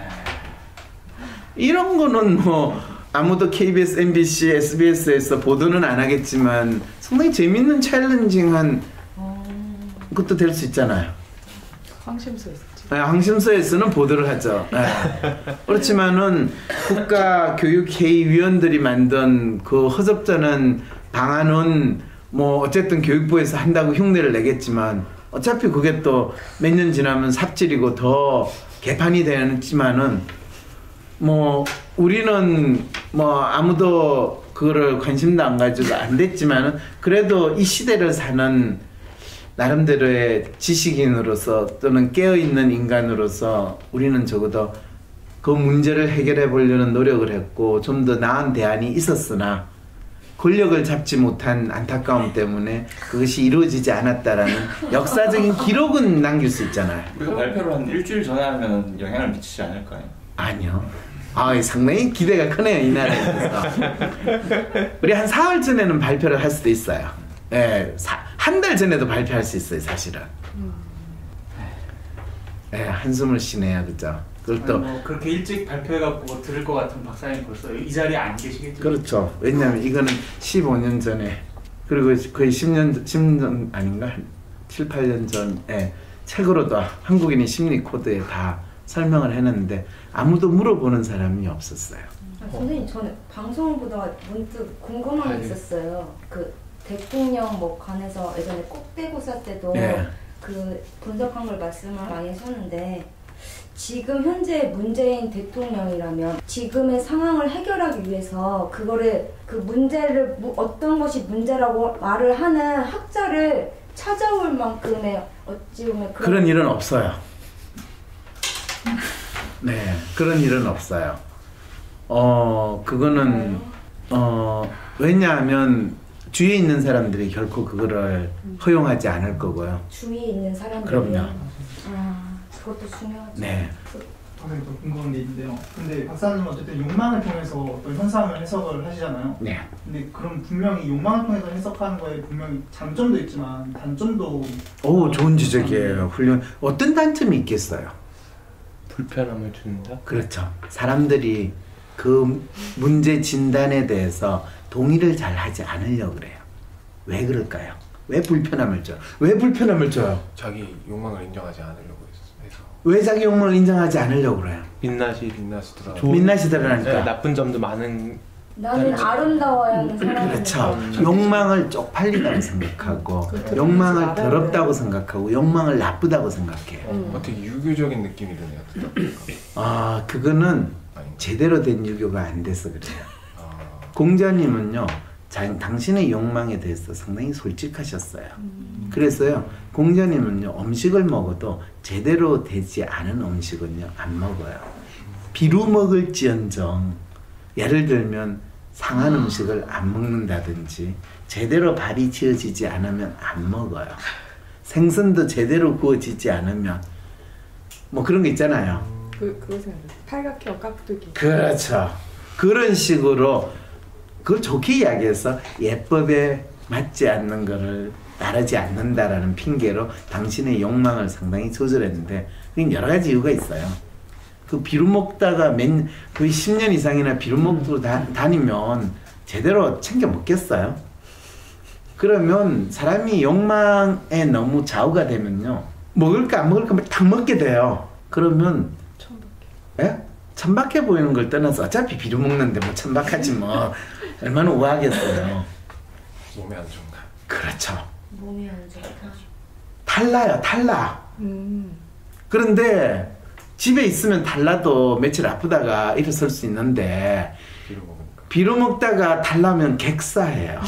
이런 거는 뭐 아무도 케이비에스, 엠비씨, 에스비에스에서 보도는 안 하겠지만 상당히 재밌는 챌린징한 것도 될 수 있잖아요. 황심소에서. 네, 항심소에서는 보도를 하죠. 네. 그렇지만은 국가교육회의위원들이 만든 그 허접잖은 방안은 뭐 어쨌든 교육부에서 한다고 흉내를 내겠지만 어차피 그게 또 몇 년 지나면 삽질이고 더 개판이 되지만은 뭐 우리는 뭐 아무도 그거를 관심도 안 가지고 안 됐지만은 그래도 이 시대를 사는 나름대로의 지식인으로서 또는 깨어있는 인간으로서 우리는 적어도 그 문제를 해결해 보려는 노력을 했고 좀 더 나은 대안이 있었으나 권력을 잡지 못한 안타까움 때문에 그것이 이루어지지 않았다라는 역사적인 기록은 남길 수 있잖아요. 우리가 발표를 한 일주일 전에 하면 영향을 미치지 않을까요? 아니요. 아, 상당히 기대가 크네요, 이 나라에 대해서. 우리 한 사흘 전에는 발표를 할 수도 있어요. 예, 한 달 전에도 발표할 수 있어요, 사실은. 예, 한숨을 쉬네요, 그죠? 그걸 또 뭐 그렇게 일찍 발표해갖고 뭐 들을 것 같은 박사님 벌써 이 자리에 안 계시겠죠? 그렇죠. 왜냐하면 이거는 십오 년 전에 그리고 거의 십 년, 십 년 아닌가? 칠, 팔 년 전에 책으로도 한국인의 심리 코드에 다 설명을 해놨는데 아무도 물어보는 사람이 없었어요. 아, 선생님, 저는 방송을 보다가 문득 궁금한 게 아, 네. 있었어요. 그 대통령 뭐 관해서 예전에 꼭대고사 때도 네. 그 분석한 걸 말씀을 많이 하셨는데 지금 현재 문재인 대통령이라면 지금의 상황을 해결하기 위해서 그거를 그 문제를 어떤 것이 문제라고 말을 하는 학자를 찾아올 만큼의 어찌 보면 그런, 그런 일은 없어요. 네, 그런 일은 없어요. 어, 그거는 어, 왜냐하면 주위에 있는 사람들이 결코 그거를 허용하지 않을 거고요. 주위에 있는 사람들이 그럼요. 아, 그것도 중요하죠. 네. 선생님 또 궁금한 게 있는데요. 근데 박사님은 어쨌든 욕망을 통해서 어떤 현상을 해석을 하시잖아요. 네. 근데 그럼 분명히 욕망을 통해서 해석하는 거에 분명히 장점도 있지만 단점도. 오, 좋은 지적이에요. 훌륭. 어떤 단점이 있겠어요? 불편함을 준다? 그렇죠. 사람들이 그 문제 진단에 대해서 동의를 잘 하지 않으려고 그래요. 왜 그럴까요? 왜 불편함을 줘요? 왜 불편함을 줘요? 자기 욕망을 인정하지 않으려고 해서. 왜 자기 욕망을 인정하지 않으려고 그래요? 민낯이 민낯이더라. 민낯이 드러나니까. 네, 나쁜 점도 많은. 나는 아름다워야 하는 사람이 그렇죠. 욕망을 쪽팔리다고 생각하고 욕망을 더럽다고 생각하고 욕망을 나쁘다고 생각해요. 어, 어, 되게 유교적인 느낌이 드네요. 아, 그거는 제대로 된 유교가 안 돼서 그래요. 공자님은요, 자, 당신의 욕망에 대해서 상당히 솔직하셨어요. 음. 그래서요, 공자님은요, 음식을 먹어도 제대로 되지 않은 음식은요, 안 먹어요. 비루 먹을지언정, 예를 들면 상한 음식을 안 먹는다든지, 제대로 밥이 지어지지 않으면 안 먹어요. 생선도 제대로 구워지지 않으면, 뭐 그런 거 있잖아요. 그, 그거 생각나요. 팔각형 깍두기. 그렇죠. 그런 식으로 그걸 좋게 이야기해서 예법에 맞지 않는 거를 따르지 않는다라는 핑계로 당신의 욕망을 상당히 조절했는데 그건 여러 가지 이유가 있어요. 그 비루 먹다가 맨 거의 십 년 이상이나 비루 먹고 다, 다니면 제대로 챙겨 먹겠어요? 그러면 사람이 욕망에 너무 좌우가 되면요, 먹을까 안 먹을까 딱 먹게 돼요. 그러면 예? 천박해 보이는 걸 떠나서 어차피 비루 먹는데 뭐 천박하지 뭐 얼마나 우아하겠어요. 몸에 안 좋은가? 그렇죠. 몸이 안 좋다. 탈라요, 탈라. 음. 그런데 집에 있으면 탈라도 며칠 아프다가 일어설 수 있는데 비루 먹으니까. 비루 먹다가 탈라면 객사예요.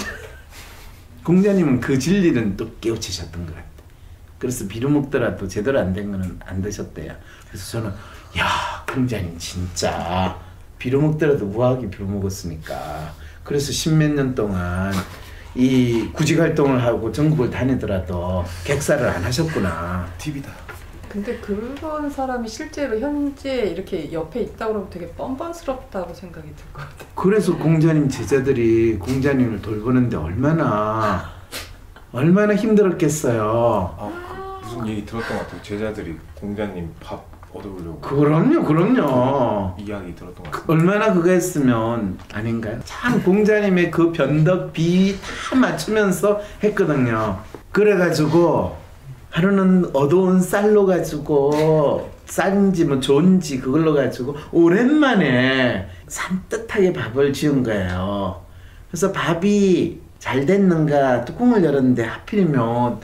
공자님은 그 진리는 또 깨우치셨던 것 같아요. 그래서 비루 먹더라도 제대로 안 된 거는 안 드셨대요. 그래서 저는 야, 공자님 진짜 비루 먹더라도 우아하게 비루 먹었으니까 그래서 십몇 년 동안 이 구직 활동을 하고 전국을 다니더라도 객사를 안 하셨구나. 팁이다. 근데 그런 사람이 실제로 현재 이렇게 옆에 있다 그러면 되게 뻔뻔스럽다고 생각이 들 것 같아요. 그래서 공자님 제자들이 공자님을 돌보는데 얼마나 얼마나 힘들었겠어요. 아, 그, 무슨 얘기 들었던 것 같아요. 제자들이 공자님 밥 얻어오려고. 그럼요, 그럼요. 이야기 들었던 것 같아요. 얼마나 그거 했으면 아닌가요? 참 공자님의 그 변덕 비 다 맞추면서 했거든요. 그래가지고 하루는 얻어온 쌀로 가지고 쌀인지 뭐 좋은지 그걸로 가지고 오랜만에 산뜻하게 밥을 지은 거예요. 그래서 밥이 잘 됐는가 뚜껑을 열었는데 하필이면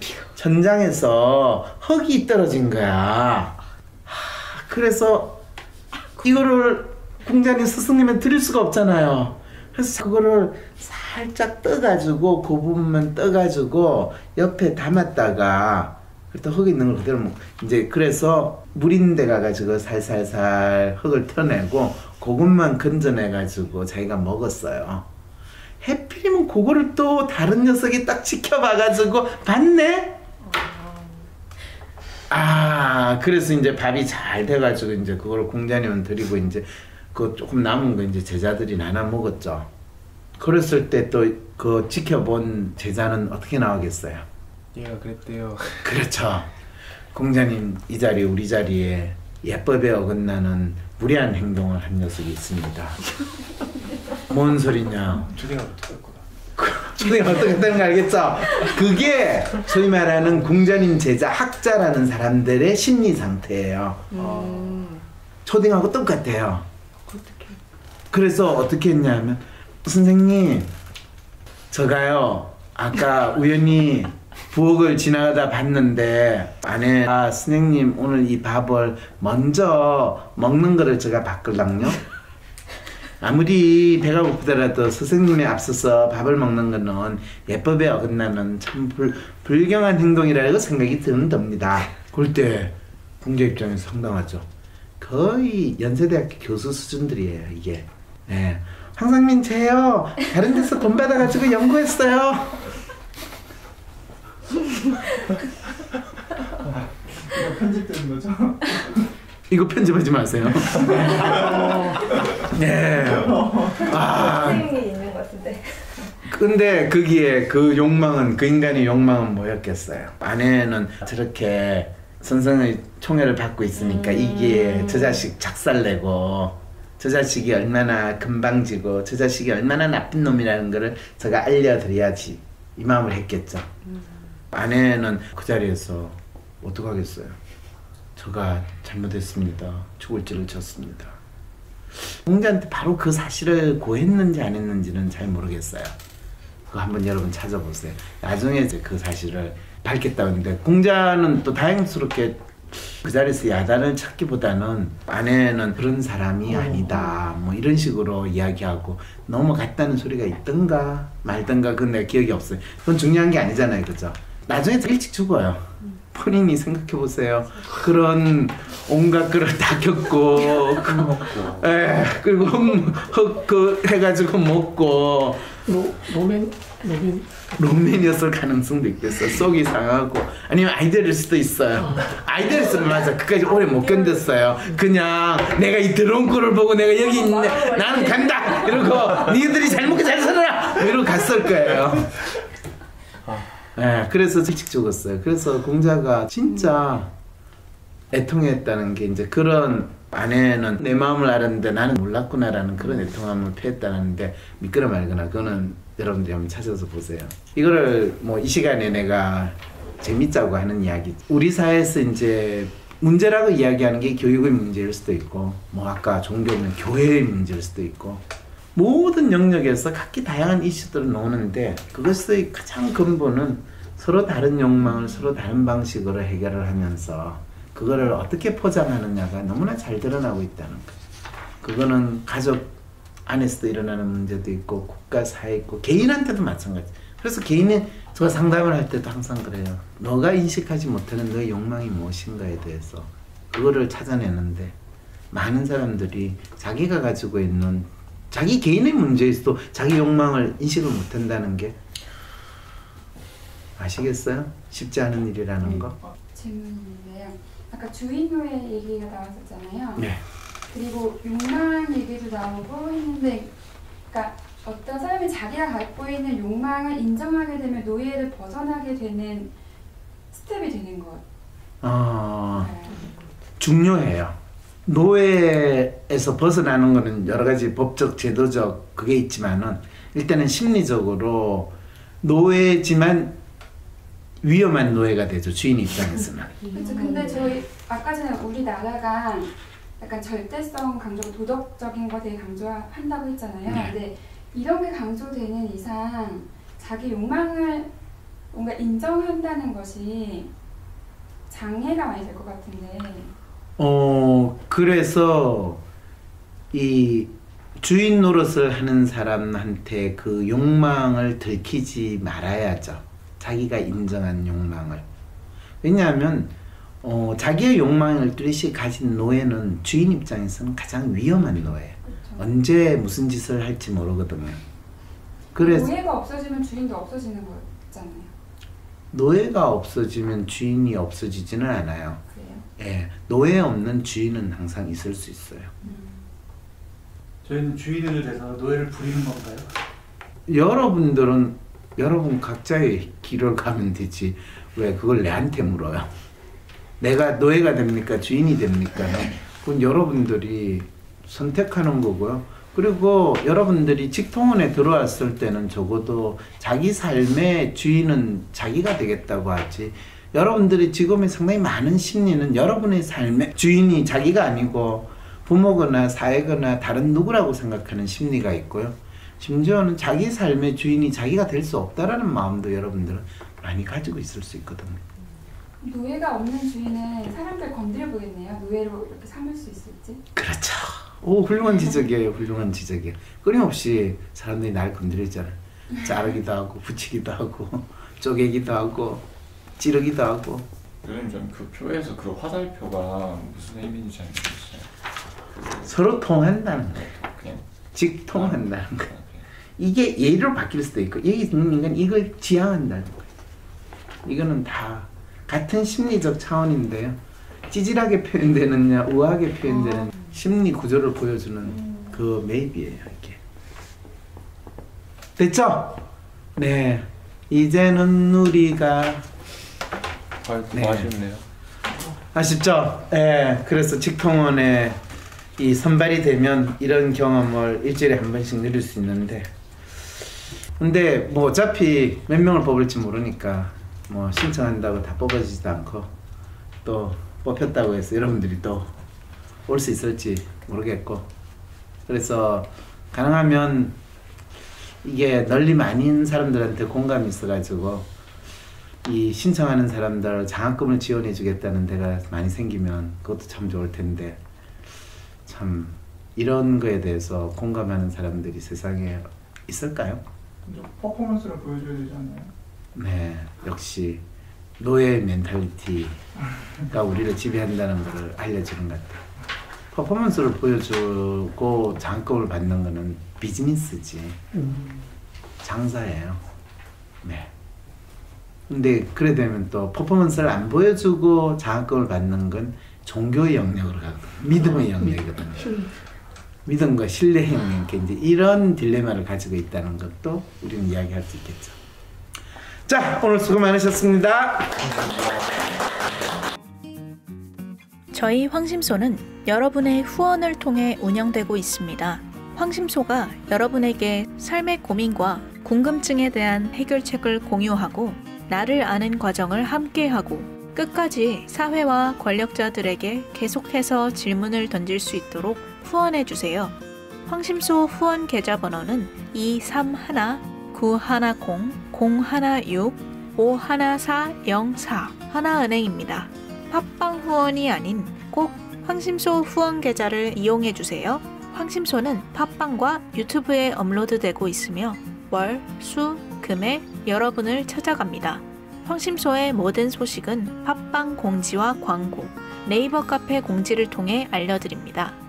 천장에서 흙이 떨어진 거야. 하, 그래서 이거를 공자님 스승님한테 드릴 수가 없잖아요. 그래서 그거를 살짝 떠가지고 그 부분만 떠가지고 옆에 담았다가 또 흙이 있는 걸 그대로 먹고 이제 그래서 물 있는 데 가가지고 살살살 흙을 터내고 그것만 건져내가지고 자기가 먹었어요. 해필이면 그거를 또 다른 녀석이 딱 지켜봐가지고 봤네? 아, 그래서 이제 밥이 잘 돼가지고 이제 그걸 공자님은 드리고 이제 그 조금 남은 거 이제 제자들이 나눠 먹었죠. 그랬을 때 또 그 지켜본 제자는 어떻게 나오겠어요? 얘가 그랬대요. 그렇죠. 공자님 이 자리 우리 자리에 예법에 어긋나는 무례한 행동을 한 녀석이 있습니다. 뭔 소리냐? 초딩은 어떻게 할 거야? 초딩은 어떻게 했다는 거 알겠죠? 그게 소위 말하는 공자님 제자 학자라는 사람들의 심리 상태예요. 음. 초딩하고 똑같아요. 그래서 어떻게 했냐면 선생님 저가요 아까 우연히 부엌을 지나가다 봤는데 안에 아 선생님 오늘 이 밥을 먼저 먹는 거를 제가 바꿀랑요. 아무리 배가 고프더라도 선생님에 앞서서 밥을 먹는 거는 예법에 어긋나는 참 불, 불경한 행동이라고 생각이 드는 겁니다. 그럴 때 공자 입장에서 상당하죠. 거의 연세대학교 교수 수준들이에요 이게. 네. 황상민 쟤요 다른 데서 돈 받아가지고 연구했어요. 이거 편집되는 거죠? 이거 편집하지 마세요. 네. 아. 선생님이 있는 것 같은데. 근데 거기에 그 욕망은 그 인간의 욕망은 뭐였겠어요? 아내는 저렇게 선생의 총애를 받고 있으니까 음. 이게 저 자식 작살내고 저 자식이 얼마나 금방지고 저 자식이 얼마나 나쁜 놈이라는 거를 제가 알려드려야지 이 마음을 했겠죠. 음. 아내는 그 자리에서 어떡하겠어요? 저가 잘못했습니다. 죽을지를 졌습니다. 공자한테 바로 그 사실을 고했는지 안 했는지는 잘 모르겠어요. 그거 한번 여러분 찾아보세요. 나중에 이제 그 사실을 밝혔다는데 공자는 또 다행스럽게 그 자리에서 야단을 찾기보다는 아내는 그런 사람이 아니다 뭐 이런 식으로 이야기하고 넘어갔다는 소리가 있던가 말던가 그건 내가 기억이 없어요. 그건 중요한 게 아니잖아요. 그죠? 나중에 일찍 죽어요. 본인이 생각해보세요. 그런 온갖 거를 다 겪고 그, 에, 그리고 흑 그 해가지고 먹고 로, 로맨 로맨 로맨이었을 가능성도 있겠어. 속이 상하고 아니면 아이들일 수도 있어요. 아이들일수는 맞아. 그까지 오래 못 견뎠어요. 그냥 내가 이 더러운 꼴을 보고 내가 여기 있네 나는 간다 이러고 니들이 잘 먹고 잘 살아라 이러고 갔을 거예요. 네, 그래서 일찍 죽었어요. 그래서 공자가 진짜 애통했다는 게 이제 그런 아내는 내 마음을 알았는데 나는 몰랐구나라는 그런 애통함을 표했다는데 믿거나 말거나 그거는 여러분들이 한번 찾아서 보세요. 이거를 뭐 이 시간에 내가 재밌자고 하는 이야기. 우리 사회에서 이제 문제라고 이야기하는 게 교육의 문제일 수도 있고 뭐 아까 종교는 교회의 문제일 수도 있고 모든 영역에서 각기 다양한 이슈들을 나오는데 그것의 가장 근본은 서로 다른 욕망을 서로 다른 방식으로 해결을 하면서 그거를 어떻게 포장하느냐가 너무나 잘 드러나고 있다는 거죠. 그거는 가족 안에서도 일어나는 문제도 있고 국가 사회 있고 개인한테도 마찬가지. 그래서 개인이 제가 상담을 할 때도 항상 그래요. 너가 인식하지 못하는 너의 욕망이 무엇인가에 대해서 그거를 찾아내는데 많은 사람들이 자기가 가지고 있는 자기 개인의 문제에서도 자기 욕망을 인식을 못한다는 게 아시겠어요? 쉽지 않은 일이라는 거. 질문인데요. 아까 주인노의 얘기가 나왔었잖아요. 네. 그리고 욕망 얘기도 나오고 했는데, 그러니까 어떤 사람이 자기가 갖고 있는 욕망을 인정하게 되면 노예를 벗어나게 되는 스텝이 되는 것. 어, 중요해요. 노예에서 벗어나는 거는 여러 가지 법적, 제도적 그게 있지만은 일단은 심리적으로 노예지만 위험한 노예가 되죠. 주인 입장에서는. 그렇죠. 근데 저희 아까 전에 우리나라가 약간 절대성 강조고 도덕적인 거 되게 강조한다고 했잖아요. 네. 근데 이런 게 강조되는 이상 자기 욕망을 뭔가 인정한다는 것이 장애가 많이 될 것 같은데. 어, 그래서 이 주인 노릇을 하는 사람한테 그 욕망을 들키지 말아야죠. 자기가 인정한 욕망을. 왜냐하면 어, 자기의 욕망을 뚜렷이 가진 노예는 주인 입장에서는 가장 위험한 노예. 그렇죠. 언제 무슨 짓을 할지 모르거든요. 그래서 노예가 없어지면 주인도 없어지는 거잖아요. 노예가 없어지면 주인이 없어지지는 않아요. 그래요? 예, 노예 없는 주인은 항상 있을 수 있어요. 음. 저희는 주인을 대서 노예를 부리는 건가요? 여러분들은 여러분 각자의 길을 가면 되지 왜 그걸 내한테 물어요? 내가 노예가 됩니까? 주인이 됩니까? 그건 여러분들이 선택하는 거고요. 그리고 여러분들이 직통원에 들어왔을 때는 적어도 자기 삶의 주인은 자기가 되겠다고 하지, 여러분들이 지금의 상당히 많은 심리는 여러분의 삶의 주인이 자기가 아니고 부모거나 사회거나 다른 누구라고 생각하는 심리가 있고요. 심지어는 자기 삶의 주인이 자기가 될 수 없다라는 마음도 여러분들은 많이 가지고 있을 수 있거든요. 노예가 없는 주인은 사람들 건드려 보겠네요. 노예로 이렇게 삼을 수 있을지. 그렇죠. 오, 훌륭한 지적이에요. 훌륭한 지적이에요. 끊임없이 사람들이 날 건드리잖아요. 자르기도 하고 붙이기도 하고 쪼개기도 하고 찌르기도 하고. 요즘 좀 그 표에서 그 화살표가 무슨 의미인지 잘 모르겠어요. 서로 통한다는 거예요. 그냥 직통한다는 거예요. 이게 예로 바뀔 수도 있고, 여기 있는 인간 이걸 지향한다는 거예요. 이거는 다 같은 심리적 차원인데요. 찌질하게 표현되느냐 우아하게 표현되는 심리 구조를 보여주는 그 매입이에요. 이게 됐죠? 네, 이제는 우리가 아, 네. 아쉽네요. 아쉽죠? 네, 그래서 직통원에 이 선발이 되면 이런 경험을 일주일에 한 번씩 누릴 수 있는데, 근데 뭐 어차피 몇 명을 뽑을지 모르니까 뭐 신청한다고 다 뽑아지지도 않고, 또 뽑혔다고 해서 여러분들이 또 올 수 있을지 모르겠고, 그래서 가능하면 이게 널리 많은 사람들한테 공감이 있어가지고 이 신청하는 사람들 장학금을 지원해 주겠다는 데가 많이 생기면 그것도 참 좋을 텐데, 참 이런 거에 대해서 공감하는 사람들이 세상에 있을까요? 퍼포먼스를 보여줘야 되지 않나요? 네, 역시 노예 멘탈리티가 우리를 지배한다는 것을 알려주는 것 같아요. 퍼포먼스를 보여주고 장학금을 받는 거는 비즈니스지, 장사예요. 네. 근데 그래 되면 또 퍼포먼스를 안 보여주고 장학금을 받는 건 종교의 영역으로 가거든요. 믿음의 영역이거든요. 믿음과 신뢰의 영역, 이제 이런 딜레마를 가지고 있다는 것도 우리는 이야기할 수 있겠죠. 자, 오늘 수고 많으셨습니다. 저희 황심소는 여러분의 후원을 통해 운영되고 있습니다. 황심소가 여러분에게 삶의 고민과 궁금증에 대한 해결책을 공유하고 나를 아는 과정을 함께하고 끝까지 사회와 권력자들에게 계속해서 질문을 던질 수 있도록 후원해주세요. 황심소 후원 계좌번호는 이삼일 구일공 공일육 오일사영사 하나은행입니다. 팟빵 후원이 아닌 꼭 황심소 후원 계좌를 이용해주세요. 황심소는 팟빵과 유튜브에 업로드되고 있으며 월, 수, 금에 여러분을 찾아갑니다. 황심소의 모든 소식은 팟빵 공지와 광고, 네이버 카페 공지를 통해 알려드립니다.